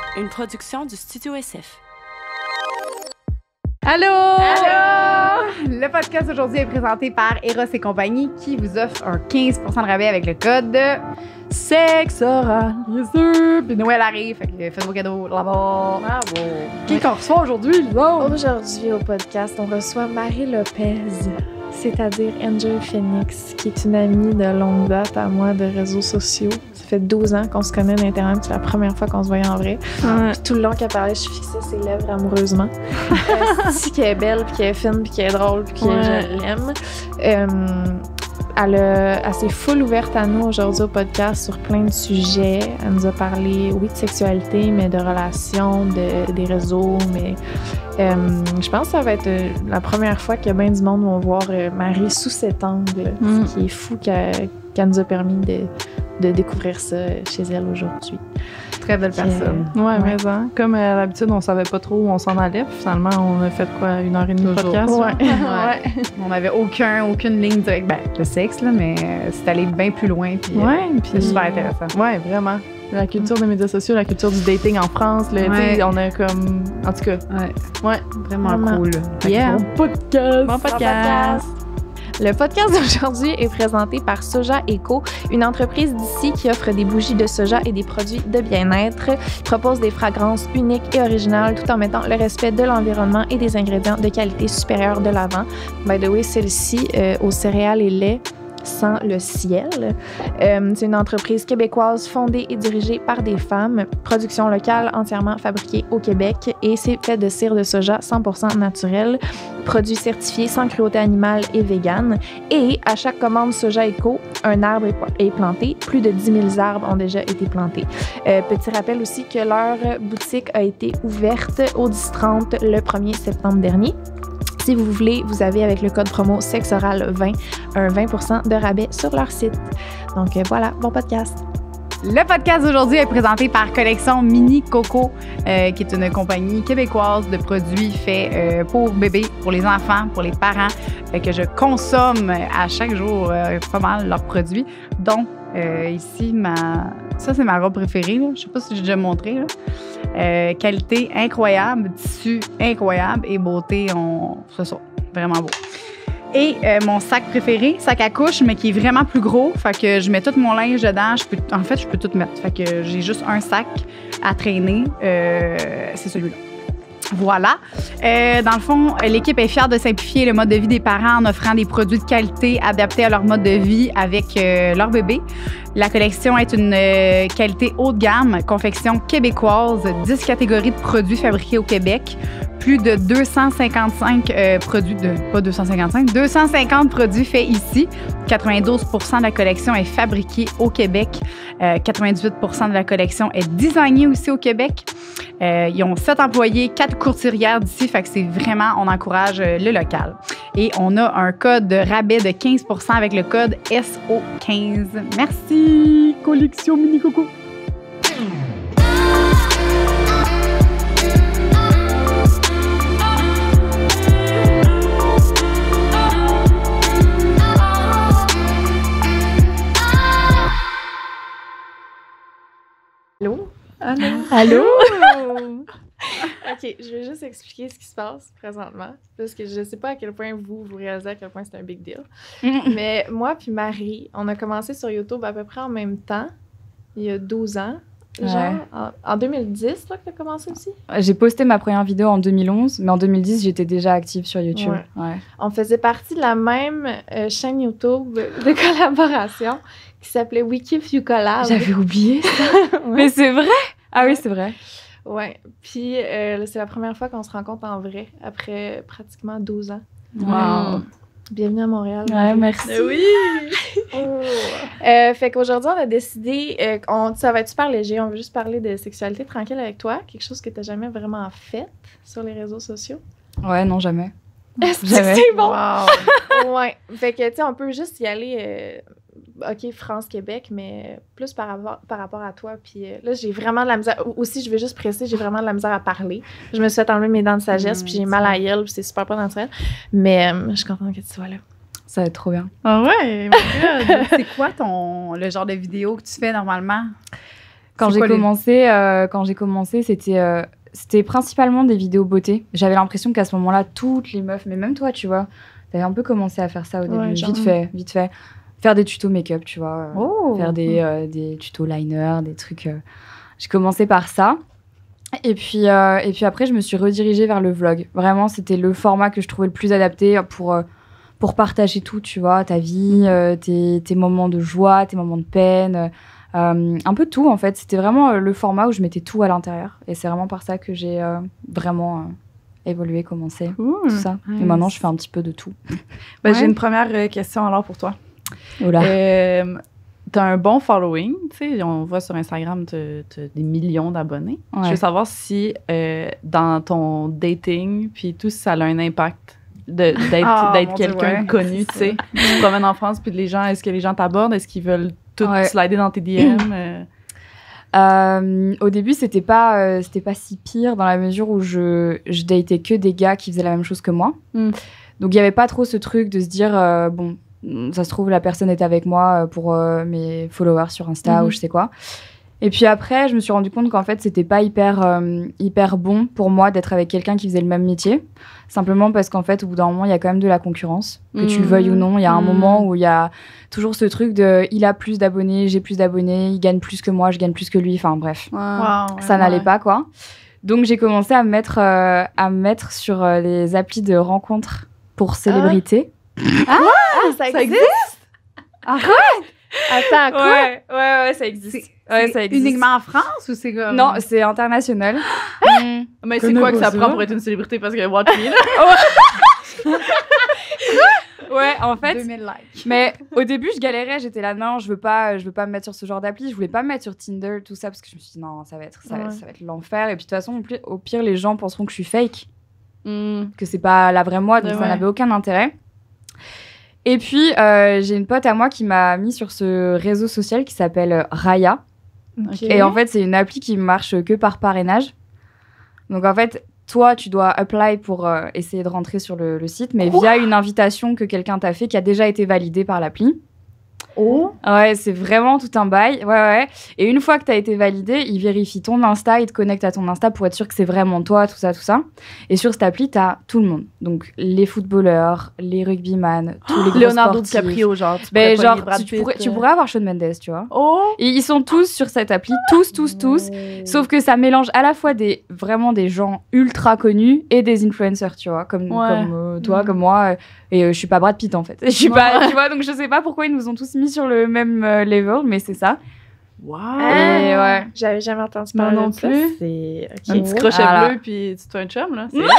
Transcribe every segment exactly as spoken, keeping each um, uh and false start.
Une production du Studio S F. Allô! Allô! Le podcast aujourd'hui est présenté par Eros et compagnie qui vous offre un quinze pour cent de rabais avec le code sexe oral. Yes sir! Puis Noël arrive, fait que faites vos cadeaux là-bas. Bravo! Qui qu'on reçoit aujourd'hui, là? Aujourd'hui au podcast, on reçoit Marie Lopez, c'est-à-dire Angel Phoenix, qui est une amie de longue date à moi de réseaux sociaux. Ça fait douze ans qu'on se connaît d'Internet, c'est la première fois qu'on se voyait en vrai. Ouais. Puis tout le long qu'elle parlait, je fixais ses lèvres amoureusement. euh, si qu'elle est belle, puis qu'elle est fine, puis qu'elle est drôle, puis que Ouais. je l'aime. Euh, elle, a- elle s'est full ouverte à nous aujourd'hui au podcast sur plein de sujets. Elle nous a parlé, oui, de sexualité, mais de relations, de, des réseaux, mais euh, je pense que ça va être euh, la première fois que bien du monde va voir euh, Marie sous cet angle, Mm. ce qui est fou qu'elle, qu'elle nous a permis de, de découvrir ça chez elle aujourd'hui. Très belle personne. Ouais, Ouais. mais hein, comme à l'habitude, on savait pas trop où on s'en allait. Puis finalement, on a fait quoi, une heure et demie de Toujours. podcast? Ouais. Ouais. On n'avait aucun, aucune ligne directe. Ben, le sexe, là, mais euh, c'est allé bien plus loin. Puis, euh, Ouais, puis c'est super intéressant. Ouais, vraiment. La culture des médias sociaux, la culture du dating en France, là, tu Ouais. sais, on a comme... En tout cas, Ouais. ouais. Vraiment Vraiment. cool. Yeah. Bon podcast. Bon podcast! Le podcast d'aujourd'hui est présenté par Soja Eco, une entreprise d'ici qui offre des bougies de soja et des produits de bien-être. Il propose des fragrances uniques et originales tout en mettant le respect de l'environnement et des ingrédients de qualité supérieure de l'avant. By the way, celle-ci euh, aux céréales et lait sans le ciel. Euh, c'est une entreprise québécoise fondée et dirigée par des femmes. Production locale entièrement fabriquée au Québec et c'est fait de cire de soja cent pour cent naturel. Produit certifié sans cruauté animale et vegan. Et à chaque commande Soja Eco, un arbre est, est planté. Plus de dix mille arbres ont déjà été plantés. Euh, petit rappel aussi que leur boutique a été ouverte au dix trente le premier septembre dernier. Si vous voulez, vous avez avec le code promo sexoral vingt un vingt pour cent de rabais sur leur site. Donc euh, voilà, bon podcast. Le podcast d'aujourd'hui est présenté par Collection Mini Coco, euh, qui est une compagnie québécoise de produits faits euh, pour bébés, pour les enfants, pour les parents, euh, que je consomme à chaque jour euh, pas mal leurs produits. Donc, euh, ici, ma... ça, c'est ma robe préférée. Là. Je sais pas si j'ai déjà montré. Là. Euh, qualité incroyable, tissu incroyable et beauté, on... c'est ça, vraiment beau. Et euh, mon sac préféré, sac à couche, mais qui est vraiment plus gros. Fait que je mets tout mon linge dedans. Je peux, en fait, je peux tout mettre. Fait que j'ai juste un sac à traîner. Euh, c'est celui-là. Voilà. Euh, dans le fond, l'équipe est fière de simplifier le mode de vie des parents en offrant des produits de qualité adaptés à leur mode de vie avec euh, leur bébé. La collection est une euh, qualité haut de gamme, confection québécoise, dix catégories de produits fabriqués au Québec, plus de deux cent cinquante-cinq euh, produits, de, pas deux cent cinquante-cinq, deux cent cinquante produits faits ici. quatre-vingt-douze pour cent de la collection est fabriquée au Québec. Euh, quatre-vingt-dix-huit pour cent de la collection est designée aussi au Québec. Euh, ils ont sept employés, quatre courtières d'ici, fait que c'est vraiment, on encourage euh, le local. Et on a un code de rabais de quinze pour cent avec le code S O quinze. Merci, Collection Mini Coco. Allô? Allô? Allô? OK, je vais juste expliquer ce qui se passe présentement, parce que je sais pas à quel point vous, vous réalisez à quel point c'est un big deal. Mais moi puis Marie, on a commencé sur YouTube à peu près en même temps, il y a douze ans. Genre, Ouais. en, en deux mille dix, là, que t'as commencé aussi? J'ai posté ma première vidéo en deux mille onze, mais en deux mille dix, j'étais déjà active sur YouTube. Ouais. Ouais. On faisait partie de la même euh, chaîne YouTube de collaboration qui s'appelait We Kif You Collab. J'avais oublié ça. Ouais. Mais c'est vrai? Ah oui, c'est vrai. Ouais. Puis euh, c'est la première fois qu'on se rencontre en vrai, après pratiquement douze ans. Wow. Bienvenue à Montréal. Ouais, merci. Oui! euh, fait qu'aujourd'hui, on a décidé, euh, on, ça va être super léger, on veut juste parler de sexualité tranquille avec toi, quelque chose que tu n'as jamais vraiment fait sur les réseaux sociaux. Ouais, non, jamais. Est-ce que Jamais. c'est bon? Wow. Ouais. Fait que, tu sais, on peut juste y aller, euh, OK, France-Québec, mais plus par rapport, par rapport à toi. Puis euh, là, j'ai vraiment de la misère. Aussi, je veux juste préciser, j'ai vraiment de la misère à parler. Je me suis fait enlever mes dents de sagesse, Mmh, puis j'ai mal à la gueule, puis c'est super pas naturel. Mais euh, je suis contente que tu sois là. Ça va être trop bien. Ah ouais, my God. C'est quoi ton, le genre de vidéo que tu fais normalement? Quand j'ai commencé, euh, quand j'ai commencé, c'était euh, c'était principalement des vidéos beauté. J'avais l'impression qu'à ce moment-là, toutes les meufs, mais même toi, tu vois, t'avais un peu commencé à faire ça au début, Ouais, vite fait, vite fait. Faire des tutos make-up, tu vois, euh, Oh. faire des, euh, des tutos liner, des trucs. Euh... J'ai commencé par ça. Et puis, euh, et puis après, je me suis redirigée vers le vlog. Vraiment, c'était le format que je trouvais le plus adapté pour, euh, pour partager tout, tu vois, ta vie, euh, tes, tes moments de joie, tes moments de peine, euh, un peu tout, en fait. C'était vraiment euh, le format où je mettais tout à l'intérieur. Et c'est vraiment par ça que j'ai euh, vraiment euh, évolué, commencé, Cool. tout ça. Nice. Et maintenant, je fais un petit peu de tout. Ben, Ouais. J'ai une première euh, question alors pour toi. Oh là. Euh, T'as un bon following, tu sais, on voit sur Instagram, t'as t'as des millions d'abonnés. Ouais. Je veux savoir si euh, dans ton dating, puis tout, ça a un impact de- d'être Ah, d'être mon Dieu, quelqu'un ouais. de connu, tu sais. Tu te promènes en France, puis les gens, est-ce que les gens t'abordent? Est-ce qu'ils veulent tout Ouais. slider dans tes D M? euh? Euh, au début, c'était pas, euh, c'était pas si pire dans la mesure où je, je datais que des gars qui faisaient la même chose que moi. Mm. Donc, il y avait pas trop ce truc de se dire, euh, bon, ça se trouve, la personne est avec moi pour euh, mes followers sur Insta Mhm. ou je sais quoi. Et puis après, je me suis rendu compte qu'en fait, c'était pas hyper, euh, hyper bon pour moi d'être avec quelqu'un qui faisait le même métier. Simplement parce qu'en fait, au bout d'un moment, il y a quand même de la concurrence. Que tu le veuilles ou non, il y a un Mhm. moment où il y a toujours ce truc de il a plus d'abonnés, j'ai plus d'abonnés, il gagne plus que moi, je gagne plus que lui. Enfin bref, Wow, ouais. ça n'allait pas quoi. Donc j'ai commencé à me mettre, euh, à me mettre sur euh, les applis de rencontres pour célébrités. Ah, ça Ça existe? Arrête! Attends, quoi? Ouais, ouais, ouais, ça existe. Ouais, C'est ça existe. uniquement en France ou c'est comme... Non, c'est international. Mm. Mais c'est Connais quoi que pas ça ça. prend pour être une célébrité? Parce que watch me, là. Ouais, en fait. deux mille likes. Mais au début, je galérais, j'étais là, non, je veux pas, je veux pas me mettre sur ce genre d'appli, je voulais pas me mettre sur Tinder, tout ça, parce que je me suis dit, non, ça va être, ça, Ouais. ça va être l'enfer. Et puis de toute façon, au pire, au pire, les gens penseront que je suis fake, Mm. que c'est pas la vraie moi, donc Ouais, ça ouais. n'avait aucun intérêt. Et puis, euh, j'ai une pote à moi qui m'a mis sur ce réseau social qui s'appelle euh, Raya. Ok. Et en fait, c'est une appli qui marche que par parrainage. Donc en fait, toi, tu dois apply pour euh, essayer de rentrer sur le, le site, mais via une invitation que quelqu'un t'a fait qui a déjà été validée par l'appli. Oh! Ouais, c'est vraiment tout un bail. Ouais, ouais. Et une fois que tu as été validé, il vérifie ton Insta, il te connecte à ton Insta pour être sûr que c'est vraiment toi, tout ça, tout ça. Et sur cette appli, tu as tout le monde. Donc, les footballeurs, les rugbyman, tous les gros Leonardo sportifs. DiCaprio, genre. Tu Ben, pourrais genre, pogner Brad tu, tu Pitt, pourrais, tu euh. pourrais avoir Shawn Mendes, tu vois. Oh! Et ils sont tous sur cette appli, tous, tous, tous. Sauf que ça mélange à la fois des, vraiment des gens ultra connus et des influencers, tu vois, comme, Ouais. comme euh, toi, Mhm. comme moi. euh, Et euh, je suis pas Brad Pitt, en fait. Je suis pas, tu vois, donc je sais pas pourquoi ils nous ont tous mis sur le même euh, level, mais c'est ça. Wow! Ah, Et ouais. J'avais jamais entendu Moi parler non de ça. plus. C'est... Un ok. petit crochet Voilà. bleu, puis tu te fais un chum, là. C'est-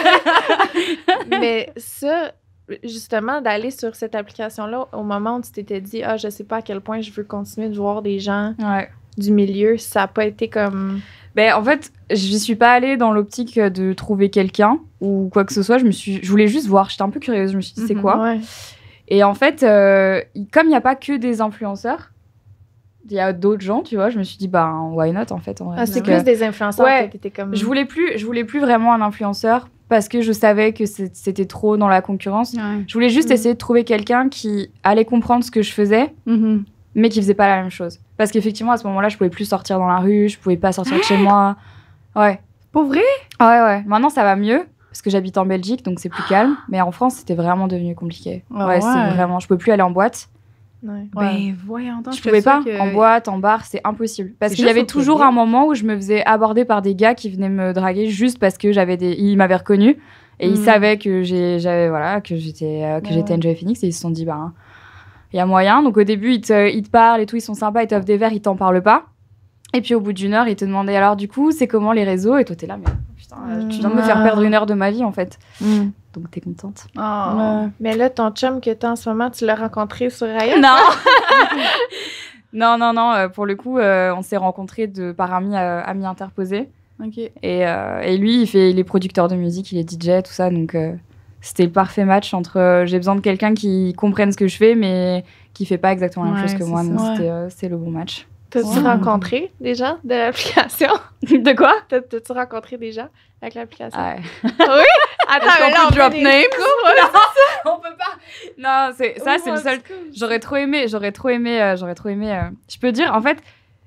Mais ça, justement, d'aller sur cette application-là, au moment où tu t'étais dit, ah, je sais pas à quel point je veux continuer de voir des gens Ouais. du milieu, ça a pas été comme... Ben, en fait, j'y suis pas allée dans l'optique de trouver quelqu'un ou quoi que ce soit. Je, me suis... je voulais juste voir. J'étais un peu curieuse. Je me suis dit, c'est Mhm. quoi Ouais. Et en fait, euh, il- comme il n'y a pas que des influenceurs, il y a d'autres gens, tu vois. Je me suis dit, bah, why not, en fait. En vrai. Ah, c'est Parce plus que des influenceurs Ouais. que t'étais comme... je voulais plus, je voulais plus vraiment un influenceur parce que je savais que c'est- c'était trop dans la concurrence. Ouais. Je voulais juste Mhm. essayer de trouver quelqu'un qui allait comprendre ce que je faisais, Mhm. mais qui faisait pas la même chose. Parce qu'effectivement, à ce moment-là, je pouvais plus sortir dans la rue, je pouvais pas sortir de chez moi. Ouais. Pour vrai? Ah ouais, ouais. Maintenant, ça va mieux parce que j'habite en Belgique, donc c'est plus calme. Mais en France, c'était vraiment devenu compliqué. Ah ouais, ouais. c'est vraiment. Je pouvais plus aller en boîte. Ouais. Ben, voyons donc. Je pouvais pas. En boîte, en bar, c'est impossible. Parce C'est qu'il y juste avait au toujours Québec. un moment où je me faisais aborder par des gars qui venaient me draguer juste parce que j'avais des. Ils m'avaient reconnue et ils Mhm. savaient que j'ai, j'avais voilà, que j'étais, euh, que Ouais. j'étais Enjoy Phoenix et ils se sont dit bah, il y a moyen. Donc au début, ils te, ils te parlent et tout, ils sont sympas, ils t'offrent des verres, ils t'en parlent pas. Et puis au bout d'une heure, ils te demandaient alors du coup, c'est comment les réseaux? Et toi, t'es là, mais putain, euh, tu viens de me faire Mhm. perdre une heure de ma vie en fait. Mm. Donc t'es contente. Oh. Ouais. Mais là, ton chum que t'as en ce moment, tu l'as rencontré sur Raya? Non. non, non, non. euh, pour le coup, euh, on s'est rencontrés de par amis, euh, amis interposés. OK. Et, euh, et lui, il fait, il est producteur de musique, il est D J, tout ça. Donc euh, c'était le parfait match entre euh, j'ai besoin de quelqu'un qui comprenne ce que je fais, mais qui fait pas exactement la même Ouais, chose que c'est moi. ça. Donc Ouais. c'était, euh, c'était le bon match. T'as-tu Ouais. rencontré des gens de l'application? de quoi? T'as- T'as-tu rencontré des gens avec l'application? Ouais. Attends, Est-ce qu'on mais là, peut on drop veut des names? On peut pas. Non, c'est ça, c'est le seul. J'aurais trop aimé, j'aurais trop aimé, euh, j'aurais trop aimé. euh, Je peux dire, en fait,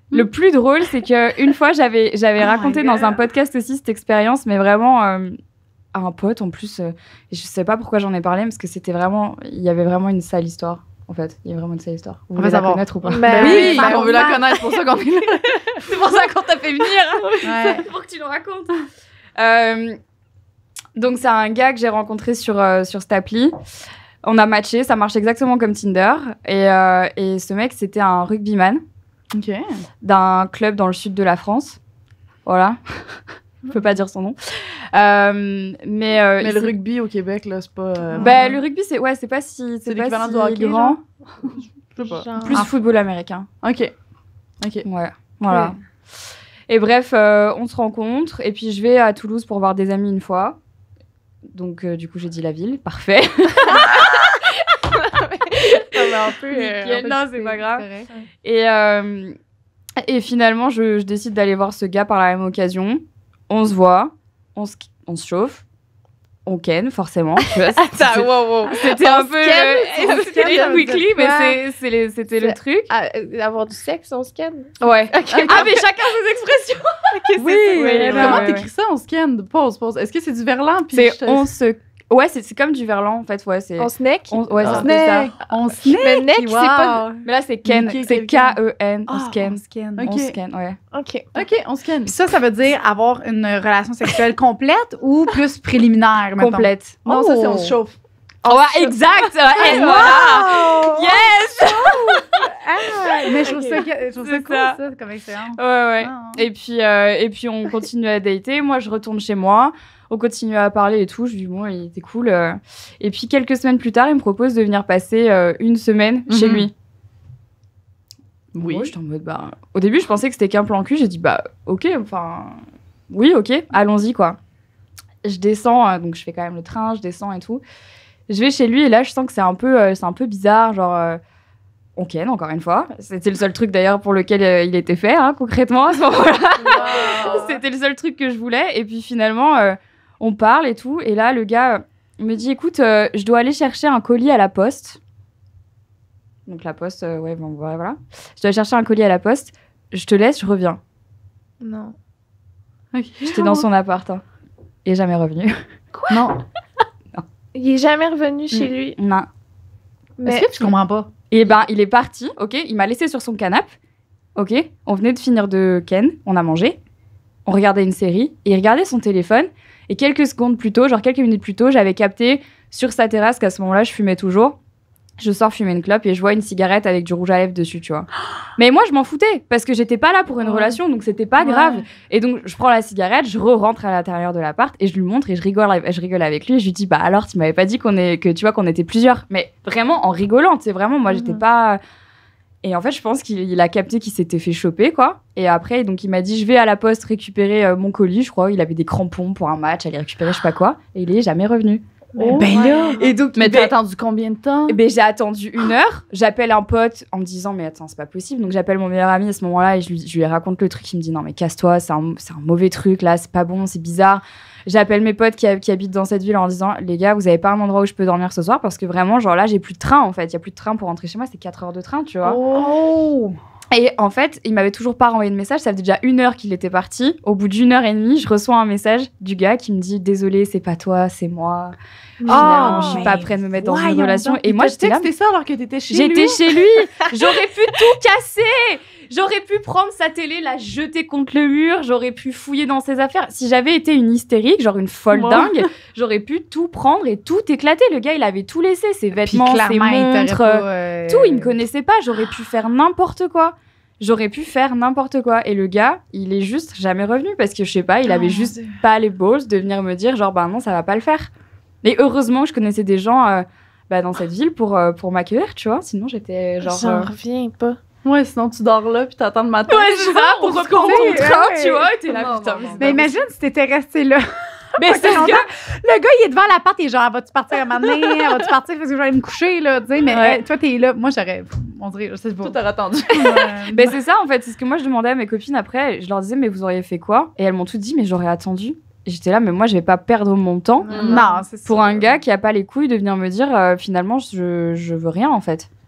Le plus drôle, c'est qu'une fois, j'avais, j'avais Oh raconté my dans God. un podcast aussi cette expérience, mais vraiment euh, à un pote en plus. Euh, et je sais pas pourquoi j'en ai parlé, parce que c'était vraiment. Il y avait vraiment une sale histoire, en fait. Il y a vraiment une sale histoire. Vous On voulez veut la savoir. connaître ou pas? Ben Oui, oui, on veut la connaître, c'est pour ça qu'on est là. C'est pour ça qu'on t'a fait venir. Ouais. Pour que tu nous racontes. Euh, donc, c'est un gars que j'ai rencontré sur, euh, sur cette appli. On a matché, ça marche exactement comme Tinder. Et, euh, et ce mec, c'était un rugbyman OK. d'un club dans le sud de la France. Voilà. Je peux pas dire son nom. Euh, mais euh, Mais il le s'est- rugby au Québec, là, c'est pas... euh, Bah, le rugby, c'est ouais, c'est pas si, C'est pas l'équivalent si du hockey, grand. Je sais pas. Genre- Plus Ah. football américain. OK. OK. Ouais, voilà. Et bref, euh, on se rencontre. Et puis, je vais à Toulouse pour voir des amis une fois. Donc, euh, du coup, j'ai dit la ville. Parfait. Non, mais on peut, euh, Nickel. on peut Non, le c'est dire. pas grave. correct. Et, euh, et finalement, je, je décide d'aller voir ce gars par la même occasion. On se voit, on se, on se chauffe, on ken, forcément. Tu vois, c'était- Attends, wow, wow. C'était On un se peu. ken, le- on se C'était ken, les ça veut weekly, dire mais quoi? c'est- c'est les- c'était le C'est- truc. Ah, euh, avoir du sexe, on se ken. Ouais. Ah, mais chacun ses expressions. Oui, Oui, mais ouais, comment ouais, t'écris ça? On scanne. Pause, pause. Est-ce que c'est du verlan? Puis C'est je te- on se. Ouais, c'est c'est comme du verlan, en fait. Ouais, c'est. On se neck. on- Ouais, c'est On un peu ça. Snake. On snake. Mais neck, c'est pas. Mais là, c'est ken. Niquer C'est quelqu'un. K E N. On Ah, se ken. on se ken. Ok. On se ken, ouais. OK. OK, on scanne. Puis ça, ça veut dire avoir une relation sexuelle complète ou plus préliminaire, mettons? Complète. Non, ça, c'est on Oh. se chauffe. Oh, ouais, exact. Ouais, et voilà. Yes. Ah, mais je trouve ça, je trouve ça C'est cool, ça. ça, comme expérience. Ouais, ouais. Ah. Et puis, euh, et puis on continue à dater. Moi, je retourne chez moi. On continue à parler et tout. Je lui dis, bon, il était cool. euh. Et puis, quelques semaines plus tard, il me propose de venir passer euh, une semaine chez Mhm. lui. Oui. Moi, j'étais en mode, bah... Au début, je pensais que c'était qu'un plan cul. J'ai dit, bah, ok, enfin... Oui, ok, allons-y, quoi. Je descends, euh, donc je fais quand même le train, je descends et tout. Je vais chez lui et là, je sens que c'est un peu, euh, c'est un peu bizarre, genre... euh, on ken, encore une fois. C'était le seul truc, d'ailleurs, pour lequel euh, il était fait, hein, concrètement, à ce moment-là. C'était le seul truc que je voulais. Et puis finalement, euh, on parle et tout. Et là, le gars euh, me dit, écoute, euh, je dois aller chercher un colis à la poste. Donc la poste, euh, ouais, bon, voilà, voilà. Je dois chercher un colis à la poste. Je te laisse, je reviens. Non. OK. J'étais dans son appart. Hein. Et jamais revenu. Non. Il est jamais revenu chez Mm. lui. Non. Mais Est-ce que tu comprends pas? Et ben, il est parti, ok. Il m'a laissé sur son canapé. Ok. On venait de finir de ken. On a mangé. On regardait une série. Et il regardait son téléphone. Et quelques secondes plus tôt, genre quelques minutes plus tôt, j'avais capté sur sa terrasse qu'à ce moment-là, je fumais toujours. Je sors fumer une clope et je vois une cigarette avec du rouge à lèvres dessus, tu vois. Mais moi, je m'en foutais parce que j'étais pas là pour une Ouais. relation, donc c'était pas Ouais. grave. Et donc, je prends la cigarette, je re-rentre à l'intérieur de l'appart et je lui montre et je rigole, je rigole avec lui. Et je lui dis, bah alors, tu m'avais pas dit qu'on est, que tu vois qu'on était plusieurs. Mais vraiment en rigolant, tu sais, vraiment, moi, j'étais Mhm. pas. Et en fait, je pense qu'il il a capté qu'il s'était fait choper, quoi. Et après, donc, il m'a dit, je vais à la poste récupérer euh, mon colis, je crois. Il avait des crampons pour un match, aller récupérer, je sais pas quoi. Et il est jamais revenu. Oh Ben my là. God. Et donc, Mais ben- t'as attendu combien de temps? eh ben, j'ai attendu une heure. J'appelle un pote en me disant, mais attends, c'est pas possible. Donc, j'appelle mon meilleur ami à ce moment-là et je lui, je lui raconte le truc. Il me dit, non, mais casse-toi, c'est un, c'est un mauvais truc, là, c'est pas bon, c'est bizarre. J'appelle mes potes qui, ha- qui habitent dans cette ville en leur disant, les gars, vous avez pas un endroit où je peux dormir ce soir? Parce que vraiment, genre là, j'ai plus de train, en fait. Il y a plus de train pour rentrer chez moi, c'est quatre heures de train, tu vois. Oh! Et en fait, il m'avait toujours pas renvoyé de message. Ça faisait déjà une heure qu'il était parti. Au bout d'une heure et demie, je reçois un message du gars qui me dit, désolé, c'est pas toi, c'est moi. Finalement, Oh, je suis pas mais prête de me mettre dans une voyons relation. donc. Et moi, j'étais là. C'était ça alors que t'étais chez lui? J'étais chez lui. J'aurais pu tout casser. J'aurais pu prendre sa télé, la jeter contre le mur. J'aurais pu fouiller dans ses affaires. Si j'avais été une hystérique, genre une folle Moi. dingue, j'aurais pu tout prendre et tout éclater. Le gars, il avait tout laissé. Ses Puis vêtements, ses clairement, il t'aurait montres, pas, euh, tout. Il me connaissait pas. J'aurais pu faire n'importe quoi. J'aurais pu faire n'importe quoi. Et le gars, il est juste jamais revenu parce que je sais pas, il avait Oh, juste mon Dieu. pas les balls de venir me dire genre, bah non, ça va pas le faire. Et heureusement que je connaissais des gens euh, bah, dans cette ville pour, euh, pour m'accueillir, tu vois. Sinon, j'étais genre. J'en euh, reviens pas. Ouais, sinon tu dors là puis t'attends le matin. Ouais, c'est ça, pour on se reprendre compte. ton train, Ouais. tu vois. Et t'es là, Non, putain. non, non, c'est Mais pas imagine si t'étais resté là. possible. Mais c'est longtemps. que- Le gars, il est devant l'appart et genre, vas-tu partir à m'amener? Vas-tu partir parce que je vais aller me coucher, là? Tu sais, mais Ouais. euh, toi, t'es là. Moi, j'aurais. On dirait, je sais pas. Tout t'aurais attendu. Ouais. Ben, c'est ça, en fait. C'est ce que moi, je demandais à mes copines après. Je leur disais, mais vous auriez fait quoi? Et elles m'ont tout dit, mais j'aurais attendu. Et j'étais là, mais moi, je vais pas perdre mon temps Non, c'est ça. pour un gars qui a pas les couilles de venir me dire, euh, finalement, je, je veux rien, en fait.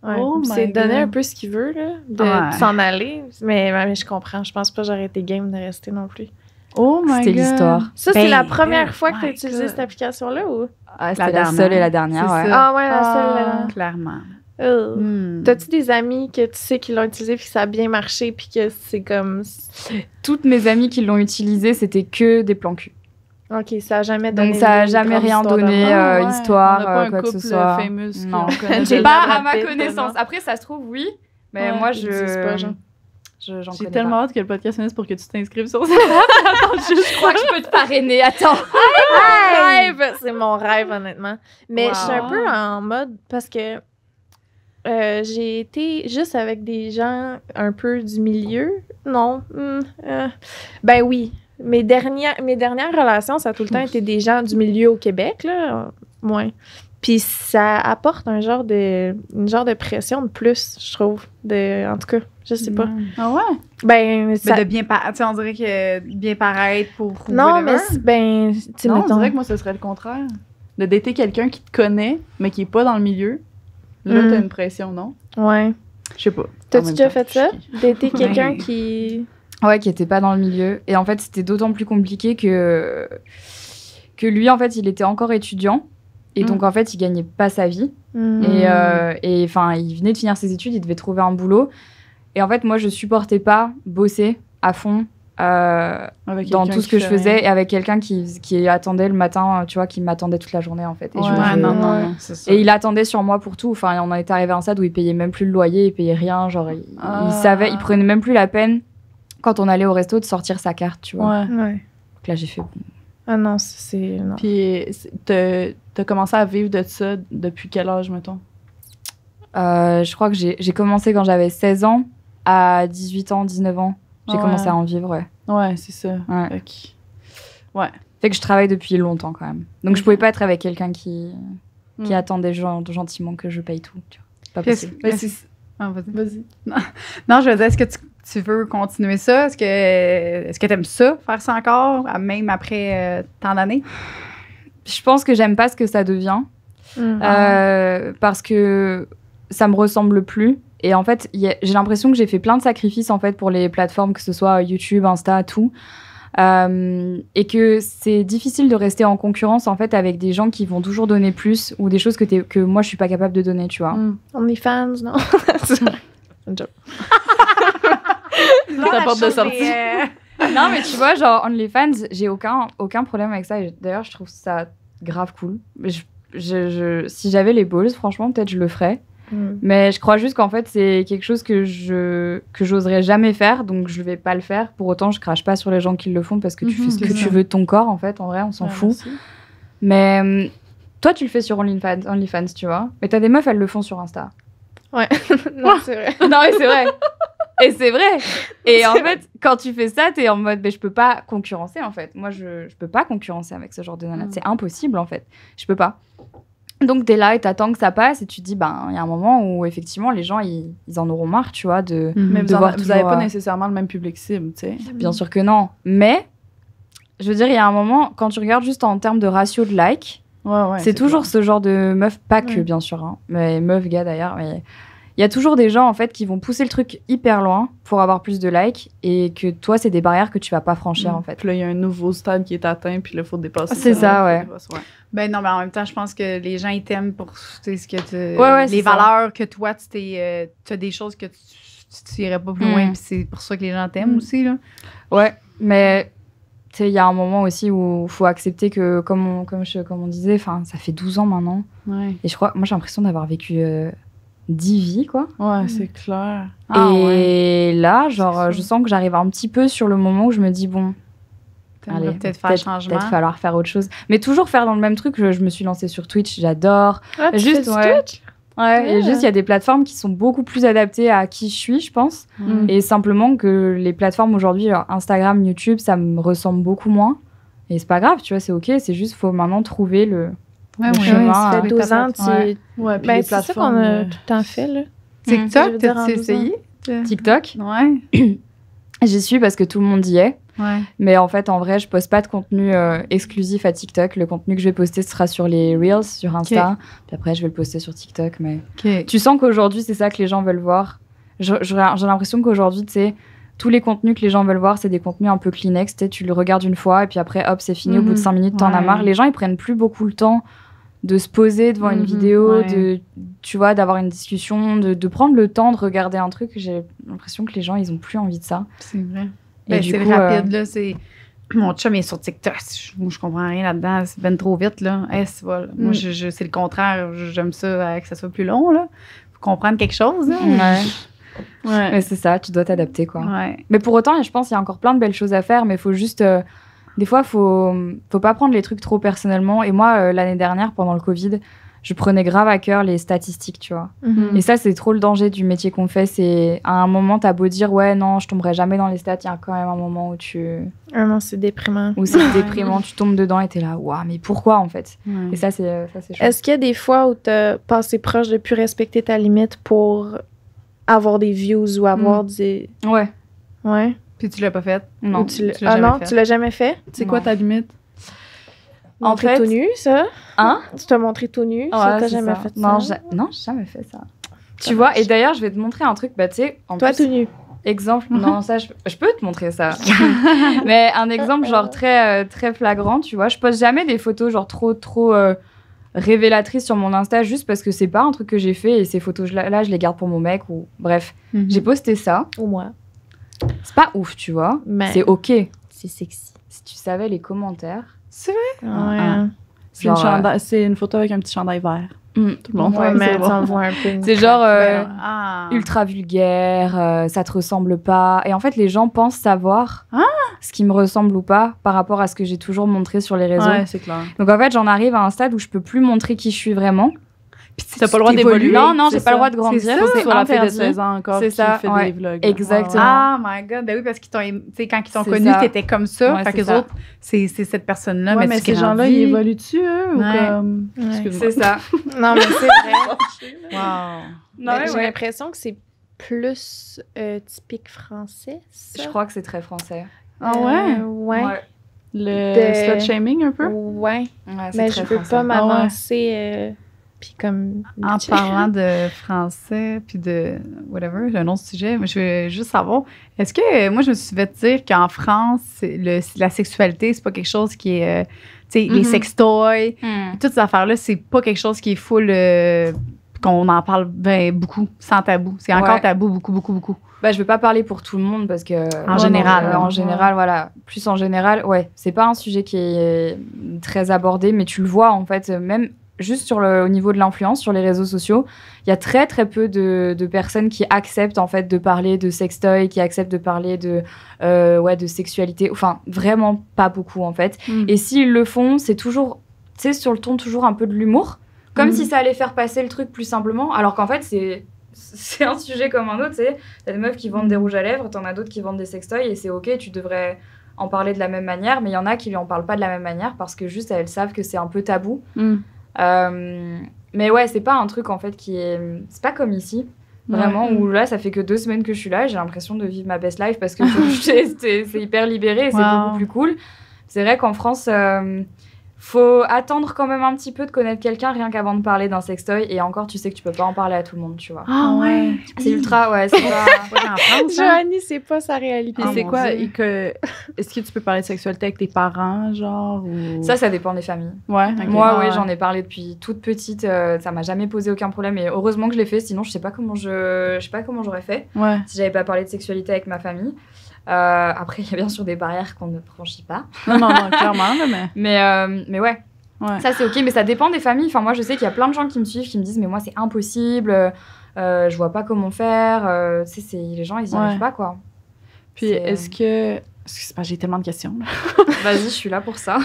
Ouais. Oh my c'est donner God. un peu ce qu'il veut, là, de, Ouais. de s'en aller. Mais, mais je comprends. Je pense pas que j'aurais été game de rester non plus. Oh my C'était God. l'histoire. Ça, c'est Ben, la première oh fois que tu as my utilisé God. cette application-là ou? Ah, c'était la, dernière. seule et la dernière, C'est ouais. ça. Ah ouais, la Ah. seule. Clairement. euh. Hmm. T'as-tu des amis que tu sais qui l'ont utilisé puis que ça a bien marché puis que c'est comme... Toutes mes amies qui l'ont utilisé, c'était que des plans cul. OK, ça a jamais donné... Donc ça a une jamais grande rien histoire donné, d'amour. euh, Ah ouais, histoire, on a pas euh, un quoi que ce couple soit. famous qui Non. on connaît J'ai déjà. Pas Brad à ma Pitt, connaissance. non. Après, ça se trouve, oui. Mais Ouais, moi, ils je... disent pas, genre. je j'en J'ai connais tellement pas. hâte que le podcast finisse pour que tu t'inscrives sur ça. Attends, juste Je crois que je peux te parrainer. Attends. Rêve! C'est mon rêve, honnêtement. Mais je suis un Wow. peu en mode... Parce que euh, j'ai été juste avec des gens un peu du milieu. Non. hmm, euh, ben oui. Mes dernières, mes dernières relations, ça a tout le temps été des gens du milieu au Québec, là. Moins. Puis ça apporte un genre de... Une genre de pression de plus, je trouve. De, en tout cas, je sais pas. Ah ouais? Ben, ça... Mais de bien paraître, on dirait que bien paraître pour. Non, whatever. mais c'est- ben, tu sais, Non, on mettons- dirait que moi, ce serait le contraire. De dater quelqu'un qui te connaît, mais qui est pas dans le milieu. Là, Mm. t'as une pression, non? Ouais. Je sais pas. En T'as-tu même déjà temps, fait je ça? suis- Dater quelqu'un Ouais. qui... Ouais, qui était pas dans le milieu. Et en fait, c'était d'autant plus compliqué que que lui, en fait, il était encore étudiant. Et Mm. donc, en fait, il gagnait pas sa vie. Hmm. Et euh, et, enfin, il venait de finir ses études, il devait trouver un boulot. Et en fait, moi, je supportais pas bosser à fond euh, Avec dans quelqu'un tout ce qui que je fait faisais rien. et avec quelqu'un qui, qui attendait le matin, euh, tu vois, qui m'attendait toute la journée, en fait. Et, je- Ouais, Ouais, je- non, non, Ouais. non, c'est ça. et il attendait sur moi pour tout. Enfin, on en était arrivé à un stade où il payait même plus le loyer, il payait rien. Genre, il, Ah. il savait, il prenait même plus la peine quand on allait au resto de sortir sa carte, tu vois. Ouais. Ouais. Donc là, j'ai fait bon. Ah non, c'est... Non. Puis, c'est- t'as t'as commencé à vivre de ça depuis quel âge, mettons? Euh, je crois que j'ai j'ai commencé quand j'avais seize ans à dix-huit ans, dix-neuf ans. J'ai Ouais. commencé à en vivre, ouais. Ouais, c'est ça. Ouais. Fait que- Ouais. Fait que je travaille depuis longtemps quand même. Donc je Ok. pouvais pas être avec quelqu'un qui, qui Mm. attendait gen- gentiment que je paye tout. Tu vois. C'est pas Puis est-ce- possible. Mais est-ce- c'est- Ah, vas-y. Vas-y. Non, je veux dire, est-ce que tu, tu veux continuer ça? Est-ce que est-ce que tu aimes ça, faire ça encore, même après euh, tant d'années? Je pense que j'aime pas ce que ça devient. Hmm. Euh, parce que ça me ressemble plus. Et en fait, y a- j'ai l'impression que j'ai fait plein de sacrifices en fait pour les plateformes, que ce soit YouTube, Insta, tout. Euh, et que c'est difficile de rester en concurrence en fait avec des gens qui vont toujours donner plus ou des choses que, t'es- que moi je suis pas capable de donner, tu vois. Mm. OnlyFans, non? Une joke. Ta porte de sortie. Non, mais tu vois, genre OnlyFans, j'ai aucun, aucun problème avec ça. Et d'ailleurs, je trouve ça grave cool. Je, je, je- si j'avais les balls, franchement, peut-être je le ferais. Hmm. Mais je crois juste qu'en fait, c'est quelque chose que je que j'oserais jamais faire, donc je vais pas le faire. Pour autant, je crache pas sur les gens qui le font parce que tu Mhm, fais ce que c'est tu ça. veux de ton corps, en fait. En vrai, on s'en Ouais, fout. merci. Mais hum, toi, tu le fais sur OnlyFans, OnlyFans, tu vois. Mais t'as des meufs, elles le font sur Insta. Ouais. non, c'est vrai. Non, mais c'est vrai. Et c'est vrai. Et en fait, quand tu fais ça, t'es en mode, mais je peux pas concurrencer, en fait. Moi, je, je peux pas concurrencer avec ce genre de nana. Mm. C'est impossible, en fait. Je peux pas. Donc, t'es là et t'attends que ça passe et tu te dis, ben, il y a un moment où, effectivement, les gens, ils, ils en auront marre, tu vois, de... Mais de vous, en- voir vous avez toujours, pas euh, nécessairement le même public cible, tu sais. Bien sûr que non. Mais, je veux dire, il y a un moment, quand tu regardes juste en termes de ratio de likes, Ouais, ouais. c'est toujours ce genre de meuf, pas que, Ouais. bien sûr, hein, mais meuf, gars, d'ailleurs, mais... Il y a toujours des gens, en fait, qui vont pousser le truc hyper loin pour avoir plus de likes et que toi, c'est des barrières que tu vas pas franchir, Mm. en fait. Puis là, il y a un nouveau stade qui est atteint, puis là, il faut dépasser C'est ça, ouais. Ben non, mais en même temps, je pense que les gens, ils t'aiment pour tu sais, ce que tu... Ouais, ouais, c'est les ça. valeurs que toi, tu t'es... euh, tu as des choses que tu tu irais pas plus loin, Mm. puis c'est pour ça que les gens t'aiment Mm. aussi, là. Ouais, mais tu sais, il y a un moment aussi où il faut accepter que, comme on, comme je, comme on disait, enfin, ça fait douze ans maintenant. Ouais, Et je crois, moi, j'ai l'impression d'avoir vécu euh, dix vies, quoi. ouais c'est clair. Ah, et ouais. là, genre, C'est ça. je sens que j'arrive un petit peu sur le moment où je me dis, bon, T'aimerais allez, peut-être faire le changement. peut-être falloir faire autre chose. Mais toujours faire dans le même truc. Je, je me suis lancée sur Twitch, j'adore. Ah, tu Juste, fais du ouais. Twitch? Ouais, et Ah. juste, il y a des plateformes qui sont beaucoup plus adaptées à qui je suis, je pense. Mm. Et simplement que les plateformes aujourd'hui, genre Instagram, YouTube, ça me ressemble beaucoup moins. Et c'est pas grave, tu vois, c'est ok. C'est juste, faut maintenant trouver le. Ouais, le ouais. chemin, Ouais, ça euh, fait douze ans, tu... Ouais. Ouais, puis Ben, les c'est ça qu'on plateformes, a euh, tout le temps fait, là. TikTok, Je veux dire, en t'as-tu douze ans. essayé? TikTok. Ouais. J'y suis parce que tout le monde y est. Ouais. Mais en fait, en vrai, je poste pas de contenu euh, exclusif à TikTok. Le contenu que je vais poster sera sur les Reels, sur Insta. Okay. Puis après, je vais le poster sur TikTok. Mais okay. Tu sens qu'aujourd'hui, c'est ça que les gens veulent voir. Je, je, j'ai l'impression qu'aujourd'hui, tu sais, tous les contenus que les gens veulent voir, c'est des contenus un peu Kleenex. Tu le regardes une fois et puis après, hop, c'est fini. Mm-hmm. Au bout de cinq minutes, t'en ouais. as marre. Les gens, ils prennent plus beaucoup le temps de se poser devant mm-hmm. une vidéo, ouais. de, tu vois, d'avoir une discussion, de, de prendre le temps de regarder un truc. J'ai l'impression que les gens, ils ont plus envie de ça. C'est vrai. Ben, c'est coup, rapide, euh... là. C'est... Mon chum est sur TikTok. Moi, je comprends rien là-dedans. C'est ben trop vite, là. Hey, c'est, voilà. mm. Moi, je, je, c'est le contraire. J'aime ça, euh, que ça soit plus long, là. Faut comprendre quelque chose, là. Ouais. ouais. Mais c'est ça, tu dois t'adapter, quoi. Ouais. Mais pour autant, je pense qu'il y a encore plein de belles choses à faire, mais il faut juste... Euh, des fois, il faut, faut pas prendre les trucs trop personnellement. Et moi, euh, l'année dernière, pendant le Covid... je prenais grave à cœur les statistiques, tu vois. Mm-hmm. Et ça, c'est trop le danger du métier qu'on fait. C'est à un moment, t'as beau dire, ouais, non, je tomberai jamais dans les stats, il y a quand même un moment où tu... Ah non, c'est déprimant. Où c'est déprimant, tu tombes dedans et t'es là, waouh, mais pourquoi, en fait? Ouais. Et ça, c'est, ça, c'est chouette. Est-ce qu'il y a des fois où t'as passé proche de plus respecter ta limite pour avoir des views ou avoir mm. des... Ouais. Ouais. Puis tu l'as pas fait? Non. Tu l'as... Ah non, fait. Tu l'as jamais fait? C'est quoi ta limite? Montrer en fait, tout nu, ça? Hein? Tu t'as montré tout nu, ouais, ça, t'as jamais ça. fait non, ça? J'ai... Non, j'ai jamais fait ça. ça tu vois, et d'ailleurs, je vais te montrer un truc, bah tu sais... Toi, plus, tout nu. Exemple, non, ça, je, je peux te montrer ça. Mais un exemple, genre, très, euh, très flagrant, tu vois, je poste jamais des photos, genre, trop, trop euh, révélatrices sur mon Insta, juste parce que c'est pas un truc que j'ai fait, et ces photos-là, je les garde pour mon mec, ou... Bref, mm-hmm. j'ai posté ça. Ou moi. C'est pas ouf, tu vois. Mais c'est OK. C'est sexy. Si tu savais les commentaires... C'est vrai? Ouais. Ah. C'est, genre, une chandail, c'est une photo avec un petit chandail vert. Mm. Tout le monde. Ouais, mais c'est, bon. Voit un peu c'est genre euh, ah. ultra vulgaire, euh, ça te ressemble pas. Et en fait, les gens pensent savoir ah. ce qui me ressemble ou pas par rapport à ce que j'ai toujours montré sur les réseaux. Ouais, c'est clair. Donc en fait, j'en arrive à un stade où je peux plus montrer qui je suis vraiment. Puis t'as pas le droit d'évoluer. Non, non, j'ai pas le droit de grandir. C'est ça, c'est la fille de seize ans encore c'est qui ça, fait ouais. des vlogs. Exactement. Ah, oh my God. Ben oui, parce qu'ils t'ont, tu sais, quand ils t'ont c'est connu, ça. t'étais comme ça. Ouais, fait que les autres, c'est, c'est cette personne-là. Ouais, mais mais ces gens-là, ils évoluent-tu, eux? Ouais. Ou comme... Ouais. C'est ça. Non, mais c'est vrai. Wow. Non, mais j'ai ouais. l'impression que c'est plus euh, typique français, ça. Je crois que c'est très français. Ah ouais? Euh, ouais. ouais. Le de... slut shaming, un peu? Ouais. ouais c'est mais très je veux français. pas m'avancer... Ah ouais. euh... Puis comme... En parlant de français, puis de whatever, j'ai un autre sujet, mais je veux juste savoir, est-ce que, moi, je me suis fait dire qu'en France, le, la sexualité, c'est pas quelque chose qui est, euh, tu sais, mm-hmm. les sextoys, mm. toutes ces affaires-là, c'est pas quelque chose qui est full, euh, qu'on en parle ben, beaucoup, sans tabou. C'est encore ouais. tabou, beaucoup, beaucoup, beaucoup. Bah, je veux pas parler pour tout le monde parce que... En général. Non, en général, voilà. Plus en général, ouais, c'est pas un sujet qui est très abordé, mais tu le vois, en fait, même... Juste sur le, au niveau de l'influence sur les réseaux sociaux, il y a très très peu de, de personnes qui acceptent en fait de parler de sextoy, qui acceptent de parler de euh, ouais de sexualité. Enfin vraiment pas beaucoup en fait. Mm. Et s'ils le font, c'est toujours tu sais sur le ton toujours un peu de l'humour, comme mm. si ça allait faire passer le truc plus simplement. Alors qu'en fait c'est c'est un sujet comme un autre. Tu sais, t'as des meufs qui vendent des rouges à lèvres, t'en as d'autres qui vendent des sextoys et c'est ok, tu devrais en parler de la même manière. Mais il y en a qui lui en parlent pas de la même manière parce que juste elles savent que c'est un peu tabou. Mm. Euh, mais ouais, c'est pas un truc en fait qui est. C'est pas comme ici, vraiment, ouais. où là ça fait que deux semaines que je suis là et j'ai l'impression de vivre ma best life parce que c'est, c'est, c'est hyper libéré et c'est wow. beaucoup plus cool. C'est vrai qu'en France, euh, faut attendre quand même un petit peu de connaître quelqu'un rien qu'avant de parler d'un sextoy et encore, tu sais que tu peux pas en parler à tout le monde, tu vois. Ah ouais! C'est ultra, ouais, c'est pas. en France, Joanie, c'est pas sa réalité. Puis c'est quoi? Et que... Est-ce que tu peux parler de sexualité avec tes parents, genre? Ou... Ça, ça dépend des familles. Ouais. Okay. Moi, ah, oui, ouais. j'en ai parlé depuis toute petite. Euh, ça m'a jamais posé aucun problème et heureusement que je l'ai fait. Sinon, je sais pas comment je, je sais pas comment j'aurais fait ouais. si j'avais pas parlé de sexualité avec ma famille. Euh, après, il y a bien sûr des barrières qu'on ne franchit pas. Non, non, non, clairement, mais. mais, euh, mais ouais. Ouais. Ça, c'est OK, mais ça dépend des familles. Enfin, moi, je sais qu'il y a plein de gens qui me suivent, qui me disent « Mais moi, c'est impossible, euh, je vois pas comment faire. Euh, » Tu sais, c'est, les gens, ils y arrivent ouais. pas, quoi. Puis, c'est... est-ce que... Excuse-moi, j'ai tellement de questions. Vas-y, je suis là pour ça.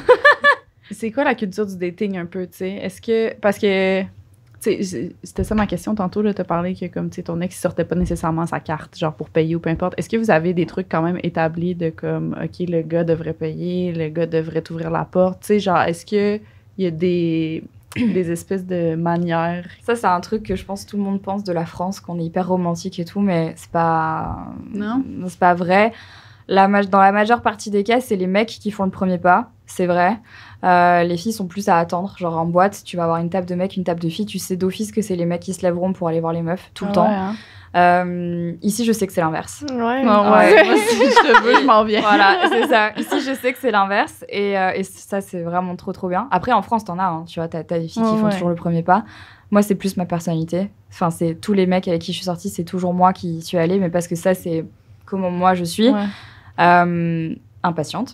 C'est quoi la culture du dating, un peu, tu sais? Est-ce que... Parce que... Tu sais, c'était ça ma question tantôt, là, t'as parlé que, comme, tu sais, ton ex, il sortait pas nécessairement sa carte, genre, pour payer ou peu importe. Est-ce que vous avez des trucs quand même établis de, comme, OK, le gars devrait payer, le gars devrait t'ouvrir la porte, tu sais, genre, est-ce que... Il y a des, des espèces de manières. Ça, c'est un truc que je pense que tout le monde pense de la France, qu'on est hyper romantique et tout, mais c'est pas... Non? C'est pas vrai. la ma- dans la majeure partie des cas, c'est les mecs qui font le premier pas, c'est vrai. Euh, les filles sont plus à attendre. Genre en boîte, tu vas avoir une table de mecs, une table de filles. Tu sais d'office que c'est les mecs qui se lèveront pour aller voir les meufs tout le Ah temps. ouais, hein. Euh, ici, je sais que c'est l'inverse. Ouais. Non, Ouais. ouais. Moi, si je te veux, je m'en viens. Voilà, c'est ça. Ici, je sais que c'est l'inverse. Et, euh, et ça, c'est vraiment trop, trop bien. Après, en France, t'en as, hein, tu vois, t'as, t'as des filles qui Ouais, font ouais. toujours le premier pas. Moi, c'est plus ma personnalité. Enfin, c'est tous les mecs avec qui je suis sortie, c'est toujours moi qui y suis allée. Mais parce que ça, c'est comment moi je suis. Ouais. Euh, impatiente.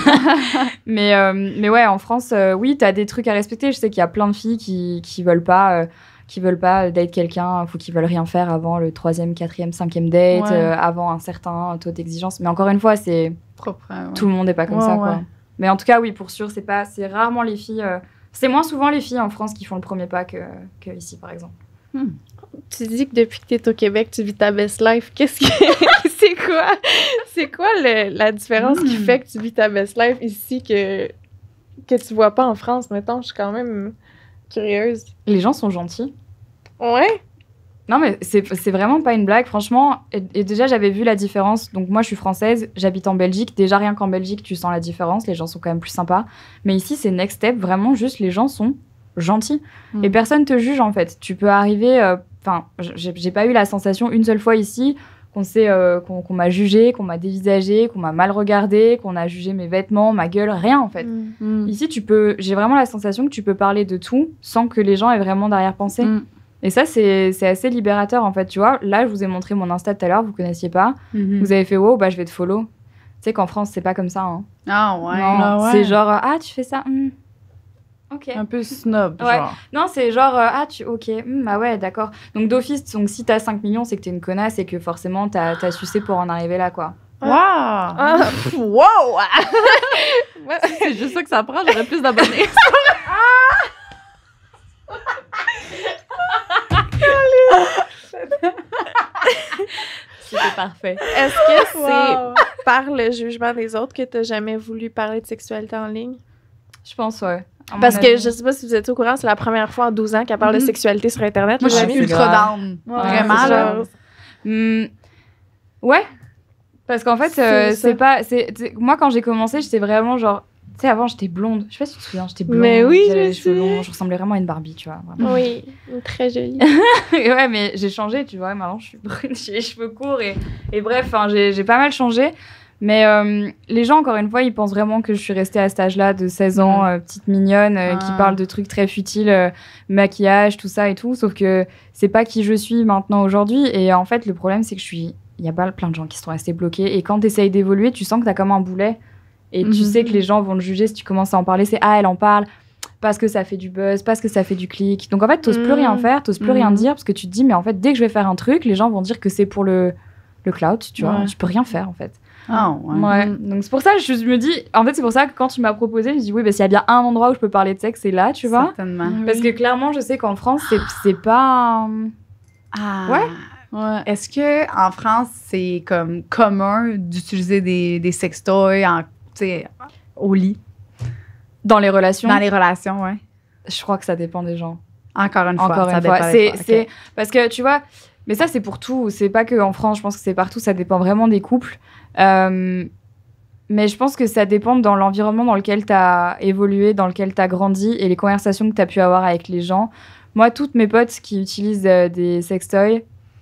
mais, euh, mais ouais, en France, euh, oui, t'as des trucs à respecter. Je sais qu'il y a plein de filles qui, qui veulent pas... Euh, qui veulent pas date quelqu'un, faut qu'ils veulent rien faire avant le troisième, quatrième, cinquième date, Ouais. euh, avant un certain taux d'exigence. Mais encore une fois, c'est Propre, ouais. tout le monde n'est pas comme Ouais, ça, ouais. quoi. Mais en tout cas, oui, pour sûr, c'est pas, c'est rarement les filles. euh, c'est moins souvent les filles en France qui font le premier pas que, que ici, par exemple. Tu dis que depuis que tu es au Québec, tu vis ta best life. Qu'est-ce que c'est quoi C'est quoi le- la différence qui Hmm. fait que tu vis ta best life ici que que tu vois pas en France, mettons? Je suis quand même curieuse. Les gens sont gentils. Ouais. Non, mais c'est, c'est vraiment pas une blague, franchement. Et, et déjà, j'avais vu la différence. Donc, moi, je suis française, j'habite en Belgique. Déjà, rien qu'en Belgique, tu sens la différence. Les gens sont quand même plus sympas. Mais ici, c'est next step. Vraiment, juste, les gens sont gentils. Mm. Et personne te juge, en fait. Tu peux arriver... Enfin, j'ai, j'ai pas eu la sensation une seule fois ici qu'on, sait, euh, qu'on, qu'on m'a jugé, qu'on m'a dévisagé, qu'on m'a mal regardé, qu'on a jugé mes vêtements, ma gueule, rien, en fait. Mm. Mm. Ici, tu peux... J'ai vraiment la sensation que tu peux parler de tout sans que les gens aient vraiment d'arrière-pensée. Mm. Et ça, c'est, c'est assez libérateur, en fait, tu vois. Là, je vous ai montré mon Insta tout à l'heure, vous connaissiez pas. Mhm. Vous avez fait « wow, bah je vais te follow ». Tu sais qu'en France, c'est pas comme ça, hein. Ah ouais. Non, Ah ouais. c'est genre euh, « ah, tu fais ça hmm. Ok. Un peu snob, Ouais. genre. Non, c'est genre euh, « ah, tu... ok, hmm, bah ouais, d'accord ». Donc d'office, donc, si t'as cinq millions, c'est que t'es une connasse et que forcément, t'as, t'as sucé pour en arriver là, quoi. Wow! Ah. Wow! C'est juste ça que ça prend, j'aurais plus d'abonnés. C'était parfait. Est-ce que c'est Wow. par le jugement des autres que tu n'as jamais voulu parler de sexualité en ligne? Je pense, ouais. À mon Parce que avis. je sais pas si vous êtes au courant, c'est la première fois en douze ans qu'elle parle de Mhm. sexualité sur Internet. Moi, je les suis amis. c'est ultra grave. down. Ouais, Vraiment, c'est là. genre- Hmm, ouais. Parce qu'en fait, C'est euh, ça. c'est pas... C'est, c'est- moi, quand j'ai commencé, j'étais vraiment genre... Tu sais, avant, j'étais blonde. Je sais pas si tu te souviens, j'étais blonde. Mais oui, j'avais je les cheveux sais. longs. Je ressemblais vraiment à une Barbie, tu vois. Vraiment. Oui, très jolie. Et ouais, mais j'ai changé, tu vois. Maintenant, je suis brune, j'ai les cheveux courts. Et, et bref, hein, j'ai, j'ai pas mal changé. Mais euh, les gens, encore une fois, ils pensent vraiment que je suis restée à cet âge-là de seize ans, euh, petite mignonne, euh, qui Ah. parle de trucs très futiles, euh, maquillage, tout ça et tout. Sauf que c'est pas qui je suis maintenant aujourd'hui. Et en fait, le problème, c'est que je suis... Il y a pas plein de gens qui sont restés bloqués. Et quand tu essayes d'évoluer, tu sens que tu as comme un boulet. Et tu Mhm. sais que les gens vont te juger si tu commences à en parler. C'est « Ah, elle en parle parce que ça fait du buzz, parce que ça fait du clic. » Donc en fait, t'oses plus Mhm. rien faire, t'oses plus Mhm. rien dire parce que tu te dis « Mais en fait, dès que je vais faire un truc, les gens vont dire que c'est pour le, le clout, tu vois. Ouais. Je peux rien faire, en fait. Ah ouais. Ouais. Mhm. Donc c'est pour ça que je me dis... En fait, c'est pour ça que quand tu m'as proposé, je me dis « Oui, bah, s'il y a bien un endroit où je peux parler de sexe, c'est là, tu vois. » Certainement. Parce que clairement, je sais qu'en France, c'est, c'est pas... un- Ah. Ouais. Ouais. Est-ce que en France, c'est comme commun d'utiliser des, des sextoys en, tu sais, au lit, Dans les relations, dans les relations, ouais? je crois que ça dépend des gens. Encore une fois. Encore ça une fois. dépend des C'est, fois, ok. c'est... Parce que, tu vois... Mais ça, c'est pour tout. C'est pas que en France, je pense que c'est partout. Ça dépend vraiment des couples. Euh, Mais je pense que ça dépend dans l'environnement dans lequel tu as évolué, dans lequel tu as grandi et les conversations que tu as pu avoir avec les gens. Moi, toutes mes potes qui utilisent euh, des sextoys,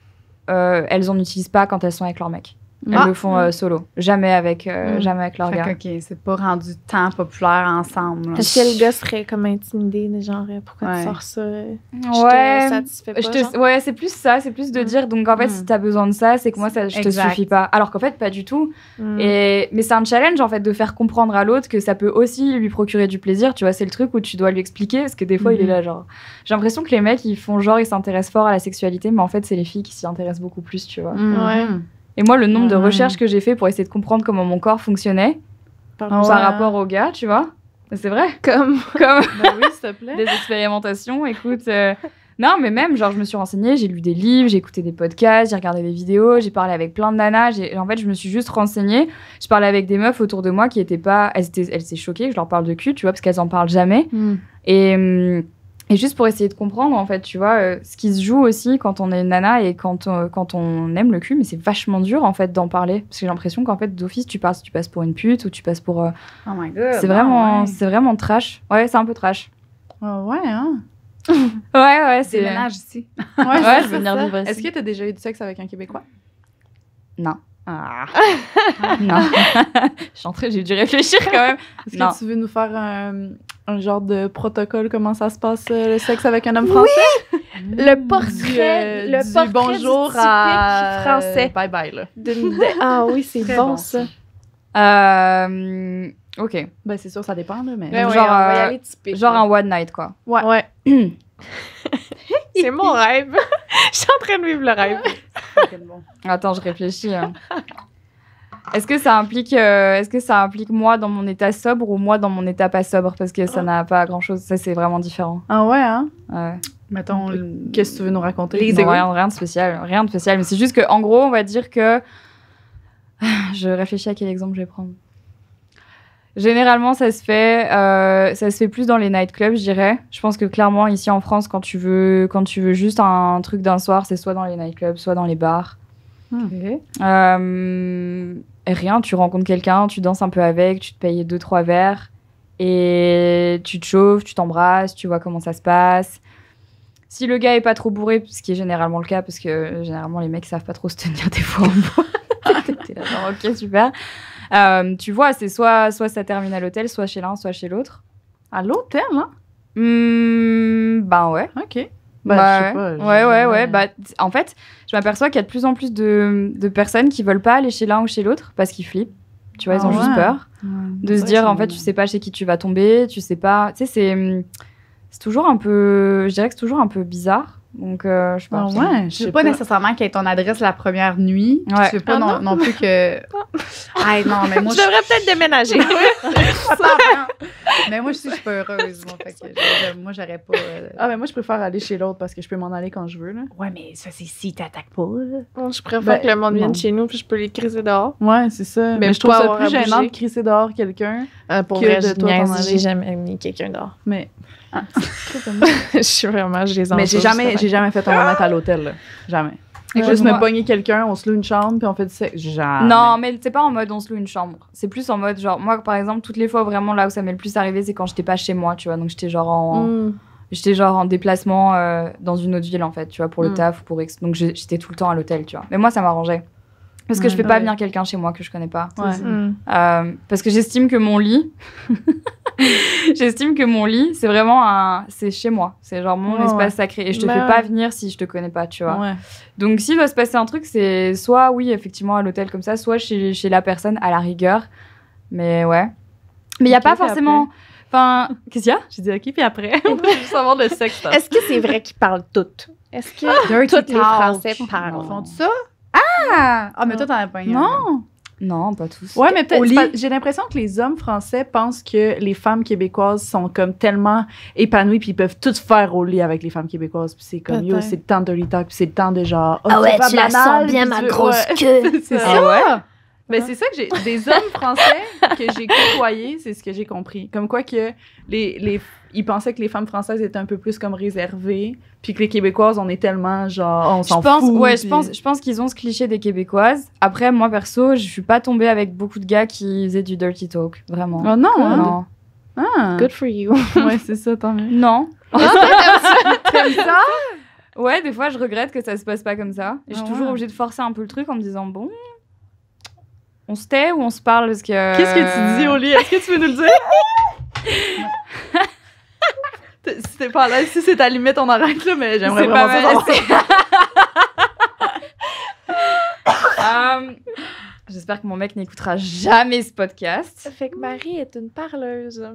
euh, elles en utilisent pas quand elles sont avec leur mec. Elles Ah. le font euh, solo. Jamais avec, euh, Mm. jamais avec leur Fait gars. que, ok, c'est pas rendu tant populaire ensemble. là. Est-ce que le gars serait comme intimidé, de genre, euh, pourquoi Ouais. tu sors ça? euh, Je Ouais. te satisfais pas, Je te- genre? ouais, c'est plus ça, c'est plus de Mm. dire. Donc en fait, Mm. si t'as besoin de ça, c'est que moi, ça, je te Exact. suffis pas. Alors qu'en fait, pas du tout. Mm. Et, mais c'est un challenge en fait de faire comprendre à l'autre que ça peut aussi lui procurer du plaisir. Tu vois, c'est le truc où tu dois lui expliquer parce que des fois, il est Mhm. là genre. J'ai l'impression que les mecs ils font genre ils s'intéressent fort à la sexualité, mais en fait, c'est les filles qui s'y intéressent beaucoup plus, tu vois. Mhm. Ouais. Et moi, le nombre de Ouais. recherches que j'ai fait pour essayer de comprendre comment mon corps fonctionnait Par- Ah par ouais. rapport au gars, tu vois, c'est vrai. Comme... Comme Ben oui, s'il te plaît. des expérimentations, écoute. euh, Non, mais même, genre, je me suis renseignée, j'ai lu des livres, j'ai écouté des podcasts, j'ai regardé des vidéos, j'ai parlé avec plein de nanas. J'ai... En fait, je me suis juste renseignée. Je parlais avec des meufs autour de moi qui étaient pas. Elles étaient, elles étaient choquées que je leur parle de cul, tu vois, parce qu'elles en parlent jamais. Mm. Et, hum, Et juste pour essayer de comprendre, en fait, tu vois, euh, ce qui se joue aussi quand on est une nana et quand, euh, quand on aime le cul, mais c'est vachement dur, en fait, d'en parler. Parce que j'ai l'impression qu'en fait, d'office, tu passes, tu passes pour une pute ou tu passes pour... Euh... Oh my God. C'est vraiment, ouais. c'est vraiment trash. Ouais, c'est un peu trash. Oh, ouais, hein? Ouais, ouais, c'est... Déménage ici. Ouais, Ouais, c'est je veux venir ça. vivre ici. Est-ce que t'as déjà eu du sexe avec un Québécois? Non. Ah. Non. Je suis en train, j'ai dû réfléchir quand même. Est-ce Non. que tu veux nous faire un, un genre de protocole, comment ça se passe, euh, le sexe avec un homme français? Le Du, portrait, euh, le du portrait bonjour du typique à... français. Bye bye, là. D'une- de- Ah oui, c'est Très bon, bon, ça. Euh, ok. Ben, c'est sûr, ça dépend, là, mais... Ouais, ouais, Genre, on va y euh, aller typique. Genre là. un one night, quoi. Ouais. Ouais. C'est mon rêve. Je suis en train de vivre le rêve. Attends, je réfléchis. hein. Est-ce que ça implique, euh, est-ce que ça implique moi dans mon état sobre ou moi dans mon état pas sobre? Parce que ça n'a pas grand-chose. Ça, c'est vraiment différent. Ah ouais, hein? Ouais. Mettons, Qu'est-ce que tu veux nous raconter? Les Non, deux. rien, rien de spécial. Rien de spécial. Mais c'est juste que, en gros, on va dire que... Je réfléchis à quel exemple je vais prendre. Généralement, ça se fait, euh, ça se fait plus dans les nightclubs, je dirais. Je pense que clairement, ici en France, quand tu veux, quand tu veux juste un truc d'un soir, c'est soit dans les nightclubs, soit dans les bars. OK. Euh, rien, tu rencontres quelqu'un, tu danses un peu avec, tu te payes deux, trois verres et tu te chauffes, tu t'embrasses, tu vois comment ça se passe. Si le gars est pas trop bourré, ce qui est généralement le cas, parce que euh, généralement les mecs savent pas trop se tenir des fois en bois. T'es là, genre, ok, super. Euh, tu vois, c'est soit, soit ça termine à l'hôtel, soit chez l'un, soit chez l'autre. À l'hôtel, hein? Hmm, ben ouais. OK. Ben, Bah je sais pas. ouais, j'ai ouais, ouais, jamais- ouais. Bah, t- en fait, je m'aperçois qu'il y a de plus en plus de, de personnes qui veulent pas aller chez l'un ou chez l'autre parce qu'ils flippent. Tu vois, ils Ah ont juste ouais. peur Ouais. de C'est se vrai dire, que en c'est- fait, tu sais pas chez qui tu vas tomber, tu sais pas. Tu sais, c'est, c'est toujours un peu. Je dirais que c'est toujours un peu bizarre. Donc, euh, je sais pas. Ah ouais, Je veux pas, nécessairement qu'il y ait ton adresse la première nuit. Ouais. Je veux pas Ah non, non? non plus que. Ah non, mais moi, Je devrais peut-être déménager. mais moi, je suis, je suis pas heureuse. Moi, fait que je- je- moi j'aurais pas. euh, Ah ben moi, je préfère aller chez l'autre parce que je peux m'en aller quand je veux, là. Ouais, mais ça, c'est si t'attaques pas. là. Bon, je préfère Ben, que le monde vienne non. chez nous puis je peux les criser dehors. Ouais, c'est ça. Mais Mais, je trouve pas ça avoir plus à gênant bouger. de crisser dehors quelqu'un. Euh, pour Que vrai, de je toi t'en niaise, aller. j'ai jamais mis quelqu'un dehors. Mais, Je suis vraiment, je les mais j'ai enjouge, jamais, ça j'ai jamais fait un one-night à l'hôtel, là. Jamais. Ouais, Juste moi- me pogner quelqu'un, on se loue une chambre, puis on fait du sexe. Jamais. Non, mais c'est pas en mode on se loue une chambre. C'est plus en mode genre, moi par exemple, toutes les fois vraiment là où ça m'est le plus arrivé, c'est quand j'étais pas chez moi, tu vois. Donc j'étais genre en, Mm. j'étais genre en déplacement euh, dans une autre ville en fait, tu vois, pour le Mm. taf ou pour X. Donc j'ai- j'étais tout le temps à l'hôtel, tu vois. Mais moi ça m'arrangeait. Parce que je fais Ouais. pas Ouais. venir quelqu'un chez moi que je connais pas. Ouais. Mm. Euh, parce que j'estime que mon lit, j'estime que mon lit, c'est vraiment un, c'est chez moi. C'est genre mon Ouais, espace ouais. sacré et je te Bah fais ouais. pas venir si je te connais pas, tu vois. Ouais. Donc, s'il doit se passer un truc, c'est soit, oui, effectivement, à l'hôtel comme ça, soit chez, chez la personne à la rigueur. Mais ouais. Mais il n'y a Ok, pas puis forcément. Enfin, qu'est-ce qu'il y a? J'ai dit, OK, puis après, on peut juste savoir le sexe. Est-ce que c'est vrai qu'ils parlent toutes? Est-ce que Dirty tous les talk. Français Ils parlent? font ça? Ah! Ah, mais toi, t'en as pas un. Non! Non, pas tous. Ouais, mais peut-être. Au c'est lit. pas- J'ai l'impression que les hommes français pensent que les femmes québécoises sont comme tellement épanouies puis ils peuvent tout faire au lit avec les femmes québécoises. Puis c'est comme, yo, Peut-être. c'est le temps de dirty talk, puis c'est le temps de genre. oh, Ah ouais, c'est pas tu la banal, sens bien, puis ma tu veux- grosse ouais. queue. C'est Ah ça. ouais? Ben, c'est ça que j'ai. Des hommes français que j'ai côtoyés, c'est ce que j'ai compris. Comme quoi que les, les, ils pensaient que les femmes françaises étaient un peu plus comme réservées, puis que les Québécoises, on est tellement genre, on Je s'en pense, fout. ouais, je puis- pense, je pense qu'ils ont ce cliché des Québécoises. Après, moi, perso, je suis pas tombée avec beaucoup de gars qui faisaient du dirty talk. Vraiment. Oh non! hein? Non. Ah. Good for you. Ouais, c'est ça, tant mieux. Non. Comme ça? Ouais, des fois, je regrette que ça se passe pas comme ça. Et je suis Ah toujours ouais. obligée de forcer un peu le truc en me disant, bon, on se tait ou on se parle parce que... Qu'est-ce que tu dis au lit? Est-ce que tu veux nous le dire? T- Si t'es pas à l'aise, si c'est ta limite, on arrête là, mais j'aimerais C'est vraiment pas ça savoir. Euh, J'espère que mon mec n'écoutera jamais ce podcast. Ça fait que Marie est une parleuse.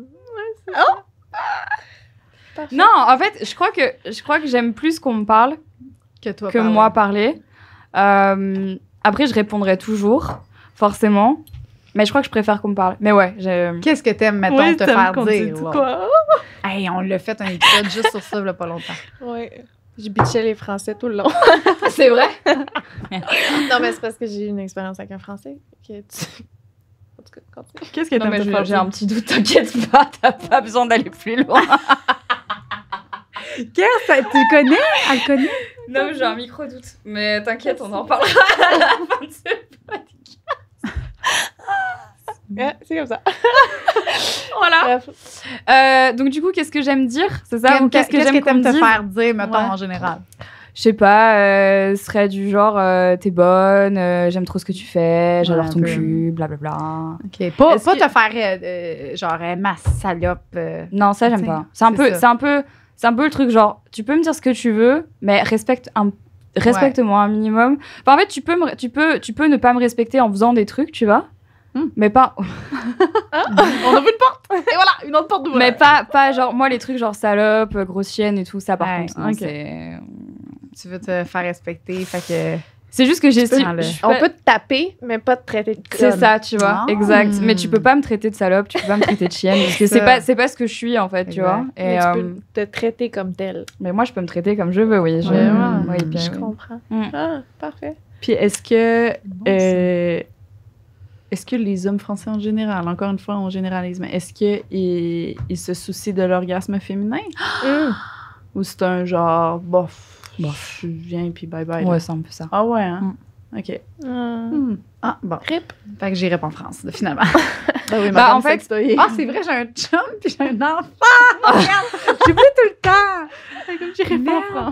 Parfait. Non, en fait, je crois que je crois que j'aime plus qu'on me parle Que toi, que parler. moi parler. Euh, après, je répondrai toujours, forcément. Mais je crois que je préfère qu'on me parle. Mais ouais, j'ai... Qu'est-ce que t'aimes, mettons, Oui, te t'aimes faire qu'on dire? dise là? quoi? Hey, on l'a fait un épisode juste sur ça, il y a pas longtemps. Ouais. Je bitchais les Français tout le long. C'est vrai? Non, mais c'est parce que j'ai eu une expérience avec un Français. Que tu... En tout cas, continue. Qu'est-ce que Non, t'aimes mais te je- faire j'ai dire? un petit doute, t'inquiète pas, t'as pas besoin d'aller plus loin. Qu'est-ce que tu le connais? Elle le connaît? Non, j'ai un micro-doute. Mais t'inquiète, on en parlera à la fin de ce podcast. Ouais, c'est comme ça. Voilà. Euh, donc, du coup, qu'est-ce que j'aime dire? C'est ça? Ou qu'est-ce que j'aime qu'on t'aimes me te dise? faire dire, mettons, Ouais. en général? Je sais pas, euh, ce serait du genre, euh, t'es bonne, euh, j'aime trop ce que tu fais, j'adore Ouais, ton un peu. cul, blablabla. OK. Pas, Est-ce pas que- te faire, euh, euh, genre, euh, ma salope. euh. Non, ça, j'aime T'sais, pas. C'est un c'est peu, ça. c'est un peu, c'est un peu le truc genre, tu peux me dire ce que tu veux, mais respecte un, respecte-moi un minimum. Enfin, en fait, tu peux, me, tu peux, tu peux ne pas me respecter en faisant des trucs, tu vois, Hmm. mais pas, On a vu une porte! Et voilà, une autre porte d'ouvert. mais pas, pas genre, moi les trucs genre salope, grosse chienne et tout ça, par Ouais, contre, non, ok. c'est, Tu veux te faire respecter, fait que... c'est juste que j'estime, peux- je suis On pas- peut te taper, mais pas te traiter de c'est conne. ça, tu vois, Ah. exact. Mais tu peux pas me traiter de salope, tu peux pas me traiter de chienne, parce que c'est Ça. pas, c'est pas ce que je suis en fait, tu Exact. vois. Mais Et, tu euh, peux te traiter comme tel. mais moi, je peux me traiter comme je veux, oui. Je, Ouais, oui, ouais. bien, Je oui. comprends. Mm. Ah, parfait. Puis est-ce que. Bon, ça. euh, est-ce que les hommes français en général, encore une fois, on généralise, mais est-ce qu'ils ils se soucient de l'orgasme féminin? Mm. Ou c'est un genre, bof, Bof. je viens puis bye bye? là? Ouais, c'est un peu ça. Ah ouais, hein? Ok. Mm. Hmm. Ah, bon. Rip. Fait que j'irai pas en France, là, finalement. Ah oui, Bah, madame en fait- sextoy. Ah, c'est vrai, j'ai un chum puis j'ai un enfant! Regarde, j'oublie tout le temps! comme j'irais pas en Merde. France.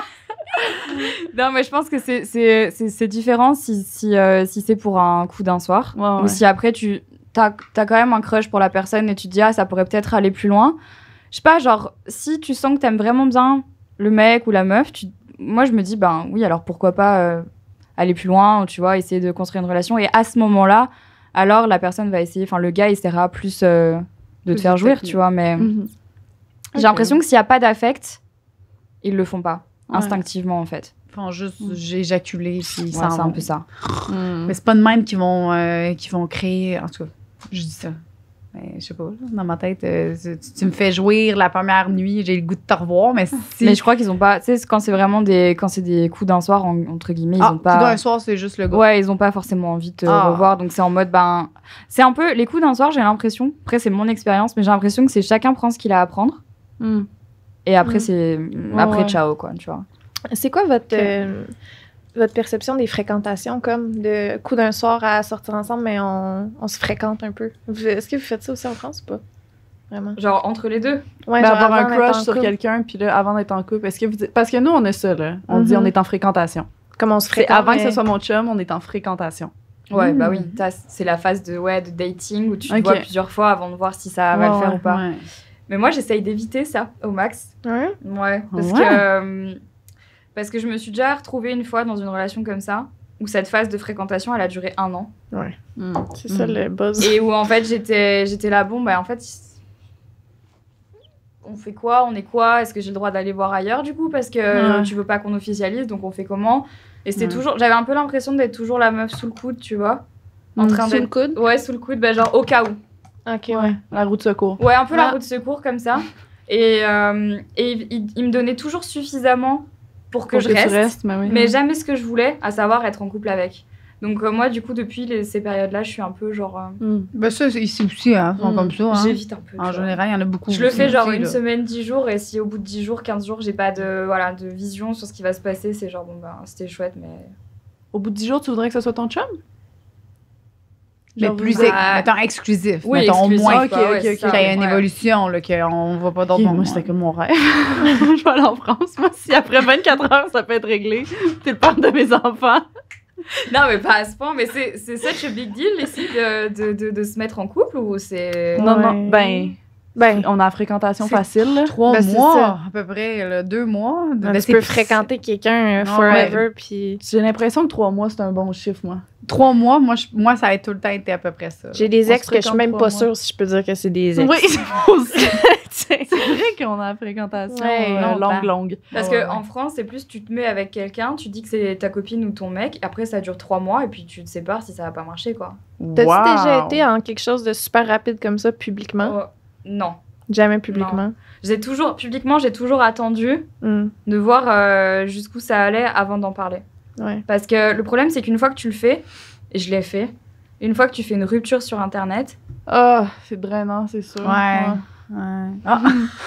Non, mais je pense que c'est, c'est, c'est, c'est différent si, si, euh, si c'est pour un coup d'un soir. Ouais, ouais. Ou si après, tu as, quand même un crush pour la personne et tu te dis, ah, ça pourrait peut-être aller plus loin. Je sais pas, genre, si tu sens que t'aimes vraiment bien le mec ou la meuf, tu... moi, je me dis, ben oui, alors pourquoi pas euh, aller plus loin, ou, tu vois, essayer de construire une relation. Et à ce moment-là, alors la personne va essayer, enfin, le gars essaiera plus euh, de Plus te faire de jouir, technique. tu vois. Mais Mhm. j'ai l'impression que s'il n'y a pas d'affect, ils le font pas, Ouais. instinctivement, en fait. Ils font juste j'ai éjaculé puis Ouais, ils s'en c'est un vont. peu ça. Hmm. Mais c'est pas de même qu'ils vont, euh, qu'ils vont créer. En tout cas, je dis ça. Mais je sais pas, dans ma tête, euh, tu, tu me fais jouir la première nuit, j'ai le goût de te revoir, mais si. Mais je crois qu'ils ont pas, tu sais, quand c'est vraiment des, quand c'est des coups d'un soir, en- entre guillemets, ils ah, ont coup pas. d'un soir, c'est juste le gars. Ouais, ils ont pas forcément envie de te Ah. revoir, donc c'est en mode, ben, c'est un peu les coups d'un soir, j'ai l'impression. Après, c'est mon expérience, mais j'ai l'impression que c'est chacun prend ce qu'il a à apprendre, Hmm. et après Mm. c'est, Ouais, après ouais. ciao quoi, tu vois. C'est quoi votre, euh, votre perception des fréquentations, comme de coup d'un soir à sortir ensemble, mais on, on se fréquente un peu? Vous- Est-ce que vous faites ça aussi en France ou pas? Vraiment? Genre entre les deux. Ouais, Ben, genre avoir un avant d'être crush en sur couple. quelqu'un, puis là, avant d'être en couple, est-ce que vous dites- parce que nous, on a ça, là. On dit Mhm. on est en fréquentation. Comme on se C'est fréquente. avant que mais- ce soit mon chum, on est en fréquentation. Ouais, Mm. bah oui, t'as- c'est la phase de, ouais, de dating où tu te Ok. vois plusieurs fois avant de voir si ça va Ouais, le faire ouais, ou pas. Ouais. Mais moi, j'essaye d'éviter ça au max. Ouais. Ouais, parce Ouais. que euh, parce que je me suis déjà retrouvée une fois dans une relation comme ça où cette phase de fréquentation, elle a duré un an Hmm. C'est ça Mhm. le buzz. et où en fait j'étais j'étais là bon bah en fait on fait quoi, on est quoi, est-ce que j'ai le droit d'aller voir ailleurs du coup parce que Ouais. tu veux pas qu'on officialise donc on fait comment et c'était Ouais. toujours j'avais un peu l'impression d'être toujours la meuf sous le coude tu vois en Mm. train Sous le d'être coude? ouais sous le coude bah genre au cas où Ok, Ouais. ouais. La roue de secours. ouais un peu la Ah. roue de secours comme ça et euh, et il, il- il me donnait toujours suffisamment pour que Pour je que tu reste restes, mais oui. mais jamais ce que je voulais, à savoir être en couple avec. Donc euh, moi, du coup, depuis les- ces périodes-là, je suis un peu genre... euh, Hmm. Ben ça, c'est- ici aussi, hein, ils sont Mm. comme ça. Hein. J'évite un peu. tu En vois. général, il y en a beaucoup. Je le aussi, fais genre aussi, une là. semaine, dix jours, et si au bout de dix jours, quinze jours, j'ai pas de, voilà, de vision sur ce qui va se passer, c'est genre, bon ben, c'était chouette, mais... Au bout de dix jours, tu voudrais que ce soit ton chum? Mais Genre, plus, vous- ex- Ah. mettons, exclusif. Oui, mettons, exclusif, au moins, quoi, ok, ouais, ok, c'est ok. ça, qu'il y ait une ouais. évolution, là, qu'on va pas d'autre Ok, monde. moi, c'était comme mon rêve. Je vais aller en France. Moi, si après vingt-quatre heures, ça peut être réglé, t'es le père de mes enfants. Non, mais pas à ce point, mais c'est c'est such a big deal, ici, de, de, de, de se mettre en couple, ou c'est... Ouais. Non, non, ben, Ben, on a la fréquentation C'est facile, là. Trois Ben, c'est mois, ça. à peu près, là, deux mois. de- ben, ben, tu c'est peux plus- fréquenter quelqu'un euh, Non, forever, puis... J'ai l'impression que trois mois, c'est un bon chiffre, moi. Trois mois, moi, je- moi, ça a tout le temps été à peu près ça. J'ai des On ex se que je suis fréquente même trois pas mois. sûre si je peux dire que c'est des ex. Oui, c'est aussi. C'est vrai qu'on a la fréquentation Ouais, euh, longtemps. longue, longue. Parce Ouais, que ouais. en France, c'est plus tu te mets avec quelqu'un, tu dis que c'est ta copine ou ton mec, après ça dure trois mois et puis tu te sépares si ça va pas marcher quoi. T'as-tu Wow. déjà été en quelque chose de super rapide comme ça, publiquement? Oh, non. Jamais publiquement. J'ai toujours, publiquement, j'ai toujours attendu Hmm. de voir euh, jusqu'où ça allait avant d'en parler. Ouais. Parce que le problème, c'est qu'une fois que tu le fais, et je l'ai fait, une fois que tu fais une rupture sur Internet, Ah, c'est drainant, c'est sûr. Ouais. Ouais. Ah.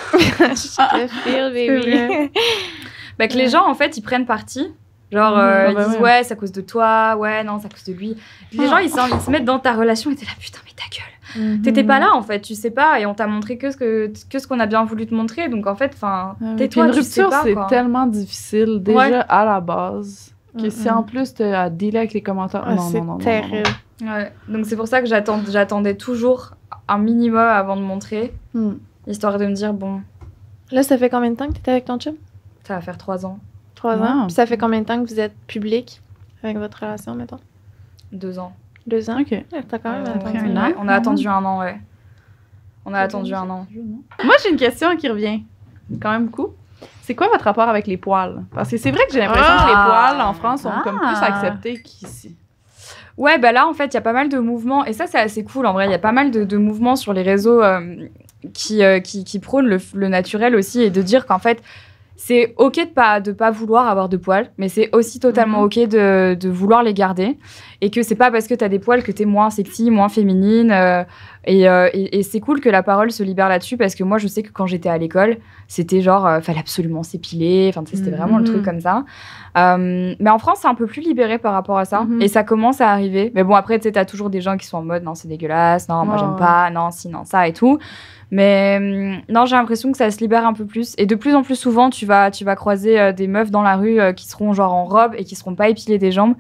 Je feel, baby. Bah, que les gens, en fait, ils prennent parti. Genre, euh, Ah ils bah disent, ouais. ouais, c'est à cause de toi, ouais, non, c'est à cause de lui. Les Ah. gens, ils, s'en- ils se mettent dans ta relation et t'es là, putain, mais ta gueule. Mhm. T'étais pas là, en fait, tu sais pas, et on t'a montré que ce que, que ce qu'on a bien voulu te montrer. Donc, en fait, enfin, Ouais, tais-toi, puis une tu sais rupture, pas, c'est quoi. tellement difficile déjà Ouais. à la base que Mhm. si en plus t'as à dealer avec les commentaires, Ah, non, c'est non, non, non, terrible. Ouais. Donc, c'est pour ça que j'attends, j'attendais toujours un minimum avant de montrer, non, non. Hmm. histoire de me dire, bon, Là, ça fait combien de temps que t'étais avec ton chum? ça va faire trois ans, Trois Wow. ans. Puis ça fait combien de temps que vous êtes public avec votre relation, mettons? deux ans. Deux ans? Ok. Ouais, t'as quand même Ouais, attendu. un ouais, an, on a quand attendu un an, ouais. On a C'est attendu bien, un an. Moi, j'ai une question qui revient quand même beaucoup. C'est quoi votre rapport avec les poils? Parce que c'est vrai que j'ai l'impression Ah. que les poils en France sont Ah. comme plus acceptés qu'ici. Ouais, bah là, en fait, il y a pas mal de mouvements, et ça, c'est assez cool, en vrai. Il y a pas mal de, de mouvements sur les réseaux euh, qui, euh, qui, qui prônent le, le naturel aussi, et de dire qu'en fait, c'est OK de pas, de pas vouloir avoir de poils, mais c'est aussi totalement Mhm. OK de, de vouloir les garder, et que c'est pas parce que t'as des poils que t'es moins sexy, moins féminine, euh, et, euh, et, et c'est cool que la parole se libère là-dessus, parce que moi, je sais que quand j'étais à l'école, c'était genre, euh, fallait absolument s'épiler, enfin, tu sais, c'était Mhm. vraiment le truc comme ça. Euh, mais en France, c'est un peu plus libéré par rapport à ça. Mhm. Et ça commence à arriver. Mais bon, après, tu sais, t'as toujours des gens qui sont en mode non, c'est dégueulasse, non, moi Ouais, j'aime ouais. pas, non, si, non, ça et tout. Mais hum, non, j'ai l'impression que ça se libère un peu plus. Et de plus en plus souvent, tu vas, tu vas croiser euh, des meufs dans la rue euh, qui seront genre en robe et qui seront pas épilées des jambes.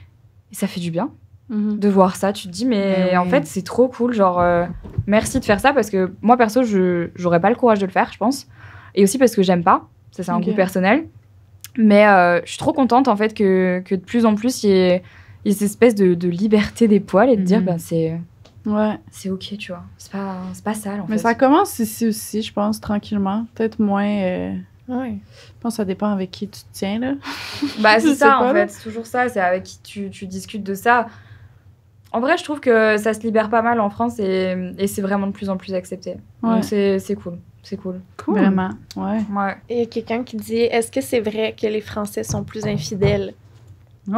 Et ça fait du bien de voir ça. Tu te dis, mais Mais oui. en fait, c'est trop cool. Genre, euh, merci de faire ça parce que moi, perso, je j'aurais pas le courage de le faire, je pense. Et aussi parce que j'aime pas. Ça, c'est un Ok. goût personnel. Mais euh, je suis trop contente, en fait, que, que de plus en plus, il y ait, il y ait cette espèce de, de liberté des poils et de dire, Mhm. ben, c'est Ouais. c'est OK, tu vois. C'est pas, c'est pas sale, en Mais fait. ça commence ici aussi, je pense, tranquillement. Peut-être moins. euh, Ouais. Je pense que ça dépend avec qui tu te tiens, là. Bah, Je c'est sais ça, pas, en là. fait. C'est toujours ça. C'est avec qui tu, tu discutes de ça. En vrai, je trouve que ça se libère pas mal en France et, et c'est vraiment de plus en plus accepté. Ouais. Donc, c'est c'est cool. C'est cool. Cool. Vraiment. Ouais. Ouais. Et il y a quelqu'un qui dit est-ce que c'est vrai que les Français sont plus infidèles? Ben,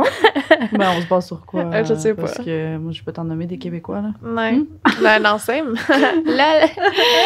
on se base sur quoi? Euh, je sais Parce pas. que moi, je peux t'en nommer des Québécois, là. Ouais. Hmm? Là, non, c'est. Là. là.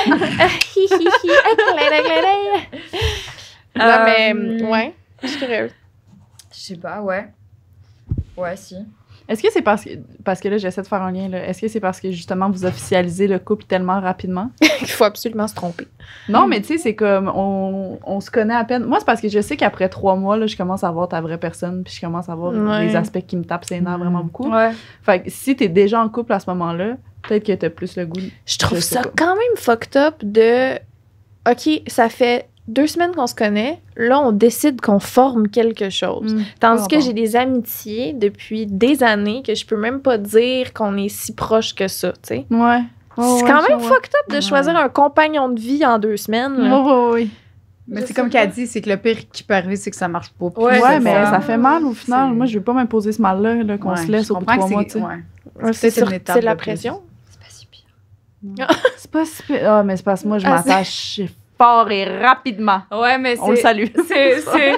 Hi, hi, hi. Clin d'œil, clin d'œil. Non, mais. Euh, Ouais. Je suis curieuse. Je sais pas, ouais. Ouais, si. Est-ce que c'est parce que. Parce que là, j'essaie de faire un lien, là. Est-ce que c'est parce que justement, vous officialisez le couple tellement rapidement? Il faut absolument se tromper. Non, mais tu sais, c'est comme. On, on se connaît à peine. Moi, c'est parce que je sais qu'après trois mois, là, je commence à voir ta vraie personne, puis je commence à voir Ouais. les aspects qui me tapent ses nerfs Mm. vraiment beaucoup. Ouais. Fait que si t'es déjà en couple à ce moment-là, peut-être que t'as plus le goût. Je trouve Je sais ça pas. quand même fucked up de. OK, ça fait deux semaines qu'on se connaît. Là, on décide qu'on forme quelque chose. Mm. Tandis Ah, que bon. j'ai des amitiés depuis des années que je peux même pas dire qu'on est si proche que ça, tu sais. Ouais. Ouais, C'est ouais, quand je même vois. fucked up de Ouais. choisir un compagnon de vie en deux semaines. Ouais, là. ouais, ouais. Mais Je c'est sais comme pas. qu'elle dit, c'est que le pire qui peut arriver, c'est que ça marche pas. Ouais, Ouais, c'est mais ça. ça fait mal au final. C'est- Moi, je veux pas m'imposer ce mal-là, là, qu'on Ouais, se laisse je au bout de comprends trois que mois, c'est- tu sais. ouais. Ouais, c'est C'est sur- une étape c'est de la de plus. pression. C'est pas si pire. C'est pas si pire. Ah, mais c'est parce que moi, je Ah, c'est- m'attache fort et rapidement. Ouais, mais c'est. On le salue. C'est. c'est-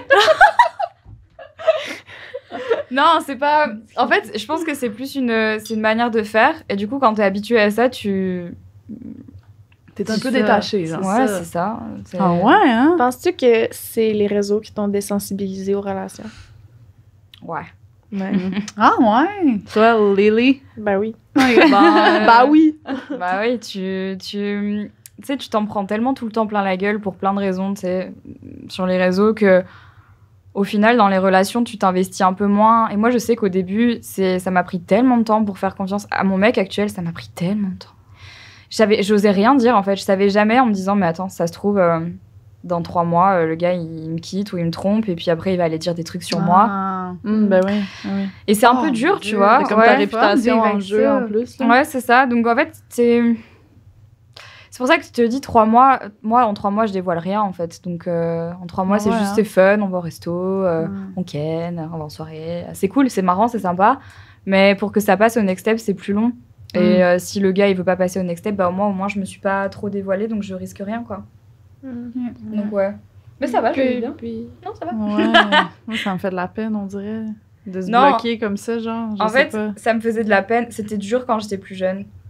non, c'est pas. En fait, je pense que c'est plus une, c'est une manière de faire. Et du coup, quand t'es habitué à ça, tu. T'es un C'est peu ça, détaché, genre. Ouais, ça. c'est ça. C'est- Ah ouais, hein? Penses-tu que c'est les réseaux qui t'ont désensibilisé aux relations? Ouais. Ouais. Ah ouais! Toi, Lily? Ben oui. Bah, euh, Bah oui. Bah oui, tu, tu, tu sais, tu t'en prends tellement tout le temps plein la gueule pour plein de raisons, tu sais, sur les réseaux que, au final, dans les relations, tu t'investis un peu moins. Et moi, je sais qu'au début, c'est, ça m'a pris tellement de temps pour faire confiance à mon mec actuel, ça m'a pris tellement de temps. Je savais, j'osais rien dire, en fait. Je savais jamais en me disant, mais attends, ça se trouve, euh, dans trois mois, euh, le gars, il me quitte ou il me trompe, et puis après, il va aller dire des trucs sur moi. Ah. Hum, ben oui. oui. Et c'est un Oh, peu mon dur, Dieu. tu vois. C'est comme ouais. ta réputation vivre en avec jeu ça. en plus. là. Ouais, c'est ça. Donc en fait, c'est. C'est pour ça que je te dis trois mois. Moi, en trois mois, je dévoile rien en fait. Donc euh, en trois mois, Ah c'est ouais, juste hein. c'est fun, on va au resto, euh, Hum. on ken, on va en soirée. C'est cool, c'est marrant, c'est sympa. Mais pour que ça passe au next step, c'est plus long. Et Mm. euh, si le gars il veut pas passer au next step, bah au moins, au moins je me suis pas trop dévoilée, donc je risque rien quoi. Donc ouais. Mais ça va, je vais bien. Puis- Non, ça va. Ouais. Moi, ça me fait de la peine, on dirait. De se Non. bloquer comme ça, genre. Je En sais fait, pas. ça me faisait de la peine. C'était dur quand j'étais plus jeune.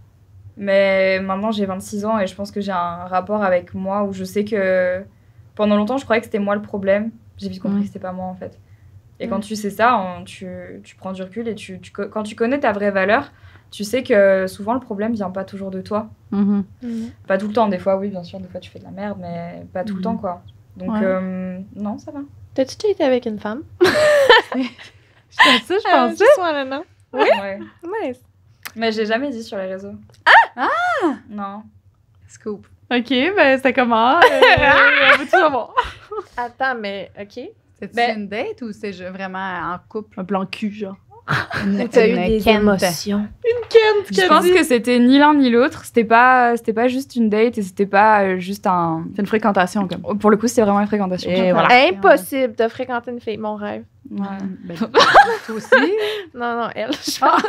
Mais maintenant, j'ai vingt-six ans et je pense que j'ai un rapport avec moi où je sais que pendant longtemps, je croyais que c'était moi le problème. J'ai vite compris Mm. que c'était pas moi, en fait. Et Mm. quand tu sais ça, on- tu, tu prends du recul et tu, tu, co- quand tu connais ta vraie valeur, tu sais que souvent, le problème vient pas toujours de toi. Mhm. Pas tout le temps, des fois, oui, bien sûr, des fois, tu fais de la merde, mais pas tout le Mhm. temps, quoi. Donc, Ouais. euh, non, ça va. T'as-tu déjà été avec une femme? C'est ça, je Ah, pensais. juste moi, là, non? Ouais. Nice. Mais j'ai jamais dit sur les réseaux. Ah! Non. Scoop. OK, ben c'était comment? Euh, on veut tout savoir. Attends, mais OK. C'était Ben- une date ou c'est ju- vraiment en couple? Un plan cul, genre. Une, T'as eu une des quinte. émotions. Je pense que c'était ni l'un ni l'autre. C'était pas, c'était pas juste une date et c'était pas euh, juste un. C'est une fréquentation, comme. Pour le coup, c'était vraiment une fréquentation. Et voilà. Impossible de fréquenter une fille, mon rêve. Ouais. Ben, toi aussi? Non, non, elle. je pense.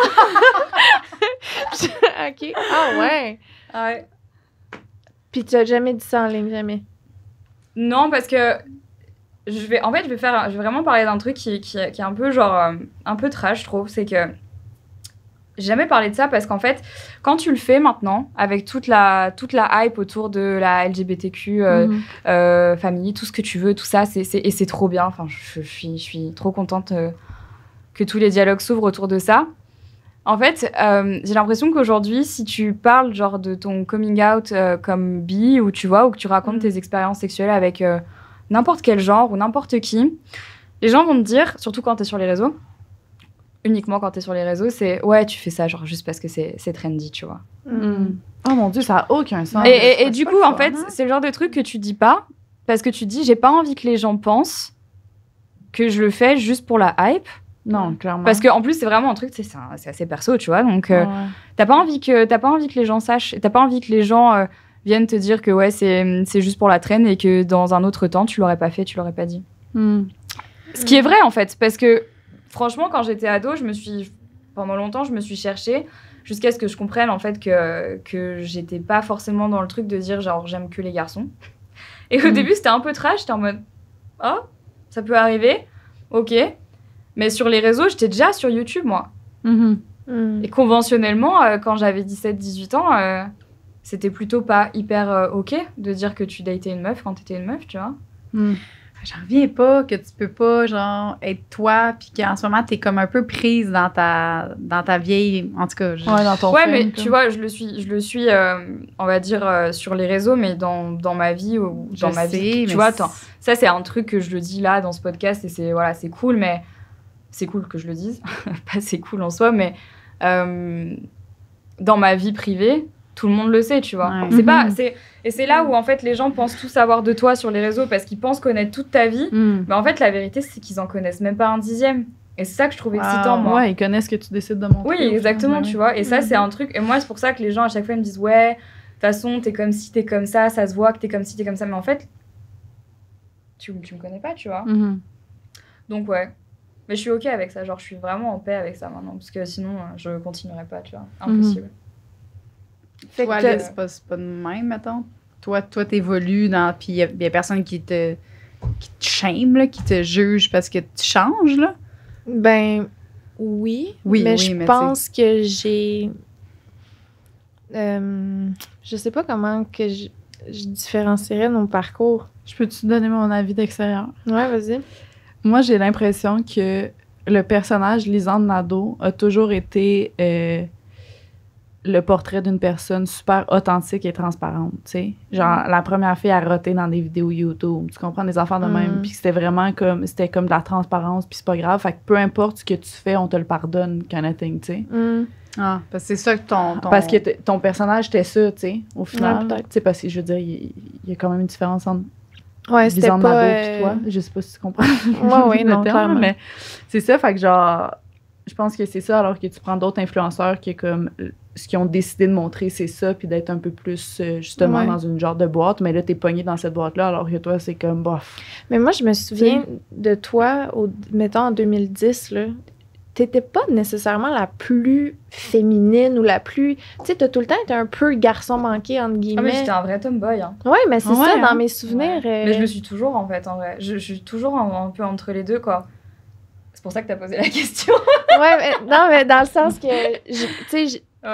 OK. Ah ouais. Ouais. Puis tu as jamais dit ça en ligne, jamais. Non, parce que je vais, en fait, je vais faire, je vais vraiment parler d'un truc qui, qui, qui est un peu genre, euh, un peu trash, je trouve. C'est que j'ai jamais parlé de ça parce qu'en fait, quand tu le fais maintenant, avec toute la, toute la hype autour de la L G B T Q, euh, Mhm. euh, famille, tout ce que tu veux, tout ça, c'est, c'est, et c'est trop bien. Enfin, je, je suis, je suis trop contente euh, que tous les dialogues s'ouvrent autour de ça. En fait, euh, j'ai l'impression qu'aujourd'hui, si tu parles genre de ton coming out euh, comme bi, ou tu vois, ou que tu racontes Mm. tes expériences sexuelles avec euh, n'importe quel genre ou n'importe qui, les gens vont te dire, surtout quand t'es sur les réseaux, uniquement quand t'es sur les réseaux, c'est ouais, tu fais ça genre juste parce que c'est, c'est trendy, tu vois. Mm. Oh mon Dieu, ça a aucun sens. et et, et C'est du pas coup, le en fun, fait, hein. c'est le genre de truc que tu dis pas parce que tu dis, j'ai pas envie que les gens pensent que je le fais juste pour la hype. Non, clairement. Parce qu'en plus, c'est vraiment un truc, c'est, c'est, un- c'est assez perso, tu vois. Donc, euh, Ouais. t'as pas envie que t'as pas envie que les gens sachent, t'as pas envie que les gens euh, viennent te dire que ouais, c'est, c'est juste pour la traîne et que dans un autre temps, tu l'aurais pas fait, tu l'aurais pas dit. Mm. Ce qui est vrai en fait, parce que franchement, quand j'étais ado, je me suis pendant longtemps, je me suis cherchée jusqu'à ce que je comprenne en fait que que j'étais pas forcément dans le truc de dire genre j'aime que les garçons. Et au Mm. début, c'était un peu trash, j'étais en mode oh, ça peut arriver, ok. Mais sur les réseaux, j'étais déjà sur YouTube moi. Mhm. Mm. Et conventionnellement, euh, quand j'avais dix-sept dix-huit ans, euh, c'était plutôt pas hyper euh, ok de dire que tu datais une meuf quand t'étais une meuf, tu vois. Mm. J'en reviens pas que tu peux pas, genre, être toi, puis qu'en ce moment, t'es comme un peu prise dans ta, dans ta vieille. En tout cas, je- Ouais, dans ton Ouais, film, mais comme. tu vois, je le suis, je le suis euh, on va dire, euh, sur les réseaux, mais dans, dans ma vie ou je dans ma sais, vie. mais Tu vois, c'est- attends, ça, c'est un truc que je le dis là dans ce podcast et c'est voilà, c'est cool, mais c'est cool que je le dise. Pas c'est cool en soi, mais euh, dans ma vie privée, tout le monde le sait, tu vois. Ouais. C'est pas, Mhm. c'est, et c'est là où en fait les gens pensent tout savoir de toi sur les réseaux parce qu'ils pensent connaître toute ta vie. Mm. Mais en fait, la vérité, c'est qu'ils en connaissent même pas un dixième. Et c'est ça que je trouve excitant, moi. Ouais, ils connaissent ce que tu décides de montrer. Oui, au final, exactement, ouais, tu ouais. vois. Et ça, Mhm. c'est un truc. Et moi, c'est pour ça que les gens, à chaque fois, ils me disent ouais, de toute façon, t'es comme ci, t'es comme ça, ça se voit que t'es comme ci, t'es comme ça. Mais en fait, tu, tu me connais pas, tu vois. Mhm. Donc, ouais. Mais je suis OK avec ça. Genre, je suis vraiment en paix avec ça maintenant. Parce que sinon, euh, je continuerai pas, tu vois. Impossible. Fait toi, que là, t'as- c'est pas, c'est pas de même, mettons. Toi, toi t'évolues dans. Puis il y, a- y a personne qui te. qui te shame, là, qui te juge parce que tu changes, là. Ben oui, Oui, mais oui, je mais pense que j'ai euh, je sais pas comment que je, je différencierais nos parcours. Je peux te donner mon avis d'extérieur? Ouais, vas-y. Moi, j'ai l'impression que le personnage Lisande Nadeau a toujours été euh, le portrait d'une personne super authentique et transparente, tu sais. Genre, la première fille à roter dans des vidéos YouTube, tu comprends, des enfants de même. Mm. Puis c'était vraiment comme, c'était comme de la transparence, puis c'est pas grave. Fait que peu importe ce que tu fais, on te le pardonne, kind of thing, tu sais. Mm. Ah, parce que c'est ça que ton. ton... Parce que t- ton personnage était ça, tu sais, au final. Ouais, peut-être. Tu sais, parce que je veux dire, il il y, a quand même une différence entre Ouais, c'était Lisande pas Nadeau euh, puis toi. Je sais pas si tu comprends. Ouais, ouais, le non, terme, clairement. mais c'est ça, fait que genre, je pense que c'est ça, alors que tu prends d'autres influenceurs qui, comme, euh, ce qu'ils ont décidé de montrer, c'est ça, puis d'être un peu plus, euh, justement, Ouais. dans une genre de boîte, mais là, t'es pogné dans cette boîte-là, alors que toi, c'est comme, bof. Mais moi, je me souviens de toi, au, mettons en deux mille dix, là. T'étais pas nécessairement la plus féminine ou la plus. Tu sais, t'as tout le temps été un peu garçon manqué, entre Ah, mais guillemets. j'étais un vrai tomboy, hein. Ouais, mais c'est Ouais, ça, hein. dans mes souvenirs. Ouais. euh, Mais je le suis toujours, en fait, en vrai. Je, je suis toujours un, un peu entre les deux, quoi. C'est pour ça que t'as posé la question. Ouais, mais, non, mais dans le sens que. je- Tu sais, je- Ouais.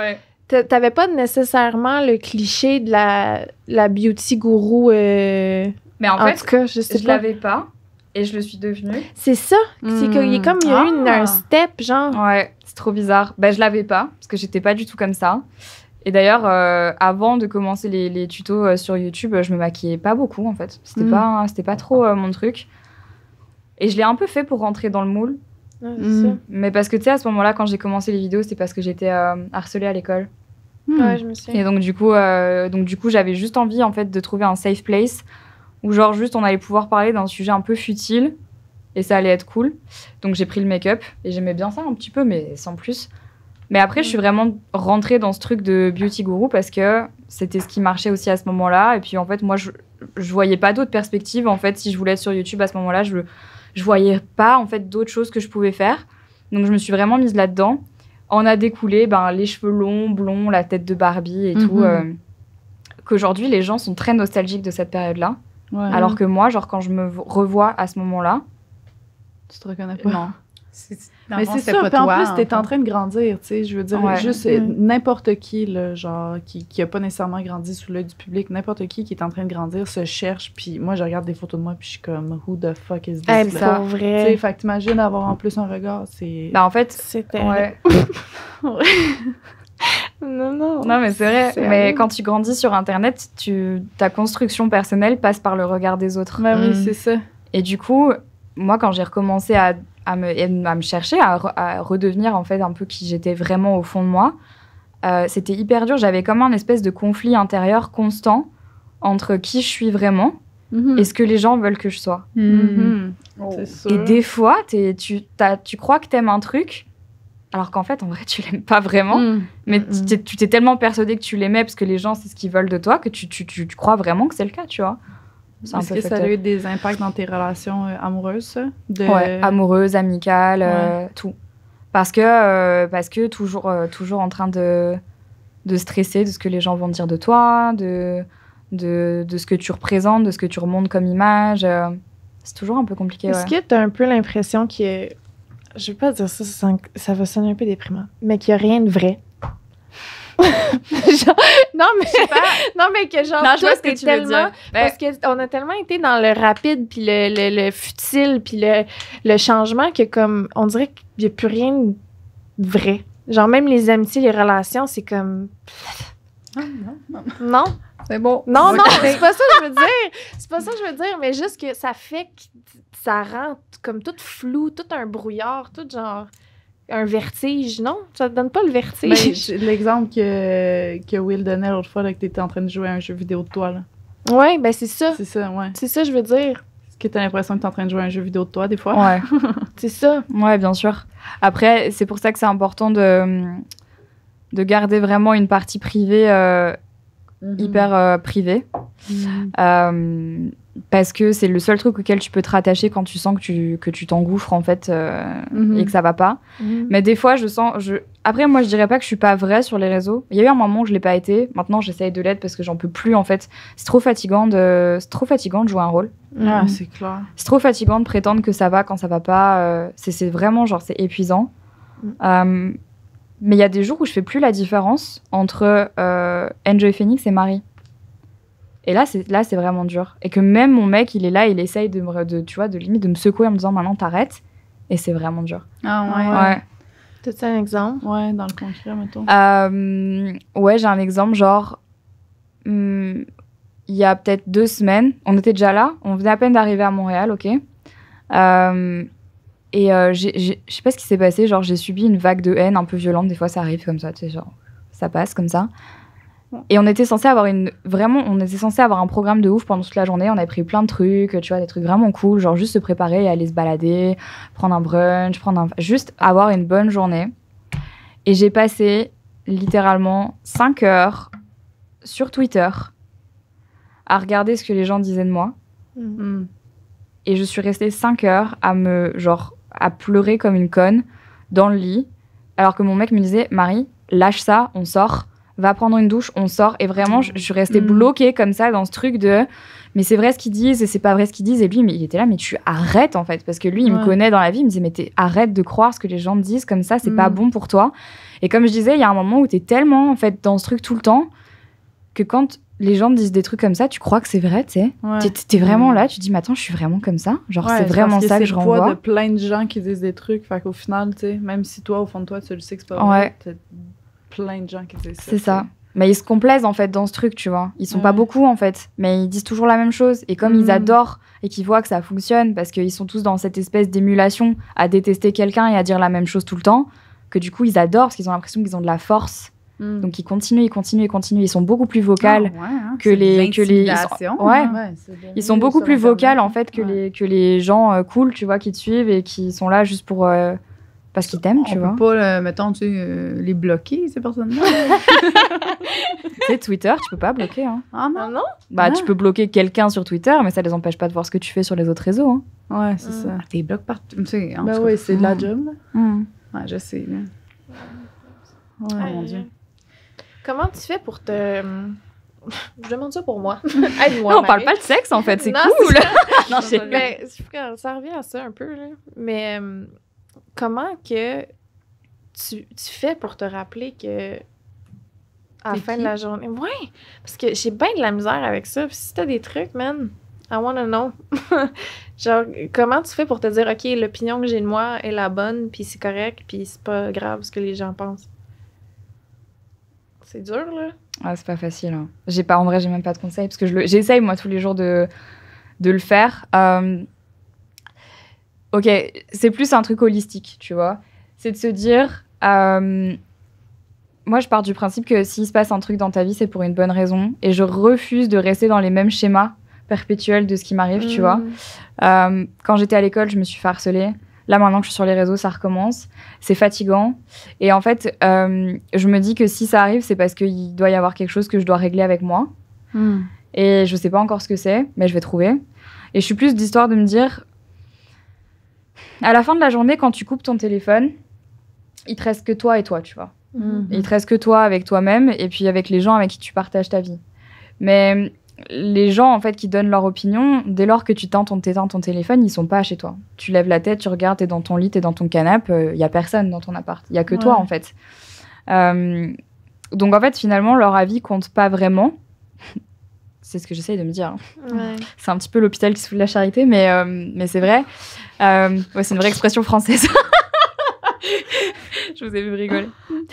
t'a- t'avais pas nécessairement le cliché de la, la beauty gourou. euh, Mais en, En, fait, tout cas, je sais je pas. l'avais pas et je le suis devenue. C'est ça. C'est qu'il y a comme il y a eu une- Ah. un step, genre. Ouais, c'est trop bizarre. Ben, je l'avais pas parce que j'étais pas du tout comme ça. Et d'ailleurs, euh, avant de commencer les, les tutos euh, sur YouTube, euh, je me maquillais pas beaucoup en fait. C'était Mm. pas, c'était pas trop euh, mon truc. Et je l'ai un peu fait pour rentrer dans le moule. Ouais, c'est Mm. ça. Mais parce que tu sais, à ce moment-là, quand j'ai commencé les vidéos, c'était parce que j'étais euh, harcelée à l'école. Hmm. Ouais, je me souviens. Et donc du coup, euh, donc du coup, j'avais juste envie en fait de trouver un safe place où genre juste on allait pouvoir parler d'un sujet un peu futile et ça allait être cool. Donc j'ai pris le make-up et j'aimais bien ça un petit peu, mais sans plus. Mais après, je suis vraiment rentrée dans ce truc de beauty guru parce que c'était ce qui marchait aussi à ce moment-là. Et puis en fait, moi, je je voyais pas d'autres perspectives. En fait, si je voulais être sur YouTube à ce moment-là, je je voyais pas en fait d'autres choses que je pouvais faire. Donc je me suis vraiment mise là-dedans. En a découlé ben, les cheveux longs, blonds, la tête de Barbie et tout. Mhm. euh, qu'aujourd'hui, les gens sont très nostalgiques de cette période-là. Ouais. Alors que moi, genre, quand je me v- revois à ce moment-là, tu te reconnais pas. Non. C'est- dans le Mais fond, c'est c'était ça, pas puis en toi, plus, t'es fond. en train de grandir, tu sais, je veux dire, Ouais. juste euh, Mm. n'importe qui, là, genre, qui, qui a pas nécessairement grandi sous l'œil du public, n'importe qui qui est en train de grandir se cherche, puis moi, je regarde des photos de moi, puis je suis comme, who the fuck is this? Eh, là? ça. pour Tu vrai. sais, fait que t'imagines avoir en plus un regard, c'est... bah en fait, C'était. ouais. Non, non. Non, mais c'est vrai. C'est Mais horrible. quand tu grandis sur Internet, tu, ta construction personnelle passe par le regard des autres. Ben oui, Mm. c'est ça. Et du coup, moi, quand j'ai recommencé à, à, me, à me chercher, à, re- à redevenir en fait un peu qui j'étais vraiment au fond de moi, euh, c'était hyper dur. J'avais comme un espèce de conflit intérieur constant entre qui je suis vraiment Mhm. et ce que les gens veulent que je sois. Hmm. Mhm. Oh. C'est sûr. Et des fois, t'es- tu, t'as- tu crois que t'aimes un truc, alors qu'en fait, en vrai, tu l'aimes pas vraiment. Mm. Mais Mhm. tu t'es- tu t'es tellement persuadé que tu l'aimais parce que les gens, c'est ce qu'ils veulent de toi, que tu, tu, tu, tu crois vraiment que c'est le cas, tu vois. C'est un Est-ce peu que ça fucked a up. eu des impacts dans tes relations euh, amoureuses, ça? De... Ouais, amoureuse, amicale, euh, tout. Parce que, euh, parce que toujours, euh, toujours en train de, de stresser de ce que les gens vont dire de toi, de, de, de ce que tu représentes, de ce que tu remontes comme image. euh, c'est toujours un peu compliqué, Est-ce ouais. que t'as un peu l'impression que. Je vais pas dire ça, ça, sent- ça va sonner un peu déprimant, mais qu'il y a rien de vrai. Genre, non, mais. Non, mais que genre, Non, je vois toi, ce que t'es tu veux tellement. dire. Ben, Parce qu'on a tellement été dans le rapide, puis le, le, le futile, puis le, le changement que, comme, on dirait qu'il n'y a plus rien de vrai. Genre, même les amitiés, les relations, c'est comme. Ah, non, non. Non? c'est bon. Non, Ok. non, c'est pas ça que je veux dire. C'est pas ça que je veux dire, mais juste que ça fait que ça rend t- comme tout flou, tout un brouillard, tout genre un vertige. Non, ça te donne pas le Ben, vertige. j- l'exemple que, que Will donnait l'autre fois, là, que t'étais en train de jouer à un jeu vidéo de toi, là. Ouais, ben c'est ça. C'est ça, ouais. C'est ça, je veux dire. Est-ce que t'as l'impression que t'es en train de jouer à un jeu vidéo de toi, des fois? Ouais. C'est ça. Ouais, bien sûr. Après, c'est pour ça que c'est important de, de garder vraiment une partie privée, euh, hyper euh, privée. Mhm. Euh, parce que c'est le seul truc auquel tu peux te rattacher quand tu sens que tu, que tu t'engouffres, en fait, euh, Mhm. et que ça va pas. Mais des fois, je sens... Je... Après, moi, je dirais pas que je suis pas vraie sur les réseaux. Il y a eu un moment où je l'ai pas été. Maintenant, j'essaye de l'être parce que j'en peux plus, en fait. C'est trop fatigant de, c'est trop fatigant de jouer un rôle. Ah, Mhm. c'est clair. C'est trop fatigant de prétendre que ça va quand ça va pas. euh, c'est, c'est vraiment, genre, c'est épuisant. Mm. Euh, mais il y a des jours où je fais plus la différence entre euh, Enjoy Phoenix et Marie. Et là, c'est, là, c'est vraiment dur. Et que même mon mec, il est là, il essaye de me, de, tu vois, de limite de me secouer en me disant maintenant t'arrêtes. Et c'est vraiment dur. Ah, ouais. Ouais. Ouais. T'as-tu un exemple? Ouais, dans le concret, mettons. Euh, ouais, j'ai un exemple, genre, hum, il y a peut-être deux semaines, on était déjà là, on venait à peine d'arriver à Montréal, ok. Euh, et euh, j'ai- j'ai- je sais pas ce qui s'est passé, genre j'ai subi une vague de haine un peu violente, des fois ça arrive comme ça, tu sais, genre, ça passe comme ça. Et on était censé avoir une, vraiment, on était censé avoir un programme de ouf pendant toute la journée, on avait pris plein de trucs, tu vois, des trucs vraiment cool, genre juste se préparer et aller se balader, prendre un brunch, prendre un, juste avoir une bonne journée. Et j'ai passé littéralement cinq heures sur Twitter à regarder ce que les gens disaient de moi. Mm. Et je suis restée cinq heures à me, genre, à pleurer comme une conne dans le lit. Alors que mon mec me disait, Marie, lâche ça, on sort, va prendre une douche, on sort. Et vraiment, je, je suis restée Mm. bloquée comme ça dans ce truc de mais c'est vrai ce qu'ils disent et c'est pas vrai ce qu'ils disent. Et lui, mais il était là, mais tu arrêtes en fait. Parce que lui, il Ouais. me connaît dans la vie, il me disait, mais t'es- arrête de croire ce que les gens te disent comme ça, c'est Mm. pas bon pour toi. Et comme je disais, il y a un moment où t'es tellement en fait dans ce truc tout le temps que quand les gens te disent des trucs comme ça, tu crois que c'est vrai, tu sais. Ouais. T'es- T'es vraiment Mm. là, tu te dis, mais attends, je suis vraiment comme ça. Genre, Ouais, c'est vraiment parce que ça c'est que je le poids renvoie. de plein de gens qui disent des trucs. Fait qu'au final, tu sais, même si toi, au fond de toi, tu le sais que c'est pas Ouais. vrai, t'as plein de gens qui disent ça. C'est ça. Mais ils se complaisent en fait dans ce truc, tu vois. Ils sont Ouais. pas beaucoup en fait, mais ils disent toujours la même chose. Et comme Mm. ils adorent et qu'ils voient que ça fonctionne, parce qu'ils sont tous dans cette espèce d'émulation à détester quelqu'un et à dire la même chose tout le temps, que du coup ils adorent parce qu'ils ont l'impression qu'ils ont de la force. Mm. Donc ils continuent, ils continuent, ils continuent. Ils sont beaucoup plus vocales. Ah, ouais, hein, que c'est les- de que les- ils sont- l'intimidation, ouais. hein. Ouais, c'est de- Ils sont oui, beaucoup sur plus Internet. vocales en fait que, Ouais. les, que les gens euh, cool, tu vois, qui te suivent et qui sont là juste pour. euh, parce qu'ils t'aiment, On tu peut vois. pas, euh, mettons, tu sais, euh, les bloquer, ces personnes-là. Tu sais, Twitter, tu peux pas bloquer. Hein. Ah non? Ah non? Bah, Ah. tu peux bloquer quelqu'un sur Twitter, mais ça les empêche pas de voir ce que tu fais sur les autres réseaux. Hein. Ouais, c'est Mm. ça. Ah, t'es bloqué partout. Tu sais, en Ben tout oui, cas. c'est de la job, là. Ouais, je sais. là. Ouais, Aïe, mon aïe, Dieu. aïe. Comment tu fais pour te. Je demande ça pour moi. Aide-moi. Non, on parle Marie. pas de sexe en fait, c'est Non, cool. c'est- Non, j'ai- Mais je- ça revient à ça un peu. Là. Mais euh, comment que tu, tu fais pour te rappeler que à la T'es fin qui? de la journée. Ouais! Parce que j'ai bien de la misère avec ça. Puis si t'as des trucs, man, I wanna know. Genre, comment tu fais pour te dire, OK, l'opinion que j'ai de moi est la bonne, puis c'est correct, puis c'est pas grave ce que les gens pensent? C'est dur, là. Ah, c'est pas facile. Hein. J'ai pas, en vrai, j'ai même pas de conseils parce que je le, j'essaye moi tous les jours de, de le faire. Euh, ok, c'est plus un truc holistique, tu vois. C'est de se dire, euh, moi je pars du principe que s'il se passe un truc dans ta vie, c'est pour une bonne raison et je refuse de rester dans les mêmes schémas perpétuels de ce qui m'arrive, tu Mm. vois. Euh, quand j'étais à l'école, je me suis fait harceler. Là, maintenant que je suis sur les réseaux, ça recommence. C'est fatigant. Et en fait, euh, je me dis que si ça arrive, c'est parce qu'il doit y avoir quelque chose que je dois régler avec moi. Hmm. Et je sais pas encore ce que c'est, mais je vais trouver. Et je suis plus d'histoire de me dire, à la fin de la journée, quand tu coupes ton téléphone, il te reste que toi et toi, tu vois. Mhm. Il te reste que toi avec toi-même et puis avec les gens avec qui tu partages ta vie. Mais les gens en fait qui donnent leur opinion, dès lors que tu t'éteins ton, t'éteins ton téléphone, ils sont pas chez toi. Tu lèves la tête, tu regardes, t'es dans ton lit, t'es dans ton canapé, il y a personne dans ton appart, il y a que toi Ouais. en fait. Euh, donc en fait finalement leur avis compte pas vraiment. C'est ce que j'essaye de me dire. hein. Ouais. C'est un petit peu l'hôpital qui se fout de la charité, mais, euh, mais c'est vrai. Euh, ouais, c'est une vraie expression française. Je vous ai vu rigoler.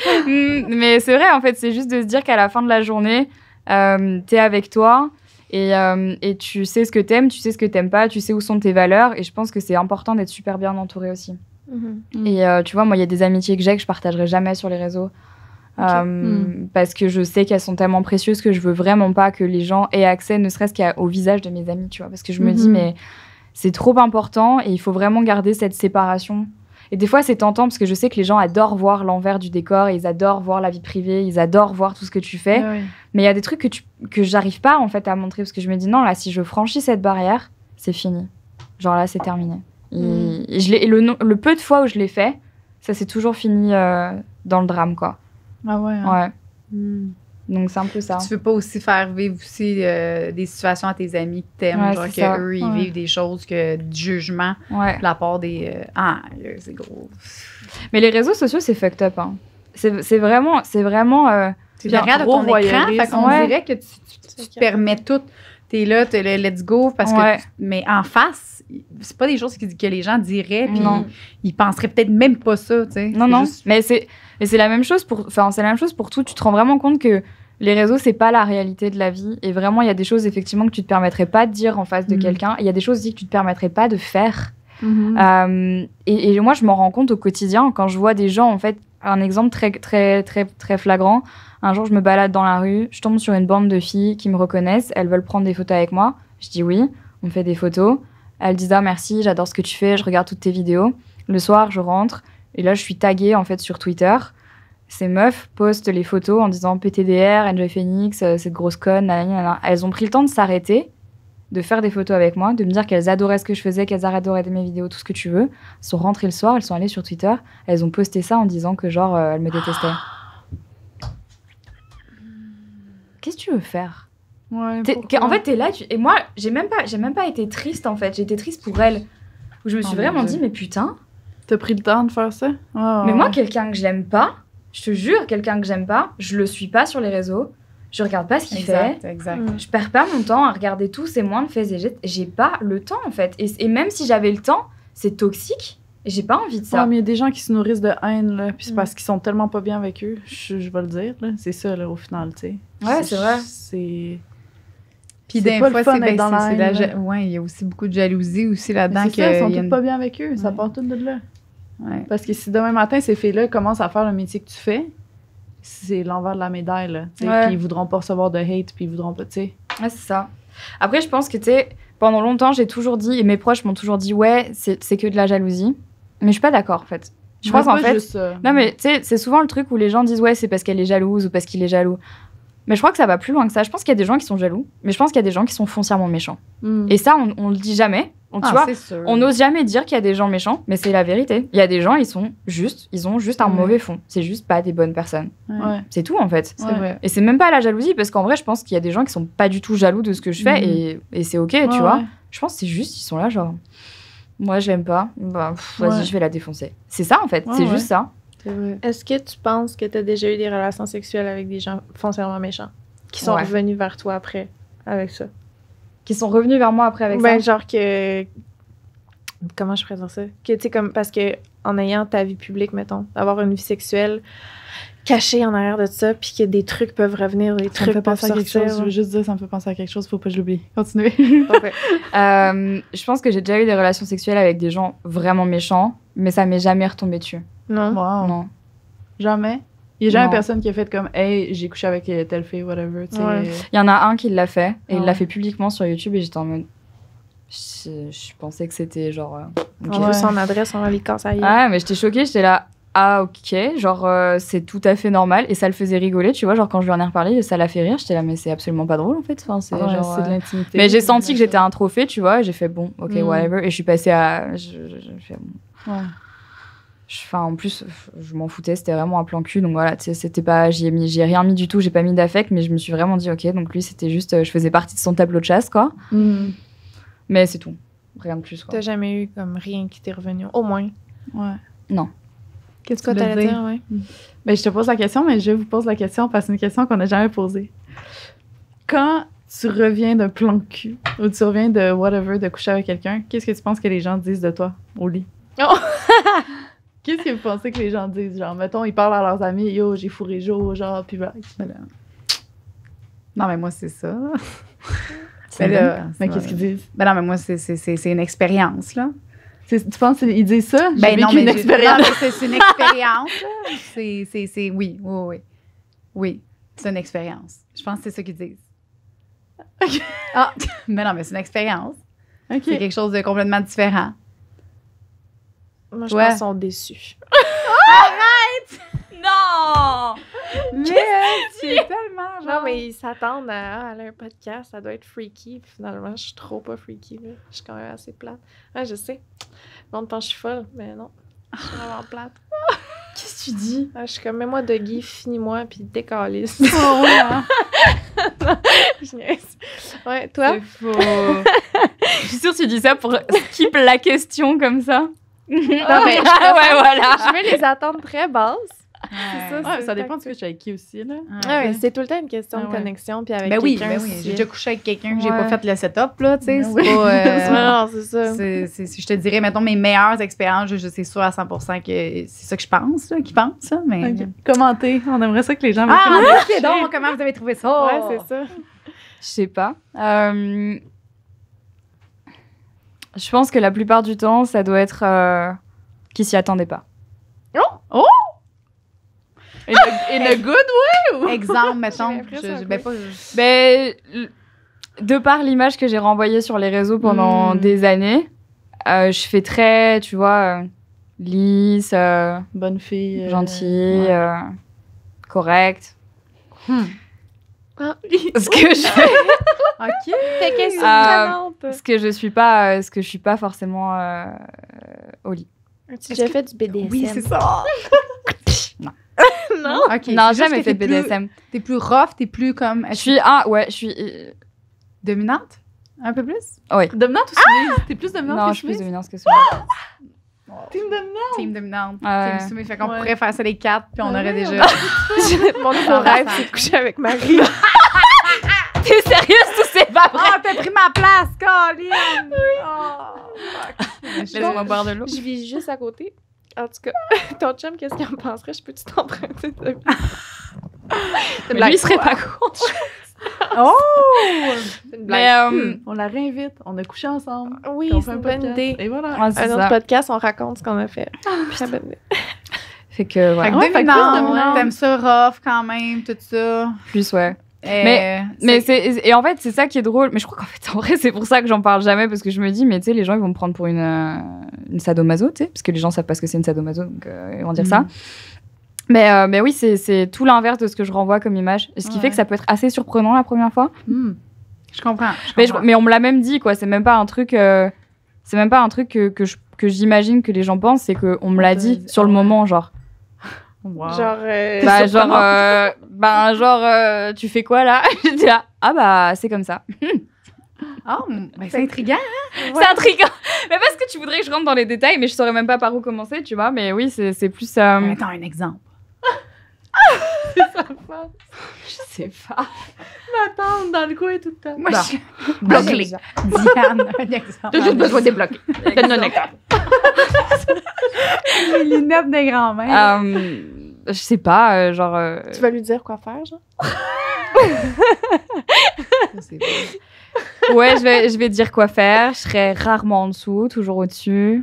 Mm, mais c'est vrai, en fait, c'est juste de se dire qu'à la fin de la journée, euh, t'es avec toi et, euh, et tu sais ce que t'aimes, tu sais ce que t'aimes pas, tu sais où sont tes valeurs. Et je pense que c'est important d'être super bien entouré aussi. Mhm. Mm. Et euh, tu vois, moi, il y a des amitiés que j'ai que je partagerai jamais sur les réseaux. Euh, Mm. Parce que je sais qu'elles sont tellement précieuses que je veux vraiment pas que les gens aient accès, ne serait-ce qu'au visage de mes amis, tu vois. Parce que je me dis, Mhm. mais c'est trop important et il faut vraiment garder cette séparation. Et des fois, c'est tentant parce que je sais que les gens adorent voir l'envers du décor, ils adorent voir la vie privée, ils adorent voir tout ce que tu fais. Ah oui. Mais il y a des trucs que, tu, que j'arrive pas en fait à montrer parce que je me dis non, là, si je franchis cette barrière, c'est fini. Genre là, c'est terminé. Et, Mm. et je l'ai- et le, no- le peu de fois où je l'ai fait, ça s'est toujours fini euh, dans le drame, quoi. Ah ouais. hein. Ouais. Hmm. Donc c'est un peu ça. Tu veux pas aussi faire vivre aussi euh, des situations à tes amis que t'aimes, Ouais, genre c'est ça. qu'eux, ils Ouais. vivent des choses que du jugement Ouais. de la part des... euh, ah, là, c'est gros. Mais les réseaux sociaux, c'est fucked up. Hein. C'est c'est vraiment, c'est vraiment. euh, C'est Puis un derrière de gros ton écran, voyeurisme. fait qu'on Ouais. dirait que tu, tu- tu C'est te permets tout. T'es là, t'es le let's go, parce Ouais. que... tu- mais en face, c'est pas des choses que, que les gens diraient, puis Non. ils penseraient peut-être même pas ça, tu sais. Non, C'est non. juste- Mais c'est, mais c'est la même chose pour, enfin, c'est la même chose pour tout. Tu te rends vraiment compte que les réseaux, c'est pas la réalité de la vie. Et vraiment, il y a des choses effectivement que tu te permettrais pas de dire en face de Mhm. quelqu'un. Il y a des choses aussi que tu te permettrais pas de faire. Mhm. Euh, et, et moi, je m'en rends compte au quotidien quand je vois des gens, en fait, un exemple très, très, très, très flagrant. Un jour, je me balade dans la rue, je tombe sur une bande de filles qui me reconnaissent, elles veulent prendre des photos avec moi. Je dis oui, on fait des photos. Elles disent ah merci, j'adore ce que tu fais, je regarde toutes tes vidéos. Le soir, je rentre et là, je suis taguée en fait sur Twitter. Ces meufs postent les photos en disant P T D R, Enjoy Phoenix, euh, cette grosse conne, nanani, nanana. Elles ont pris le temps de s'arrêter, de faire des photos avec moi, de me dire qu'elles adoraient ce que je faisais, qu'elles adoraient mes vidéos, tout ce que tu veux. Elles sont rentrées le soir, elles sont allées sur Twitter, elles ont posté ça en disant que genre, euh, elles me détestaient. qu'est-ce que tu veux faire? Ouais, T'es- pourquoi? En fait, t'es là, tu... et moi, j'ai même, pas, j'ai même pas été triste, en fait. J'ai été triste pour elle. Où je me suis Oh, mon vraiment Dieu. dit, mais putain, T'as pris le temps de faire ça? Ouais, mais ouais. moi, quelqu'un que j'aime pas, je te jure, quelqu'un que j'aime pas, je le suis pas sur les réseaux, je regarde pas ce qu'il fait, Exact, exact. Mm. je perds pas mon temps à regarder tous ces moindres faits et gestes. J'ai pas le temps, en fait. Et, et même si j'avais le temps, c'est toxique, et j'ai pas envie de ça. Ouais, mais il y a des gens qui se nourrissent de haine, là, puis c'est Mm. parce qu'ils sont tellement pas bien avec eux. Je, je vais le dire, là. C'est ça, là, au final, tu sais. Ouais, c'est vrai. C'est... Puis c'est des pas le fois, fun c'est d'être ben, dans c'est- la c'est la haine, ja- là. ouais, il y a aussi beaucoup de jalousie aussi là-dedans. C'est ça, ils sont qu'il y a tous une- pas bien avec eux. Ça Ouais. part tout de là. Ouais. Parce que si demain matin, ces filles-là commencent à faire le métier que tu fais, c'est l'envers de la médaille, là. tu sais. Ouais. Puis ils voudront pas recevoir de hate, puis ils voudront pas, tu sais. Ouais, c'est ça. Après, je pense que, tu sais, pendant longtemps, j'ai toujours dit, et mes proches m'ont toujours dit, ouais, c'est c'est que de la jalousie. Mais je suis pas d'accord, en fait. Je pense, en fait... Juste, ça. Non, mais tu sais, c'est souvent le truc où les gens disent, ouais, c'est parce qu'elle est jalouse ou parce qu'il est jaloux. Mais je crois que ça va plus loin que ça. Je pense qu'il y a des gens qui sont jaloux, mais je pense qu'il y a des gens qui sont foncièrement méchants. Mm. Et ça, on, on le dit jamais. On, tu Ah, vois, c'est sûr. on n'ose jamais dire qu'il y a des gens méchants, mais c'est la vérité. Il y a des gens, ils sont juste, ils ont juste un Ouais. mauvais fond. C'est juste pas des bonnes personnes. Ouais. C'est tout, en fait. C'est Ouais. vrai. Et c'est même pas la jalousie, parce qu'en vrai, je pense qu'il y a des gens qui sont pas du tout jaloux de ce que je fais, Mhm. et, et c'est ok, Ouais, tu vois. ouais. Je pense que c'est juste, ils sont là, genre, moi, je l'aime pas, bah, pff, vas-y, Ouais. je vais la défoncer. C'est ça, en fait, Ouais, c'est ouais. juste ça. C'est vrai. Est-ce que tu penses que tu as déjà eu des relations sexuelles avec des gens foncièrement méchants qui sont Ouais. revenus vers toi après avec ça? Qui sont revenus vers moi après avec Ben, ça. genre que. Comment je pourrais dire ça? Que, tu sais, comme. Parce que en ayant ta vie publique, mettons, d'avoir une vie sexuelle cachée en arrière de ça, puis que des trucs peuvent revenir, des Ça me trucs fait peuvent penser à quelque sortir. chose. Je veux juste dire, ça me fait penser à quelque chose. Faut pas que je l'oublie. Continuez. Parfait. Euh, je pense que j'ai déjà eu des relations sexuelles avec des gens vraiment méchants, mais ça m'est jamais retombé dessus. Non? Wow. Non. Jamais. Il y a jamais Non. personne qui a fait comme, hey, j'ai couché avec euh, telle fille, whatever. Tu sais. Ouais. Il y en a un qui l'a fait, et Ah il l'a ouais. fait publiquement sur YouTube, et j'étais en mode. Je, je pensais que c'était genre. euh, ok. On Ouais. veut son adresse, on va les casser à gueule. Ah, mais j'étais choquée, j'étais là. Ah, ok, genre, euh, c'est tout à fait normal, et ça le faisait rigoler, tu vois, genre, quand je lui en ai reparlé, ça l'a fait rire, j'étais là, mais c'est absolument pas drôle, en fait. Enfin, c'est Ouais, genre, c'est de euh, l'intimité. Mais j'ai senti que j'étais un trophée, tu vois, et j'ai fait bon, ok, Mm. whatever, et je suis passée à. Je, je- je fais, bon. Ouais. Je- Enfin, en plus, je m'en foutais, c'était vraiment un plan cul, donc voilà, tu sais, c'était pas. J'y ai, mis- j'y ai rien mis du tout, j'ai pas mis d'affect, mais je me suis vraiment dit, ok, donc lui, c'était juste. euh, Je faisais partie de son tableau de chasse, quoi. Mm. Mais c'est tout. Rien de plus, quoi. T'as jamais eu comme rien qui t'est revenu, au moins. Ouais. Qu'est-ce que que tu voulais t'allais dire? dire, ouais? Ben, je te pose la question, mais je vous pose la question parce que c'est une question qu'on n'a jamais posée. Quand tu reviens d'un plan de cul ou tu reviens de whatever, de coucher avec quelqu'un, qu'est-ce que tu penses que les gens disent de toi au lit? Oh! Qu'est-ce que vous pensez que les gens disent? Genre, mettons, ils parlent à leurs amis, yo, j'ai fourré Jo, genre, puis voilà. Ben là. Non, mais moi, c'est ça. Mais Ben là, là, mais ça- qu'est-ce qu'ils disent? Ben non, mais moi, c'est- c'est c'est- c'est une expérience, là. C'est- Tu penses qu'ils disent ça? J'ai Ben non, vécu mais une j'ai- expérience. non, mais c'est c'est une expérience. là. C'est, c'est, c'est, oui, oui, oui. Oui, c'est une expérience. Je pense que c'est ça qu'ils disent. Ok. Ah, mais non, mais c'est une expérience. OK. C'est quelque chose de complètement différent. Moi, je Ouais. pense qu'ils sont déçus. Non! Mais euh, c'est tellement genre... Non, mais ils s'attendent à, ah, elle a un podcast, ça doit être freaky. Puis finalement, je suis trop pas freaky, là. Je suis quand même assez plate. Ouais, je sais. Le monde pense que je suis folle, mais non. Je suis vraiment plate. Qu'est-ce que tu dis? Ah, je suis comme, mets-moi de Guy, finis-moi, puis décalisse. Oh, ouais, hein? Je niaise. Ouais, toi? C'est faux. Je suis sûre que tu dis ça pour skip la question comme ça. Non, mais je ah ouais, préfère- voilà. Je mets les attentes très basses. Ouais. ça, Ouais, c'est ça dépend de ce que tactique. tu as avec qui aussi, là. Ah ouais, c'est tout le temps une question Ah de ouais. connexion, puis avec Ben oui, quelqu'un. ben oui. si- J'ai déjà couché avec quelqu'un que j'ai Ouais. pas fait le setup, là, tu sais. Ben C'est oui. pas... euh, Non, c'est ça. c'est, c'est- je te dirais, mettons, mes meilleures expériences, je, je sais sûr à cent pour cent que c'est ça que je pense, là, qu'ils pensent, là, mais... Ok. Commentez. On aimerait ça que les gens Ah, mettent ok, donc, comment vous avez trouvé ça? Ouais, c'est ça. Je sais pas. Euh, Je pense que la plupart du temps, ça doit être euh, qui s'y attendait pas. In a, in a good way ou? Exemple, mettons. J'ai Je, l'impression je, que ben, oui. pas, je- Ben, l- de par l'image que j'ai renvoyée sur les réseaux pendant Mm. des années, euh, je fais très, tu vois, euh, lisse, euh, Bonne fille. euh, gentille, ouais. euh, correcte. Hmm. Ah, Ce que je fais, OK. Fait qu'elle est Euh, surprenante. ce que je suis pas, euh, ce que je suis pas forcément euh, euh, au lit. As-tu déjà fait du B D S M? Oui, c'est ça. non. OK. non, c'est juste jamais que fait de t'es B D S plus- M. T'es plus rough, t'es plus comme... Je suis ah ouais, je suis euh, dominante? Un peu plus? oui. Dominante ou soumise? T'es plus dominante Non, que je suis plus soumise? dominante que soumise. Team dominante! Team dominante, Ouais. team soumise. Fait qu'on Ouais. pourrait faire ça les quatre, puis on Ouais, aurait ouais, déjà... Mon nouveau rêve, c'est de coucher avec Marie. T'es sérieuse ou c'est pas vrai? Ah, t'as pris ma place, Colin! Oh, fuck. Laisse-moi boire de l'eau. Je vis juste à côté. En tout cas, ton chum, qu'est-ce qu'il en penserait? Je peux-tu t'emprunter? de- Mais lui, il serait pas contre. Oh! C'est une Mais blague. euh, On la réinvite, on a couché ensemble. Oui, puis on c'est fait un une bonne podcast. idée. Et voilà. ouais, c'est Un autre ça. podcast, on raconte ce qu'on a fait. Très bonne idée. Fait que ouais, Fait que Ouais, fait que plus dominante, dominante. t'aimes ça rough quand même, tout ça. plus ouais. Euh, Mais c'est et en fait c'est ça qui est drôle. Mais je crois qu'en fait en vrai c'est pour ça que j'en parle jamais parce que je me dis mais tu sais les gens ils vont me prendre pour une euh, une sadomaso tu sais parce que les gens savent pas ce que c'est une sadomaso donc euh, ils vont dire ça. Mhm. Mais euh, mais oui c'est c'est tout l'inverse de ce que je renvoie comme image. Et ce qui Ouais. fait que ça peut être assez surprenant la première fois. Hmm. Je comprends. je Mais, je- comprends. mais on me l'a même dit quoi. C'est même pas un truc euh, c'est même pas un truc que que je- que j'imagine que les gens pensent c'est que on me l'a On te dit dit, sur le ouais. moment genre. Wow. Genre, euh, Bah genre surprenant. euh, ben genre euh, tu fais quoi là? J'étais là ah bah c'est comme ça. Oh, ben c'est intriguant. C'est intriguant. Mais parce que tu voudrais que je rentre dans les détails, mais je saurais même pas par où commencer, tu vois. Mais oui, c'est c'est plus. euh, Mais attends, un exemple. Je sais pas. M'attendre dans le coin tout le temps. Moi, Bon. je... Bloque-les. Diane, un exemple. T'as juste besoin de débloquer. Donne-nous un exemple. Les lunettes de grand-mère. Euh, je sais pas, euh, genre. euh, tu vas lui dire quoi faire, genre? Je sais pas. Ouais, je vais, je vais dire quoi faire. Je serai rarement en dessous, toujours au-dessus.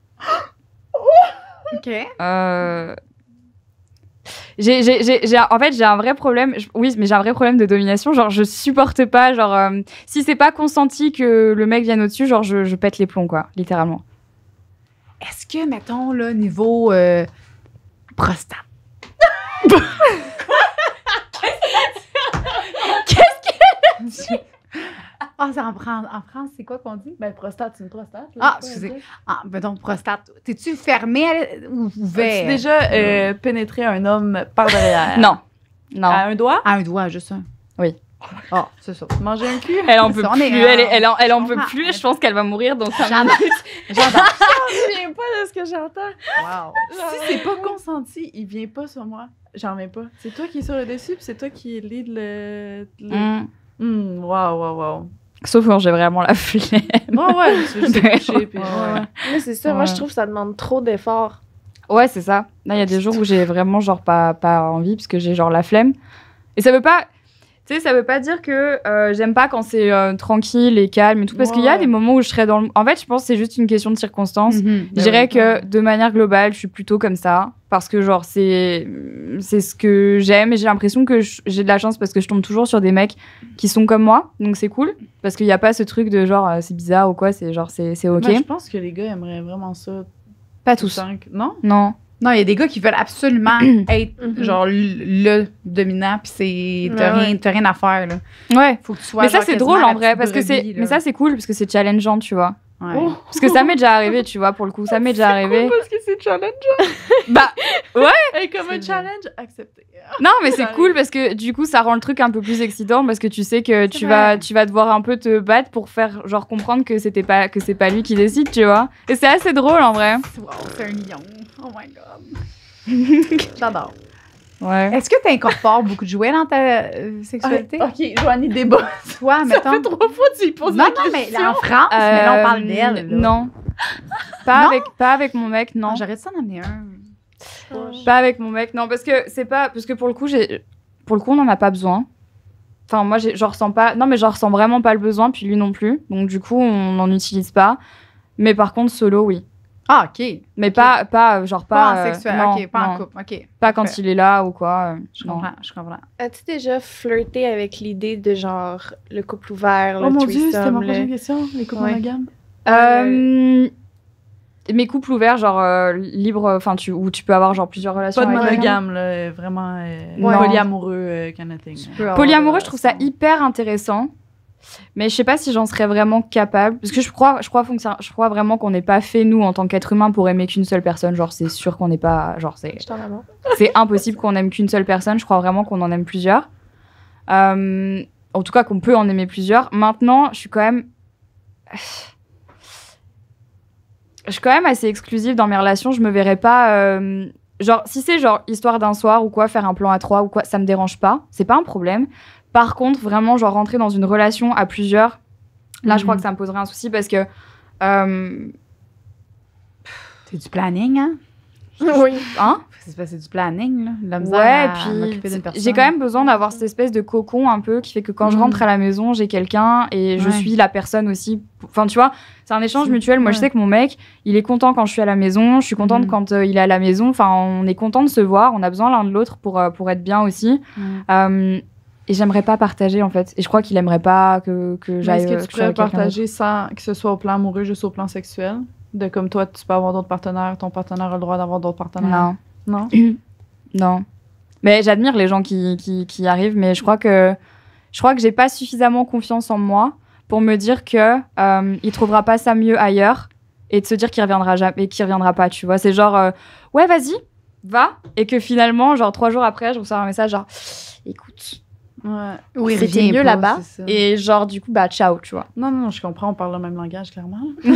OK. Euh... J'ai, j'ai, j'ai, j'ai- en fait, j'ai un vrai problème. je- Oui, mais j'ai un vrai problème de domination. Genre, je supporte pas. Genre, euh, si c'est pas consenti que le mec vienne au-dessus, genre, je, je pète les plombs, quoi, littéralement. Est-ce que, mettons, là, niveau euh, prostate. Qu'est-ce que... Ah, c'est en France, en France, c'est quoi qu'on dit? Ben, prostate, c'est une prostate. là, Ah, c'est pas excusez. un truc. Ah, mettons, prostate. T'es-tu fermé à la- ou As-tu ouvert? déjà euh, pénétré un homme par derrière? Non, non. À un doigt? À un doigt, juste un. Oui. Ah, c'est ça. Manger un cul? Elle en peut Ça, on plus. est, Elle, est- euh, elle, en, elle en je peut comprends. plus. Je pense qu'elle va mourir dans cinq J'adore. minutes. J'adore. Je viens pas de ce que j'entends. Wow. Si c'est pas consenti, il vient pas sur moi. J'en mets pas. C'est toi qui es sur le dessus, puis c'est toi qui lead le. le... Mm. Hmm, wow, wow, wow. Sauf quand j'ai vraiment la flemme. Bon, ouais, tu veux juste te coucher, puis. Ouais, ouais, ouais. Mais c'est ça, moi, Ouais. je trouve que ça demande trop d'efforts. Ouais, c'est ça. Là, il y a des jours où j'ai vraiment genre pas, pas envie parce que j'ai genre la flemme. Et ça veut pas. Tu sais, ça veut pas dire que euh, j'aime pas quand c'est euh, tranquille et calme et tout. Parce Ouais, qu'il y a ouais. des moments où je serais dans le. En fait, je pense que c'est juste une question de circonstance. Mhm. Je dirais ouais. que de manière globale, je suis plutôt comme ça. Parce que, genre, c'est, c'est ce que j'aime. Et j'ai l'impression que je- j'ai de la chance parce que je tombe toujours sur des mecs qui sont comme moi. Donc, c'est cool. Parce qu'il n'y a pas ce truc de genre, euh, c'est bizarre ou quoi. C'est genre, c'est, c'est OK. Ben, je pense que les gars aimeraient vraiment ça. Pas tous. Cinq. Non? Non. Non, il y a des gars qui veulent absolument être Mhm. genre le, le dominant, puis c'est t'as Ouais, rien, ouais. t'as rien à faire là. Ouais. Faut que tu sois. Mais ça, genre c'est quasiment drôle la en vrai. petite Parce que c'est. brebis, là. Mais ça, c'est cool parce que c'est challengeant, tu vois. Ouais. Oh. Parce que ça m'est déjà arrivé, tu vois, pour le coup. Ça m'est déjà arrivé. Parce que c'est challenge. Bah, Hey, comme C'est un vrai. challenge, accepté. non, mais c'est Ça cool arrive. parce que du coup, ça rend le truc un peu plus excitant parce que tu sais que tu vrai. vas, tu vas devoir un peu te battre pour faire genre comprendre que c'était pas, que c'est pas lui qui décide, tu vois. Et c'est assez drôle en vrai. Wow, c'est un lion. Oh my god. J'adore. Ouais. Est-ce que tu incorpores beaucoup de jouets dans ta euh, sexualité? Ah, ok, Joanie débat. Toi, Ça mettons. fait trois fois que tu y poses Non, la non, mais question. en France, mais là, on parle Euh, d'elle. là. Non. Pas Non? avec, pas avec mon mec, non. Ah, j'aurais dû s'en amener un. Pas avec mon mec, non, parce que c'est pas, parce que pour le coup, j'ai, pour le coup, on en a pas besoin. Enfin, moi, j'ai, je ressens pas, non, mais je ressens vraiment pas le besoin, puis lui non plus. Donc du coup, on n'en utilise pas. Mais par contre, solo, oui. Ah, OK. Mais pas, pas, euh, genre Pas, pas. en euh, sexuel. non, OK, pas en non. couple. OK. Pas quand Parfait. il est là ou quoi. euh, Je non. comprends, je comprends. As-tu déjà flirté avec l'idée de genre le couple ouvert, Oh le mon dieu, c'était ma threesome, prochaine le... question. Les couples Ouais. monogames. Euh, mes couples ouverts, genre euh, libres, enfin, tu, où tu peux avoir genre plusieurs relations. Pas de avec quelqu'un. monogame, là. Vraiment euh, Ouais. polyamoureux, euh, kind of thing. Tu peux avoir, Polyamoureux, euh, je trouve ça hyper intéressant. Mais je sais pas si j'en serais vraiment capable. Parce que je crois, je crois, fonction- je crois vraiment qu'on n'est pas fait, nous, en tant qu'être humain, pour aimer qu'une seule personne. Genre, c'est sûr qu'on n'est pas. Genre, c'est, Je t'en amour. c'est impossible qu'on aime qu'une seule personne. Je crois vraiment qu'on en aime plusieurs. Euh, en tout cas, qu'on peut en aimer plusieurs. Maintenant, je suis quand même. Je suis quand même assez exclusive dans mes relations. Je me verrais pas. Euh... Genre, si c'est genre histoire d'un soir ou quoi, faire un plan à trois ou quoi, ça me dérange pas. C'est pas un problème. Par contre, vraiment, genre rentrer dans une relation à plusieurs, là, je crois Mhm. que ça me poserait un souci parce que. Euh... C'est du planning, hein? Oui. Hein? C'est, c'est du planning, là. La misère Ouais, à puis m'occuper d'une personne. j'ai quand même besoin d'avoir cette espèce de cocon un peu qui fait que quand je Mhm. rentre à la maison, j'ai quelqu'un et je Ouais. suis la personne aussi. Enfin, tu vois, c'est un échange C'est- mutuel. Moi, je ouais. sais que mon mec, il est content quand je suis à la maison, je suis contente Mhm. quand euh, il est à la maison. Enfin, on est content de se voir, on a besoin l'un de l'autre pour, euh, pour être bien aussi. Mm. Euh, et j'aimerais pas partager, en fait. Et je crois qu'il aimerait pas que, que Mais j'aille. est-ce que euh, tu je sois pourrais avec quelqu'un partager sans que ce soit au plan amoureux, juste au plan sexuel? De comme toi, tu peux avoir d'autres partenaires, ton partenaire a le droit d'avoir d'autres d'autre. partenaires. Non. Non? Non. Mais j'admire les gens qui, qui, qui y arrivent, mais je crois que je crois que j'ai pas suffisamment confiance en moi pour me dire que euh, il trouvera pas ça mieux ailleurs et de se dire qu'il reviendra jamais, qu'il reviendra pas. Tu vois, c'est genre euh, ouais, vas-y, va, et que finalement, genre trois jours après, je reçois un message genre écoute, Ouais. Oui, C'était reviens mieux pas, là-bas. C'est ça. et genre du coup bah ciao, tu vois. Non, non, non, je comprends, on parle le même langage, clairement.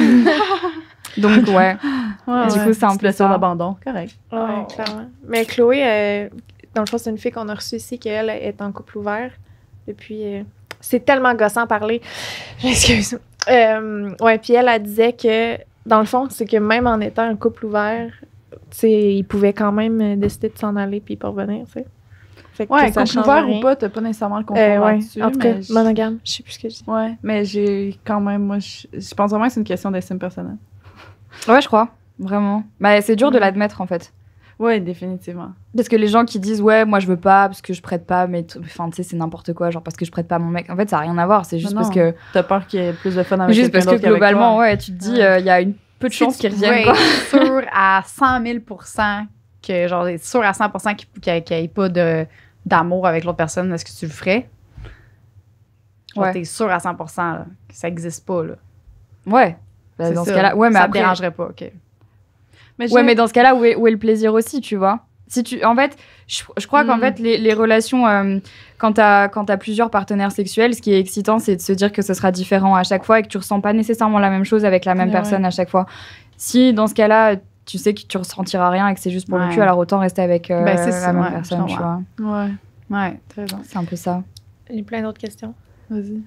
Donc ouais. Ouais, Du coup, c'est un peu blessure ça. d'abandon, correct. Ouais, Oh. clairement. Mais Chloé, euh, dans le fond, c'est une fille qu'on a reçue ici, qu'elle est en couple ouvert depuis. euh, c'est tellement gossant à parler. J'excuse. Euh, ouais, puis elle, elle disait que, dans le fond, c'est que même en étant en couple ouvert, tu sais, il pouvait quand même euh, décider de s'en aller puis pas revenir, tu sais. Fait que Ouais, ça couple change ouvert rien. ou pas, t'as pas nécessairement le contrôle Euh, ouais, là-dessus. en tout cas, mais je- monogame, je sais plus ce que je dis. Ouais, mais j'ai quand même, moi, je, je pense vraiment que c'est une question d'estime personnelle. Ouais, je crois vraiment. Bah c'est dur de Ouais. l'admettre en fait. Ouais, définitivement. Parce que les gens qui disent ouais moi je veux pas parce que je prête pas mais t- enfin tu sais c'est n'importe quoi genre parce que je prête pas mon mec en fait ça a rien à voir c'est juste Non, parce non. que T'as peur qu'il y ait plus de fun avec juste quelqu'un parce que d'autre qu'avec globalement toi. ouais tu te dis il Ouais. y a une peu de Si chances tu qu'ils reviennent quoi. pouvais être sûr à cent mille pour cent que, genre, être sûr à cent pour cent qu'il n'y ait pas de, d'amour avec l'autre personne, est-ce que tu le ferais? Genre, Ouais. t'es sûr à cent pour cent là, que ça n'existe pas, là. Ouais. Bah, C'est dans ça. ce cas-là ouais mais ça après te dérangerait pas, OK. Mais ouais j'ai- mais dans ce cas-là où est, où est le plaisir aussi tu vois. Si tu en fait je, je crois qu'en Mm. fait les, les relations euh, quand t'as quand t'as plusieurs partenaires sexuels ce qui est excitant c'est de se dire que ce sera différent à chaque fois et que tu ressens pas nécessairement la même chose avec la même Ouais, personne ouais. à chaque fois. Si dans ce cas-là tu sais que tu ressentiras rien et que c'est juste pour le Ouais. cul alors autant rester avec euh, Ben, c'est la ça, même ouais, personne je tu comprends. vois. Ouais, Ouais, t'as raison. C'est un peu ça. J'ai plein d'autres questions. vas-y.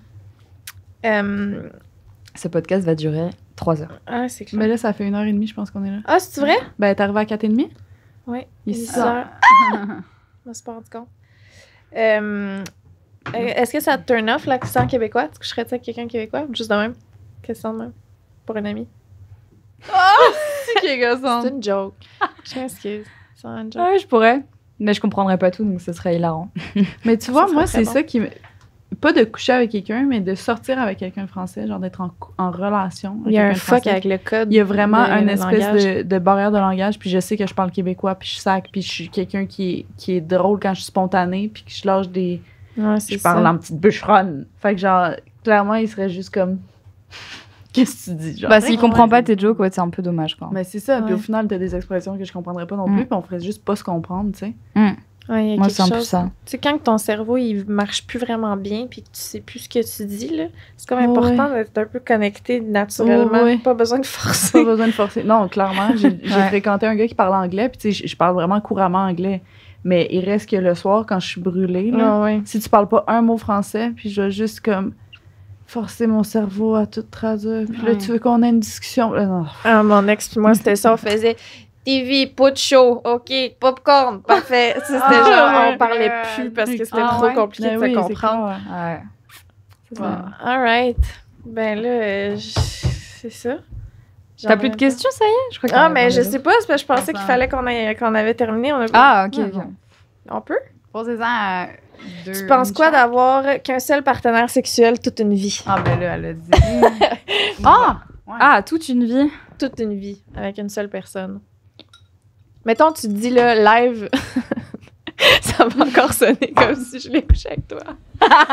Euh, Ce podcast va durer trois heures. ah, c'est clair. Mais là, ça fait une heure et demie, je pense qu'on est là. Ah, c'est vrai? Ben, t'es arrivé à quatre et demi? Oui. Il est Dix six heures. heures. Je me suis pas rendu compte. Euh, euh, Est-ce que ça te turn off l'accent québécois? Tu coucherais-tu avec quelqu'un de québécois? Juste de même? Question de même. Pour un ami. C'est qui est gossant. C'est une joke. Je m'excuse. C'est une joke. Ouais, je pourrais. Mais je comprendrais pas tout, donc ce serait hilarant. Mais tu Ça vois, serait moi, très c'est bon. ça qui me... Pas de coucher avec quelqu'un, mais de sortir avec quelqu'un de français, genre d'être en, cou- en relation. avec Il y a un quelqu'un de fuck français. avec le code. Il y a vraiment de un espèce langage. de, de barrière de langage, puis je sais que je parle québécois, puis je sac, puis je suis quelqu'un qui est, qui est drôle quand je suis spontanée, puis que je lâche des... Ouais, c'est Je parle ça. en petite bûcheronne. Fait que genre, clairement, il serait juste comme... Qu'est-ce que tu dis, genre? Bah, s'il ouais, comprend ouais. pas tes jokes, ouais, c'est un peu dommage, quoi. Mais c'est ça, puis au Ouais. final, t'as des expressions que je comprendrais pas non Mm. plus, puis on ferait juste pas se comprendre, tu sais. Ouais, il y a Moi, quelque c'est un peu chose- ça. Tu sais, quand ton cerveau, il marche plus vraiment bien, puis que tu sais plus ce que tu dis, là, c'est comme Ouais, important d'être un peu connecté naturellement. Ouais, ouais. Pas besoin de Pas forcer. besoin de forcer. Non, clairement, j'ai j'ai Ouais. fréquenté un gars qui parle anglais, puis tu sais, je- je parle vraiment couramment anglais. Mais il reste que le soir, quand je suis brûlée, là, Ouais, ouais. si tu parles pas un mot français, puis je vais juste comme forcer mon cerveau à tout traduire, puis là, Ouais. tu veux qu'on ait une discussion. Là, non. Ah, mon ex puis moi, c'était ça. On faisait T V, pot de chaud, OK, popcorn, parfait. Ça, C'était Ah, genre, ouais. on parlait plus parce que c'était Ah, trop ouais. compliqué Ben de oui, se c'est comprendre. clair. Ouais. C'est Ouais. ça. All right. Ben là, euh, je- c'est ça. T'as plus de questions, ça y est? Je crois qu'on Ah, a mais je parlé sais pas, c'est parce que je pensais qu'il Enfin. fallait qu'on ait- qu'on avait terminé. On a... Ah, ok, Ouais, ok. bon. On peut? Posez-en à deux. Tu penses une quoi chance. d'avoir qu'un seul partenaire sexuel toute une vie? Ah, ben là, elle a dit. Ah! Ouais. Ah, toute une vie. Toute une vie avec une seule personne. Mettons, tu te dis là, live, ça va encore sonner comme si je l'ai couché avec toi.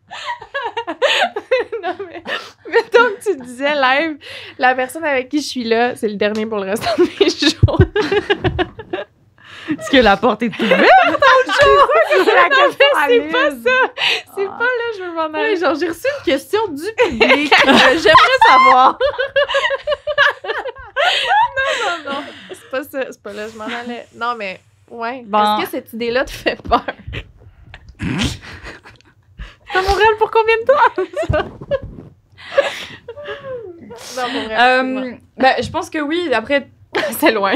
Non, mais mettons que tu disais live, la personne avec qui je suis là, c'est le dernier pour le restant de mes jours. Est-ce que la porte est ouverte? C'est la Non, question à mais c'est Liz. pas ça. C'est Ah. pas là, je veux m'en Ouais, aller. genre, j'ai reçu une question du public. Euh, J'aimerais savoir. Non, non, c'est pas ça. C'est pas là, je m'en allais. Non, mais, ouais. Ben- Est-ce que cette idée-là te fait peur? À Montréal pour combien de temps? Non, pour vrai. Euh, bah, je pense que oui. Après, c'est loin.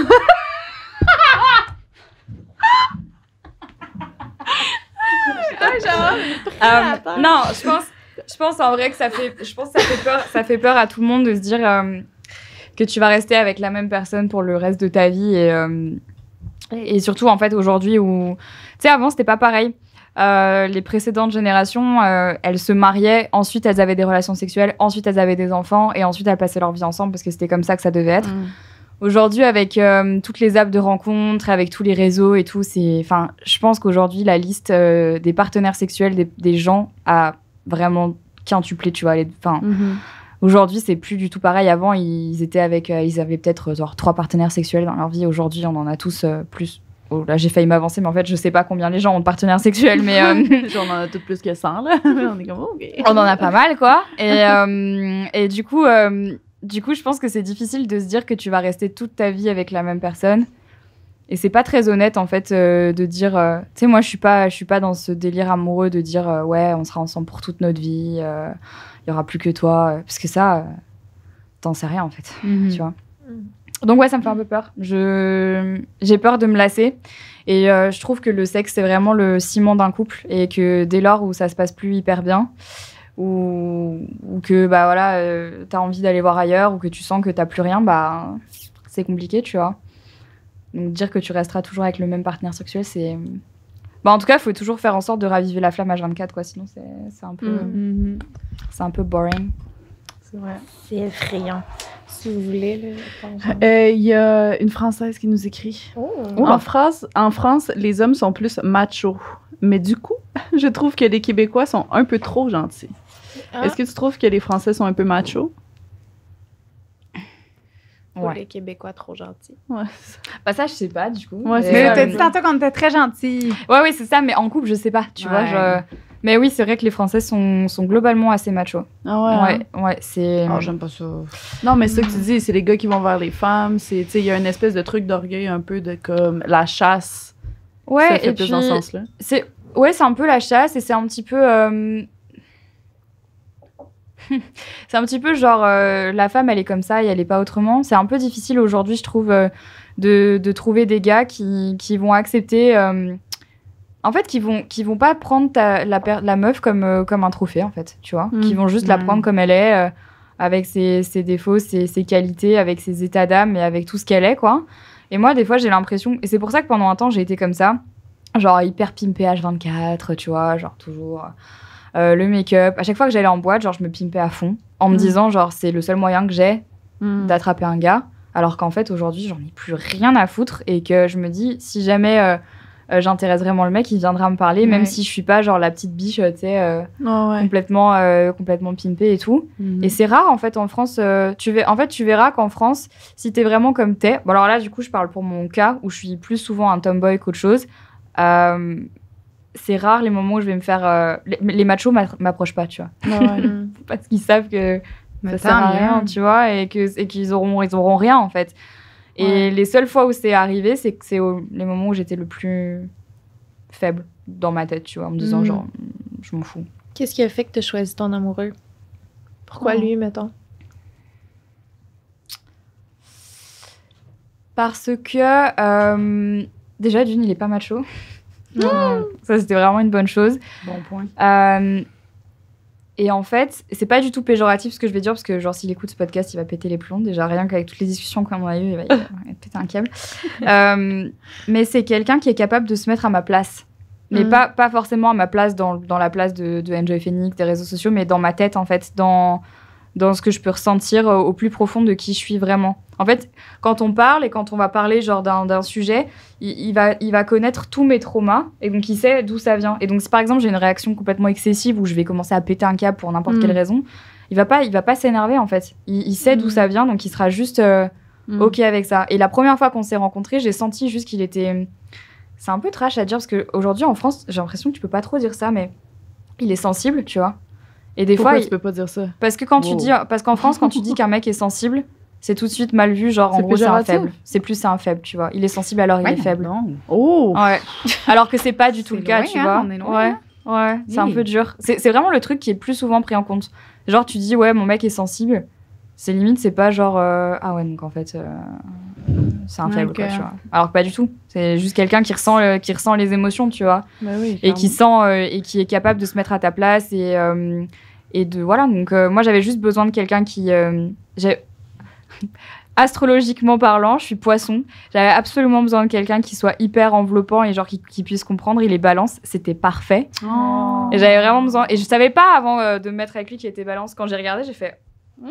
Ah, genre, Euh, non, je pense, je pense en vrai que ça fait, je pense que ça fait peur, ça fait peur à tout le monde de se dire euh, que tu vas rester avec la même personne pour le reste de ta vie et euh, et surtout en fait aujourd'hui où, tu sais, avant c'était pas pareil. Euh, les précédentes générations, euh, elles se mariaient, ensuite elles avaient des relations sexuelles, ensuite elles avaient des enfants et ensuite elles passaient leur vie ensemble parce que c'était comme ça que ça devait être. Aujourd'hui, avec euh, toutes les apps de rencontres, avec tous les réseaux et tout, c'est, enfin, je pense qu'aujourd'hui, la liste euh, des partenaires sexuels des, des gens a vraiment quintuplé, tu vois. Enfin, Mm-hmm. aujourd'hui, c'est plus du tout pareil. Avant, ils étaient avec, euh, ils avaient peut-être euh, genre trois partenaires sexuels dans leur vie. Aujourd'hui, on en a tous euh, plus. Oh, là, j'ai failli m'avancer, mais en fait, je sais pas combien les gens ont de partenaires sexuels, mais euh, Genre, on en a tout plus que cent, là. On est comme, OK. on en a pas mal, quoi. Et, euh, et du coup, euh, du coup, je pense que c'est difficile de se dire que tu vas rester toute ta vie avec la même personne. Et c'est pas très honnête, en fait, euh, de dire... euh, tu sais, moi, je suis pas, je suis pas dans ce délire amoureux de dire euh, ouais, on sera ensemble pour toute notre vie, il euh, y aura plus que toi. euh, Parce que ça, euh, t'en sais rien, en fait. Mhm. Tu vois. Donc ouais, ça me fait un peu peur. Je... J'ai peur de me lasser. Et euh, je trouve que le sexe, c'est vraiment le ciment d'un couple. Et que dès lors où ça se passe plus hyper bien, ou, ou que bah, voilà, euh, t'as envie d'aller voir ailleurs, ou que tu sens que t'as plus rien, bah, c'est compliqué, tu vois. Donc dire que tu resteras toujours avec le même partenaire sexuel, c'est... Bah, en tout cas, il faut toujours faire en sorte de raviver la flamme H vingt-quatre, quoi. Sinon, c'est, c'est, un peu, Mm-hmm. c'est un peu boring. C'est vrai. C'est effrayant. Si vous voulez, là, je pense. Euh, Il y a une Française qui nous écrit. Oh. En France, en France, les hommes sont plus machos. Mais du coup, je trouve que les Québécois sont un peu trop gentils. Ah. Est-ce que tu trouves que les Français sont un peu machos? Pour Ouais. les Québécois trop gentils. Ouais. Bah ça, je sais pas, du coup. Ouais, c'est Mais ça. t'as dit tantôt qu'on était très gentils. Ouais, oui, c'est ça, mais en couple, je sais pas, tu vois. Ouais. Je... Mais oui, c'est vrai que les Français sont, sont globalement assez machos. Ah ouais. Ouais, ouais, c'est... Ah, j'aime pas ça. Non, mais c'est ça que tu dis, c'est les gars qui vont vers les femmes. C'est, tu sais, il y a une espèce de truc d'orgueil un peu de comme la chasse. ouais, ça fait et plus puis, dans ce sens-là. c'est... Ouais, c'est un peu la chasse et c'est un petit peu... euh, c'est un petit peu genre, euh, la femme, elle est comme ça et elle est pas autrement. C'est un peu difficile aujourd'hui, je trouve, euh, de, de trouver des gars qui, qui vont accepter... euh, En fait, qui vont, qui vont pas prendre ta, la, per- la meuf comme, euh, comme un trophée, en fait, tu vois. Mm. Qui vont juste la Mm. prendre comme elle est, euh, avec ses, ses défauts, ses, ses qualités, avec ses états d'âme et avec tout ce qu'elle est, quoi. Et moi, des fois, j'ai l'impression... Et c'est pour ça que pendant un temps, j'ai été comme ça. Genre hyper pimpée H vingt-quatre, tu vois, genre toujours... euh, le make-up. À chaque fois que j'allais en boîte, genre, je me pimpais à fond. En me Mm. disant, genre, c'est le seul moyen que j'ai Mm. d'attraper un gars. Alors qu'en fait, aujourd'hui, j'en ai plus rien à foutre. Et que je me dis, si jamais... euh, Euh, j'intéresse vraiment le mec, il viendra me parler, même Ouais. si je suis pas genre la petite biche, tu sais, euh, Ah ouais. complètement, euh, complètement pimpée et tout. Mhm. Et c'est rare en fait en France. euh, tu vais, en fait, tu verras qu'en France, si t'es vraiment comme t'es. Bon alors là, du coup, je parle pour mon cas où je suis plus souvent un tomboy qu'autre chose. Euh, c'est rare les moments où je vais me faire. euh, les, les machos m'appro- m'approchent pas, tu vois, Ah ouais. parce qu'ils savent que Mais ça sert à tant rien, mieux. tu vois, et que et qu'ils auront, ils auront rien en fait. Et Ouais. les seules fois où c'est arrivé, c'est que c'est au- les moments où j'étais le plus faible dans ma tête, tu vois, en me disant Mhm. genre, je m'en fous. Qu'est-ce qui a fait que tu as choisi ton amoureux? Pourquoi Oh. lui, mettons? Parce que, euh, déjà, d'une, il est pas macho. Non. Ça, c'était vraiment une bonne chose. Bon point. Euh, et en fait, c'est pas du tout péjoratif ce que je vais dire, parce que, genre, s'il écoute ce podcast, il va péter les plombs. Déjà, rien qu'avec toutes les discussions qu'on a eues, il va, il va péter un câble. Euh, mais c'est quelqu'un qui est capable de se mettre à ma place. Mais Mhm. pas, pas forcément à ma place dans, dans la place de, de Enjoy Phoenix, des réseaux sociaux, mais dans ma tête, en fait. Dans, dans ce que je peux ressentir euh, au plus profond de qui je suis vraiment. En fait, quand on parle et quand on va parler genre d'un, d'un sujet, il, il, va, il va connaître tous mes traumas et donc il sait d'où ça vient. Et donc si par exemple j'ai une réaction complètement excessive où je vais commencer à péter un câble pour n'importe Mm. quelle raison, il va pas, il va pas s'énerver en fait. Il, il sait d'où Mm. ça vient, donc il sera juste euh, Mm. ok avec ça. Et la première fois qu'on s'est rencontrés, j'ai senti juste qu'il était... C'est un peu trash à dire parce qu'aujourd'hui en France, j'ai l'impression que tu peux pas trop dire ça, mais il est sensible, tu vois. Et des Pourquoi fois, tu il- peux pas dire ça? parce que quand tu Wow. dis, parce qu'en France, quand tu dis qu'un mec est sensible, c'est tout de suite mal vu, genre en C'est gros c'est un péjoratif. faible. C'est plus c'est un faible, tu vois. Il est sensible alors il Ouais, est faible. non. Oh! Ouais. Alors que c'est pas du tout C'est le cas, loin, tu hein, vois. on est loin, Ouais. Ouais, c'est un Oui. peu dur. C'est, c'est vraiment le truc qui est le plus souvent pris en compte. Genre tu dis ouais mon mec est sensible, c'est limite c'est pas genre euh, ah ouais donc en fait euh, c'est un faible Ok. quoi, tu vois. Alors que pas du tout. C'est juste quelqu'un qui ressent le- qui ressent les émotions, tu vois. Bah oui, Et qui sent euh, et qui est capable de se mettre à ta place et euh, et de voilà donc euh, moi j'avais juste besoin de quelqu'un qui euh, j'ai astrologiquement parlant je suis poisson, j'avais absolument besoin de quelqu'un qui soit hyper enveloppant et genre qui, qui puisse comprendre. Il est balance, c'était parfait Oh. et j'avais vraiment besoin et je savais pas avant euh, de me mettre avec lui qu'il était balance. Quand j'ai regardé j'ai fait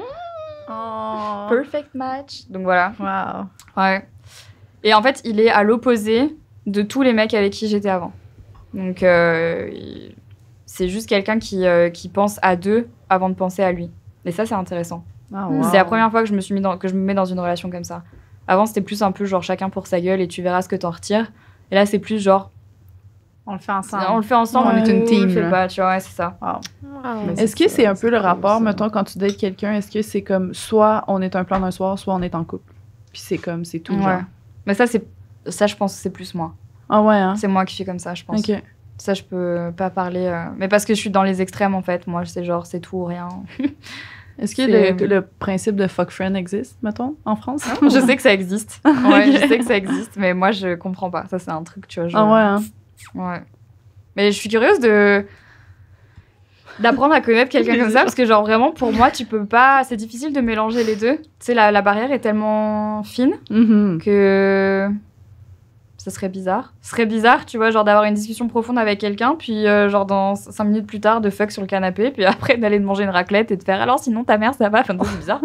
Oh. perfect match, donc voilà. Wow. Ouais. Et en fait, il est à l'opposé de tous les mecs avec qui j'étais avant. Donc, euh, il- c'est juste quelqu'un qui, euh, qui pense à deux avant de penser à lui. Et ça, c'est intéressant. Ah, Mm. wow. C'est la première fois que je me suis mis dans, que je me mets dans une relation comme ça. Avant, c'était plus un peu genre chacun pour sa gueule et tu verras ce que t'en retires. Et là, c'est plus genre On le fait ensemble. on le fait ensemble, Ouais. on On est une le team, fait là. pas, tu vois, ouais, c'est ça. Wow. Wow. Est-ce que c'est un peu le cool, rapport, ça. mettons, quand tu dates quelqu'un, est-ce que c'est comme soit on est un plan d'un soir, soit on est en couple? Puis c'est comme, c'est tout. Ouais. Genre. Mais ça, c'est ça, je pense que c'est plus moi. Ah ouais, hein? C'est moi qui suis comme ça, je pense. Ok. Ça, je peux pas parler. euh, Mais parce que je suis dans les extrêmes, en fait. Moi, c'est genre, c'est tout ou rien. Est-ce que C'est- le, le principe de fuck friend existe, mettons, en France? Je sais que ça existe. Ouais, Ok. je sais que ça existe, mais moi, je comprends pas. Ça, c'est un truc, tu vois. je- Ah ouais, hein? Ouais. Mais je suis curieuse de d'apprendre à connaître quelqu'un comme ça parce que genre vraiment pour moi tu peux pas, c'est difficile de mélanger les deux. Tu sais la, la barrière est tellement fine Mhm. que ça serait bizarre. Ce serait bizarre, tu vois, genre d'avoir une discussion profonde avec quelqu'un puis euh, genre dans cinq minutes plus tard de fuck sur le canapé puis après d'aller te manger une raclette et de faire alors sinon ta mère ça va, enfin c'est bizarre.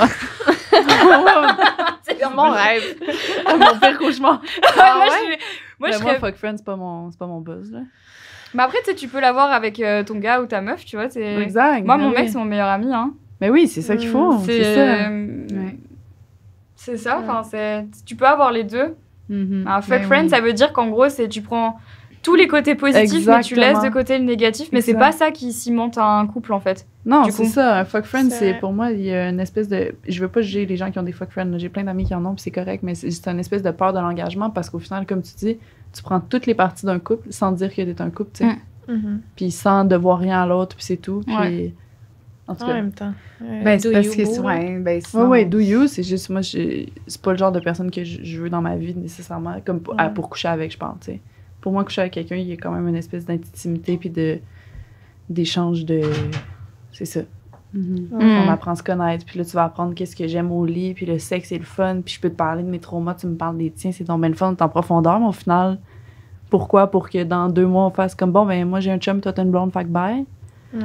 C'est C'est mon rêve. Mon pire cauchemar. Ouais, moi, je, moi, Mais je moi, serais... fuck friend, c'est pas mon, c'est pas mon buzz, là. Mais après, tu sais, tu peux l'avoir avec euh, ton gars ou ta meuf, tu vois. C'est... Exact. Moi, mais mon oui. mec, c'est mon meilleur ami. Hein. Mais oui, c'est ça qu'il faut. C'est, C'est ça. euh, Ouais. c'est ça. Enfin, c'est... Tu peux avoir les deux. Mhm. Un fuck Ben friend, oui. ça veut dire qu'en gros, c'est tu prends tous les côtés positifs, mais tu Exactement. laisses de côté le négatif. Mais c'est Exact. pas ça qui cimente un couple, en fait. Non, Du c'est coup. ça. Un fuck friend, C'est- c'est pour moi, il y a une espèce de. Je veux pas juger les gens qui ont des fuck friends. là. J'ai plein d'amis qui en ont, puis c'est correct, mais c'est c'est une espèce de peur de l'engagement parce qu'au final, comme tu dis, tu prends toutes les parties d'un couple sans dire que t'es un couple, tu sais. Mm. Mhm. Puis sans devoir rien à l'autre, puis c'est tout. Puis. Ouais. En tout En cas. même temps. Euh, Ben, c'est do parce you que boo, c'est. là? Ouais, ben, Ouais, sinon- ouais, do you, c'est juste, moi, j'ai- c'est pas le genre de personne que je, je veux dans ma vie nécessairement, comme pour, à- Ouais. pour coucher avec, je pense, tu sais. Pour moi, coucher avec quelqu'un, il y a quand même une espèce d'intimité puis de d'échange de. C'est ça. Mhm. Ouais. Mm. On apprend à se connaître, puis là, tu vas apprendre qu'est-ce que j'aime au lit, puis le sexe, c'est le fun, puis je peux te parler de mes traumas, tu me parles des tiens, c'est donc bien le fun, t'es en profondeur, mais au final, pourquoi? Pour que dans deux mois, on fasse comme, bon, ben moi, j'ai un chum, toi, t'as une blonde, fait que bye. Ouais.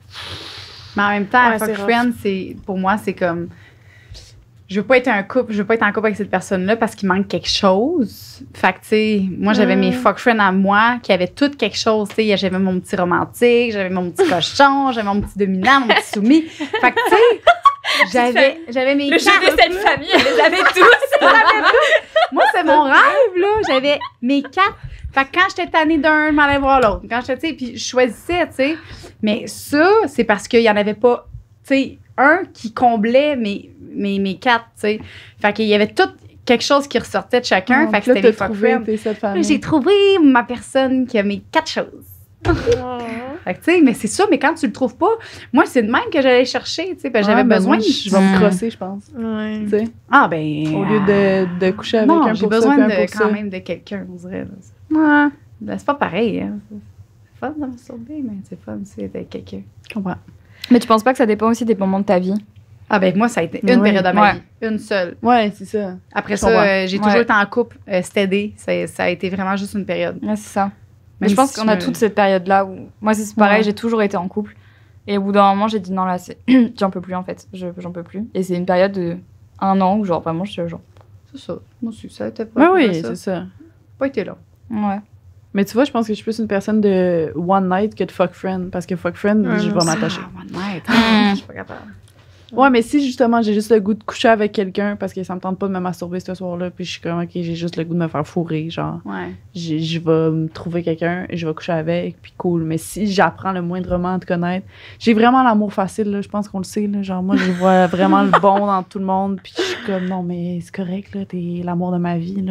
Mais en même temps, Ouais, un fuck c'est rough. friend, c'est, pour moi, c'est comme. Je veux pas être un couple, je veux pas être en couple avec cette personne-là parce qu'il manque quelque chose. Fait que, tu sais, moi, j'avais Mm. mes fuck friends à moi qui avaient toutes quelque chose. Tu sais, j'avais mon petit romantique, j'avais mon petit cochon, j'avais mon petit dominant, mon petit soumis. Fait que, tu sais, j'avais, j'avais mes Le jeu quatre. des sept familles, elle les avait tous. Moi, c'est mon rêve, là. J'avais mes quatre. Fait que quand j'étais tannée d'un, je m'en allais voir l'autre. Quand j'étais, tu sais, puis je choisissais, tu sais. Mais ça, c'est parce qu'il y en avait pas, tu sais, un qui comblait mes, mes, mes quatre, tu sais. Fait qu'il y avait tout quelque chose qui ressortait de chacun. Oh, fait que puis là, c'était mes t'as fuck trouvé friends. tes sept Là, familles. j'ai trouvé ma personne qui a mes quatre choses. Oh. Fait que, tu sais, mais c'est ça, mais quand tu le trouves pas, moi, c'est de même que j'allais chercher, tu sais. parce que Ouais, j'avais ben besoin moi, de. je vais me Mm. crosser, je pense. Ouais. Tu sais, Ah, ben. au lieu de, de coucher avec non, un j'ai pour besoin ça, puis de, un pour quand ça. même de quelqu'un, on dirait. là. Ouais. Ben, c'est pas pareil, hein. C'est fun de masturber, mais c'est fun, c'est d'être quelqu'un. Je comprends. Mais tu penses pas que ça dépend aussi des moments de ta vie? Ah, ben, moi, ça a été une Oui. période de ma Ouais. vie. Une seule. Ouais, c'est ça. Après Je ça, comprends. euh, j'ai Ouais. toujours été en couple, euh, stédé. Ça, ça a été vraiment juste une période. Ouais, c'est ça. Mais Même je pense si qu'on a me- toute cette période-là où. Moi, c'est pareil, Ouais. j'ai toujours été en couple. Et au bout d'un moment, j'ai dit non, là, c'est... j'en peux plus en fait. Je, j'en peux plus. Et c'est une période de un an où, genre, vraiment, je suis genre. C'est ça. Moi aussi, ça a été pas. Ben oui, ça. c'est ça. Pas été là. Ouais. Mais tu vois, je pense que je suis plus une personne de one night que de fuck friend. Parce que fuck friend, Ouais, je vais moi m'attacher. Ah, one night. Mm. Je suis pas capable. Ouais, mais si justement j'ai juste le goût de coucher avec quelqu'un parce que ça me tente pas de me masturber ce soir-là, puis je suis comme, ok, j'ai juste le goût de me faire fourrer, genre, Ouais. j'ai- je vais me trouver quelqu'un et je vais coucher avec, puis cool. Mais si j'apprends le moindrement à te connaître, j'ai vraiment l'amour facile, là, je pense qu'on le sait, là, genre, moi, je vois vraiment le bon dans tout le monde, puis je suis comme, non, mais c'est correct, là, t'es l'amour de ma vie, là.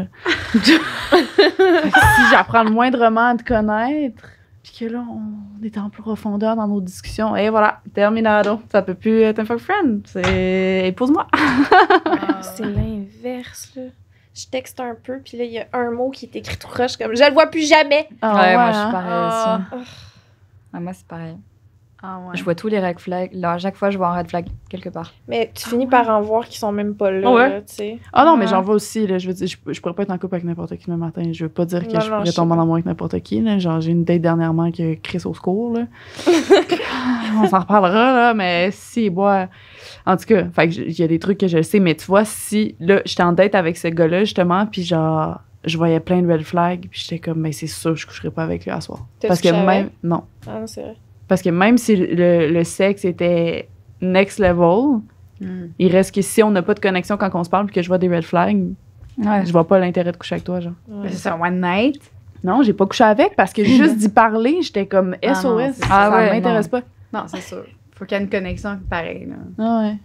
Fait que si j'apprends le moindrement à te connaître, puis que là, on est en profondeur dans nos discussions, et voilà, terminado. Ça peut plus être un fuck friend. C'est épouse-moi. C'est l'inverse, là. Je texte un peu, puis là, il y a un mot qui est écrit tout croche, comme « Je le vois plus jamais! Ah, ouais, moi, je hein? suis pareil Ah. aussi. Ah, moi, c'est pareil. Ah ouais. Je vois tous les red flags. Là, à chaque fois, je vois un red flag quelque part. » Mais tu finis par en voir qui sont même pas là, Ah ouais? là, tu sais. Ah non, mais Ouais. j'en vois aussi, là, je veux dire, je, je pourrais pas être en couple avec n'importe qui le matin. Je veux pas dire que Non, je non, pourrais je tomber sais en amour avec n'importe qui, là. Genre, j'ai une date dernièrement qui a Chris au secours, là. On s'en reparlera, là, mais si, bois. En tout cas, fait que j- il y a des trucs que je sais, mais tu vois, si, là, j'étais en date avec ce gars-là, justement, puis genre, je voyais plein de red flags, puis j'étais comme, mais c'est sûr, je coucherai pas avec lui à soir. T'as Parce que couché même, avec? non. Ah non, c'est vrai. Parce que même si le, le sexe était next level, Mm. il reste que si on n'a pas de connexion quand on se parle puis que je vois des red flags, Ouais. je vois pas l'intérêt de coucher avec toi, genre. Mais Ouais. c'est ça, one night. Non, j'ai pas couché avec parce que juste d'y parler, j'étais comme Ah S O non, S. c'est- ça ah ouais, m'intéresse pas. Non, c'est sûr. Faut qu'il y ait une connexion pareille, là. Ah ouais.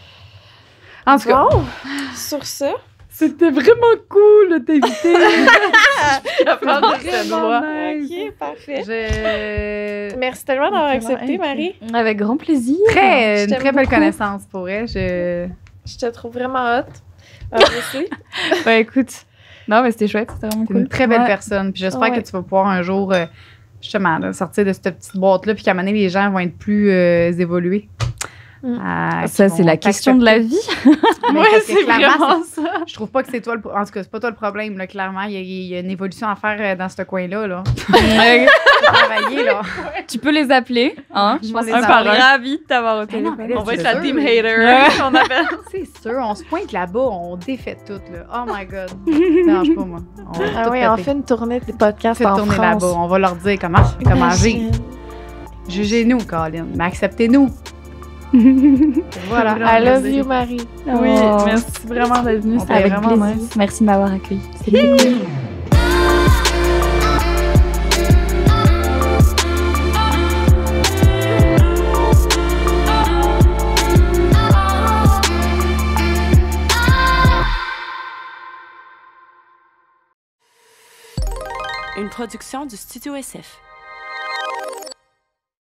En tout cas, Bon, sur ça, c'était vraiment cool de t'inviter. capable de cette voix. ok, parfait. Je... Merci tellement d'avoir Tellement accepté, Marie. Avec grand plaisir. Très, Je une t'aime très belle beaucoup. connaissance pour elle. Je... Je te trouve vraiment hot. Obviously. Bah écoute. Non, mais c'était chouette. C'était vraiment C'est cool. une très belle Ouais. personne. Puis j'espère Ouais. que tu vas pouvoir un jour, euh, justement, là, sortir de cette petite boîte-là, puis qu'à un moment donné, les gens vont être plus euh, évolués. Mm. Ah, Ça, qui c'est vont la question de la vie. Mais Ouais, parce que c'est clairement, vraiment c'est- Je trouve pas que c'est toi le pro- En tout cas, c'est pas toi le problème, là, clairement. Il y, a, il y a une évolution à faire euh, dans ce coin-là, là. Ouais. Travailler, là. Tu peux les appeler. Hein? Je vais les un appeler. par ravi de t'avoir au Ben non, téléphone. mais là, On va c'est être la sûr. team hater. Ouais. On appelle. C'est sûr, on se pointe là-bas, on défait tout, là. Oh my God. Dérange pas, moi. On va Ah tout oui, péter. on fait une tournée de On podcasts fait en tourner France. là-bas. On va leur dire comment, comment Imagine. agir. Jugez-nous, Colin, mais acceptez-nous. Voilà. I love you, Marie. Oui, Oh. merci vraiment d'être venue. C'était Avec vraiment plaisir. nice. Merci de m'avoir accueilli. C'était cool. Une production du Studio S F.